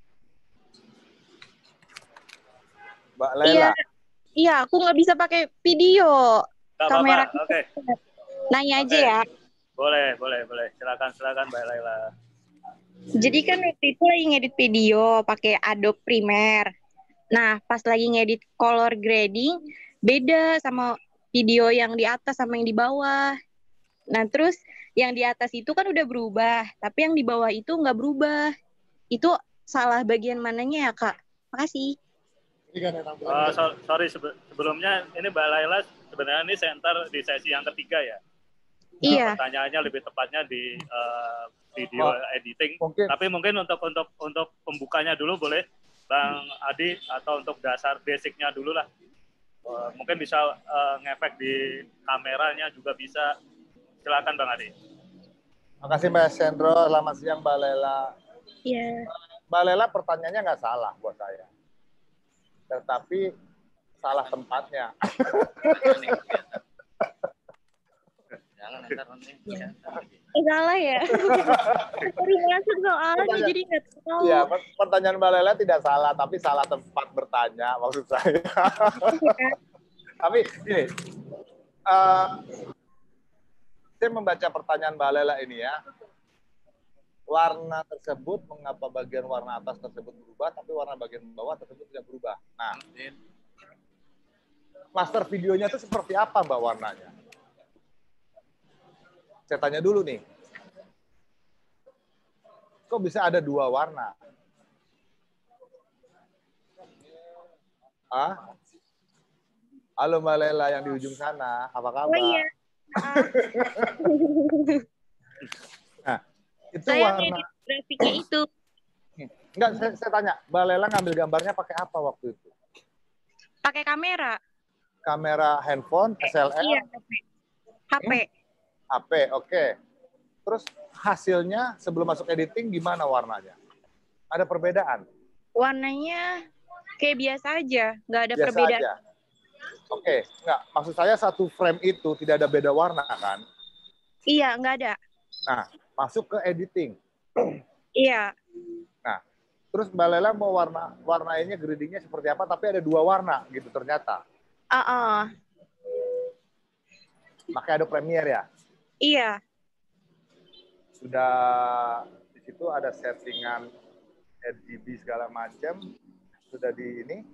Mbak Iya, Laila. iya, aku nggak bisa pakai video. Nggak Kamera. apa-apa, oke. Nanya aja Oke. ya. Boleh, boleh, boleh. Silakan, silakan Mbak Laila. Jadi kan waktu itu lagi ngedit video pakai Adobe Premiere. Nah, pas lagi ngedit color grading, beda sama video yang di atas sama yang di bawah. Nah, terus yang di atas itu kan udah berubah, tapi yang di bawah itu nggak berubah. Itu salah bagian mananya ya, Kak? Makasih. Uh, so- sorry sebe- sebelumnya ini Mbak Laila sebenarnya ini center di sesi yang ketiga ya. Iya. Pertanyaannya lebih tepatnya di uh, video Oh, editing. mungkin- Tapi mungkin untuk untuk untuk pembukanya dulu boleh Bang Adi, atau untuk dasar basicnya dulu lah. Uh, mungkin bisa uh, ngefek di kameranya juga bisa. Silakan Bang Adi. Makasih Mbak Sendro, selamat siang Mbak Lela. Iya. Mbak Lela pertanyaannya nggak salah buat saya. Tetapi salah tempatnya. Eh, salah ya? Sorry, masuk soalnya jadi nggak tahu. Iya, per- pertanyaan Mbak Lela tidak salah, tapi salah tempat bertanya maksud saya. Tapi ini, eh, saya membaca pertanyaan Mbak Lela ini ya. Warna tersebut, mengapa bagian warna atas tersebut berubah, tapi warna bagian bawah tersebut tidak berubah. Nah, master videonya itu seperti apa Mbak warnanya? Saya tanya dulu nih. Kok bisa ada dua warna? Ah? Halo Mbak Lela yang di ujung sana, apa kabar? Oh iya. Nah, itu Saya warna. ngedit grafiknya itu. Enggak, saya, saya tanya, Mbak Lela ngambil gambarnya pakai apa waktu itu? Pakai kamera. Kamera handphone, S L R, Iya, H P. H P. H P, oke. Terus hasilnya sebelum masuk editing gimana warnanya? Ada perbedaan? Warnanya kayak biasa aja, nggak ada Biasa perbedaan. aja. Oke, enggak. Maksud saya satu frame itu tidak ada beda warna kan? Iya, nggak ada. Nah, masuk ke editing. Iya. Nah, terus Mbak Lela mau warna warnanya gradingnya seperti apa? Tapi ada dua warna gitu ternyata. Ah, ah. Makanya ada Premiere ya. Iya. Sudah di situ ada settingan R G B segala macam. Sudah di ini.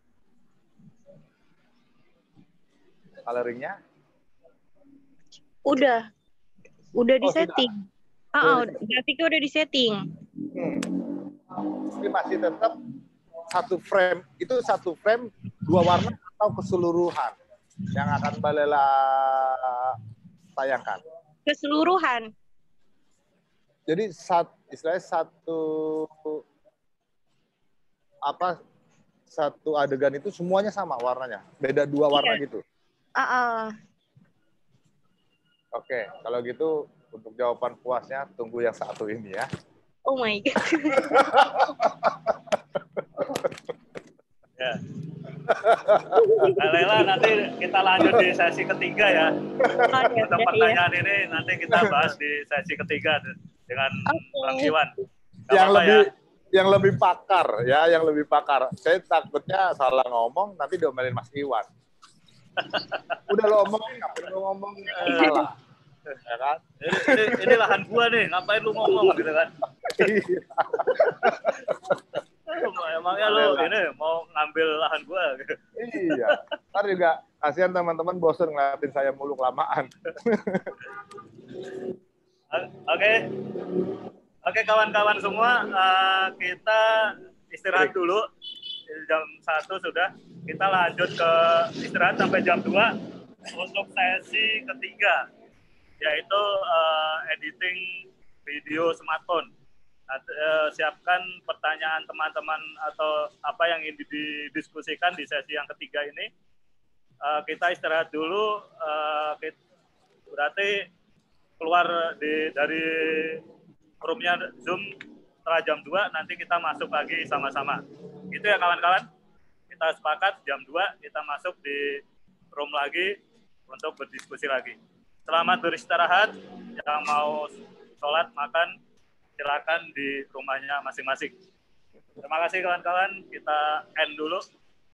Coloringnya. Udah. Udah di Oh, sudah. setting. Ah, Udah ah, di- grafiknya udah di setting. Hmm. Tapi masih tetap satu frame itu satu frame dua warna atau keseluruhan yang akan Mbak Lela tayangkan. Keseluruhan. Jadi sat, istilahnya satu apa satu adegan itu semuanya sama warnanya, beda dua warna Iya. gitu. Ah, ah. Oke, kalau gitu untuk jawaban puasnya tunggu yang satu ini ya. Oh my god. Ya. Mbak Lela, nanti kita lanjut di sesi ketiga ya. Oh, ya, Untuk udah, pertanyaan ini nanti kita bahas di sesi ketiga dengan Bang Iwan. Nggak yang apa-apa lebih ya. yang lebih pakar ya, yang lebih pakar. Saya takutnya salah ngomong nanti diomelin Mas Iwan. Udah lo omongin, ngapain lo ngomong eh, salah. Ya kan? Ini, ini, ini lahan gua nih, ngapain lu ngomong gitu kan? Emangnya lu ini mau ngambil lahan gua? Gitu. Iya. Ntar juga kasihan teman-teman bosan ngeliatin saya mulu kelamaan. Oke, oke kawan-kawan semua, uh, kita istirahat dulu. Jam satu sudah, kita lanjut ke istirahat sampai jam dua untuk sesi ketiga, yaitu uh, editing video smartphone. Nah, uh, siapkan pertanyaan teman-teman atau apa yang ingin didiskusikan di sesi yang ketiga ini. Uh, kita istirahat dulu, uh, kita, berarti keluar di, dari roomnya Zoom setelah jam dua, nanti kita masuk lagi sama-sama. Gitu ya kawan-kawan, kita sepakat jam dua kita masuk di room lagi untuk berdiskusi lagi. Selamat beristirahat. Yang mau sholat, makan, silakan di rumahnya masing-masing. Terima kasih kawan-kawan. Kita end dulu.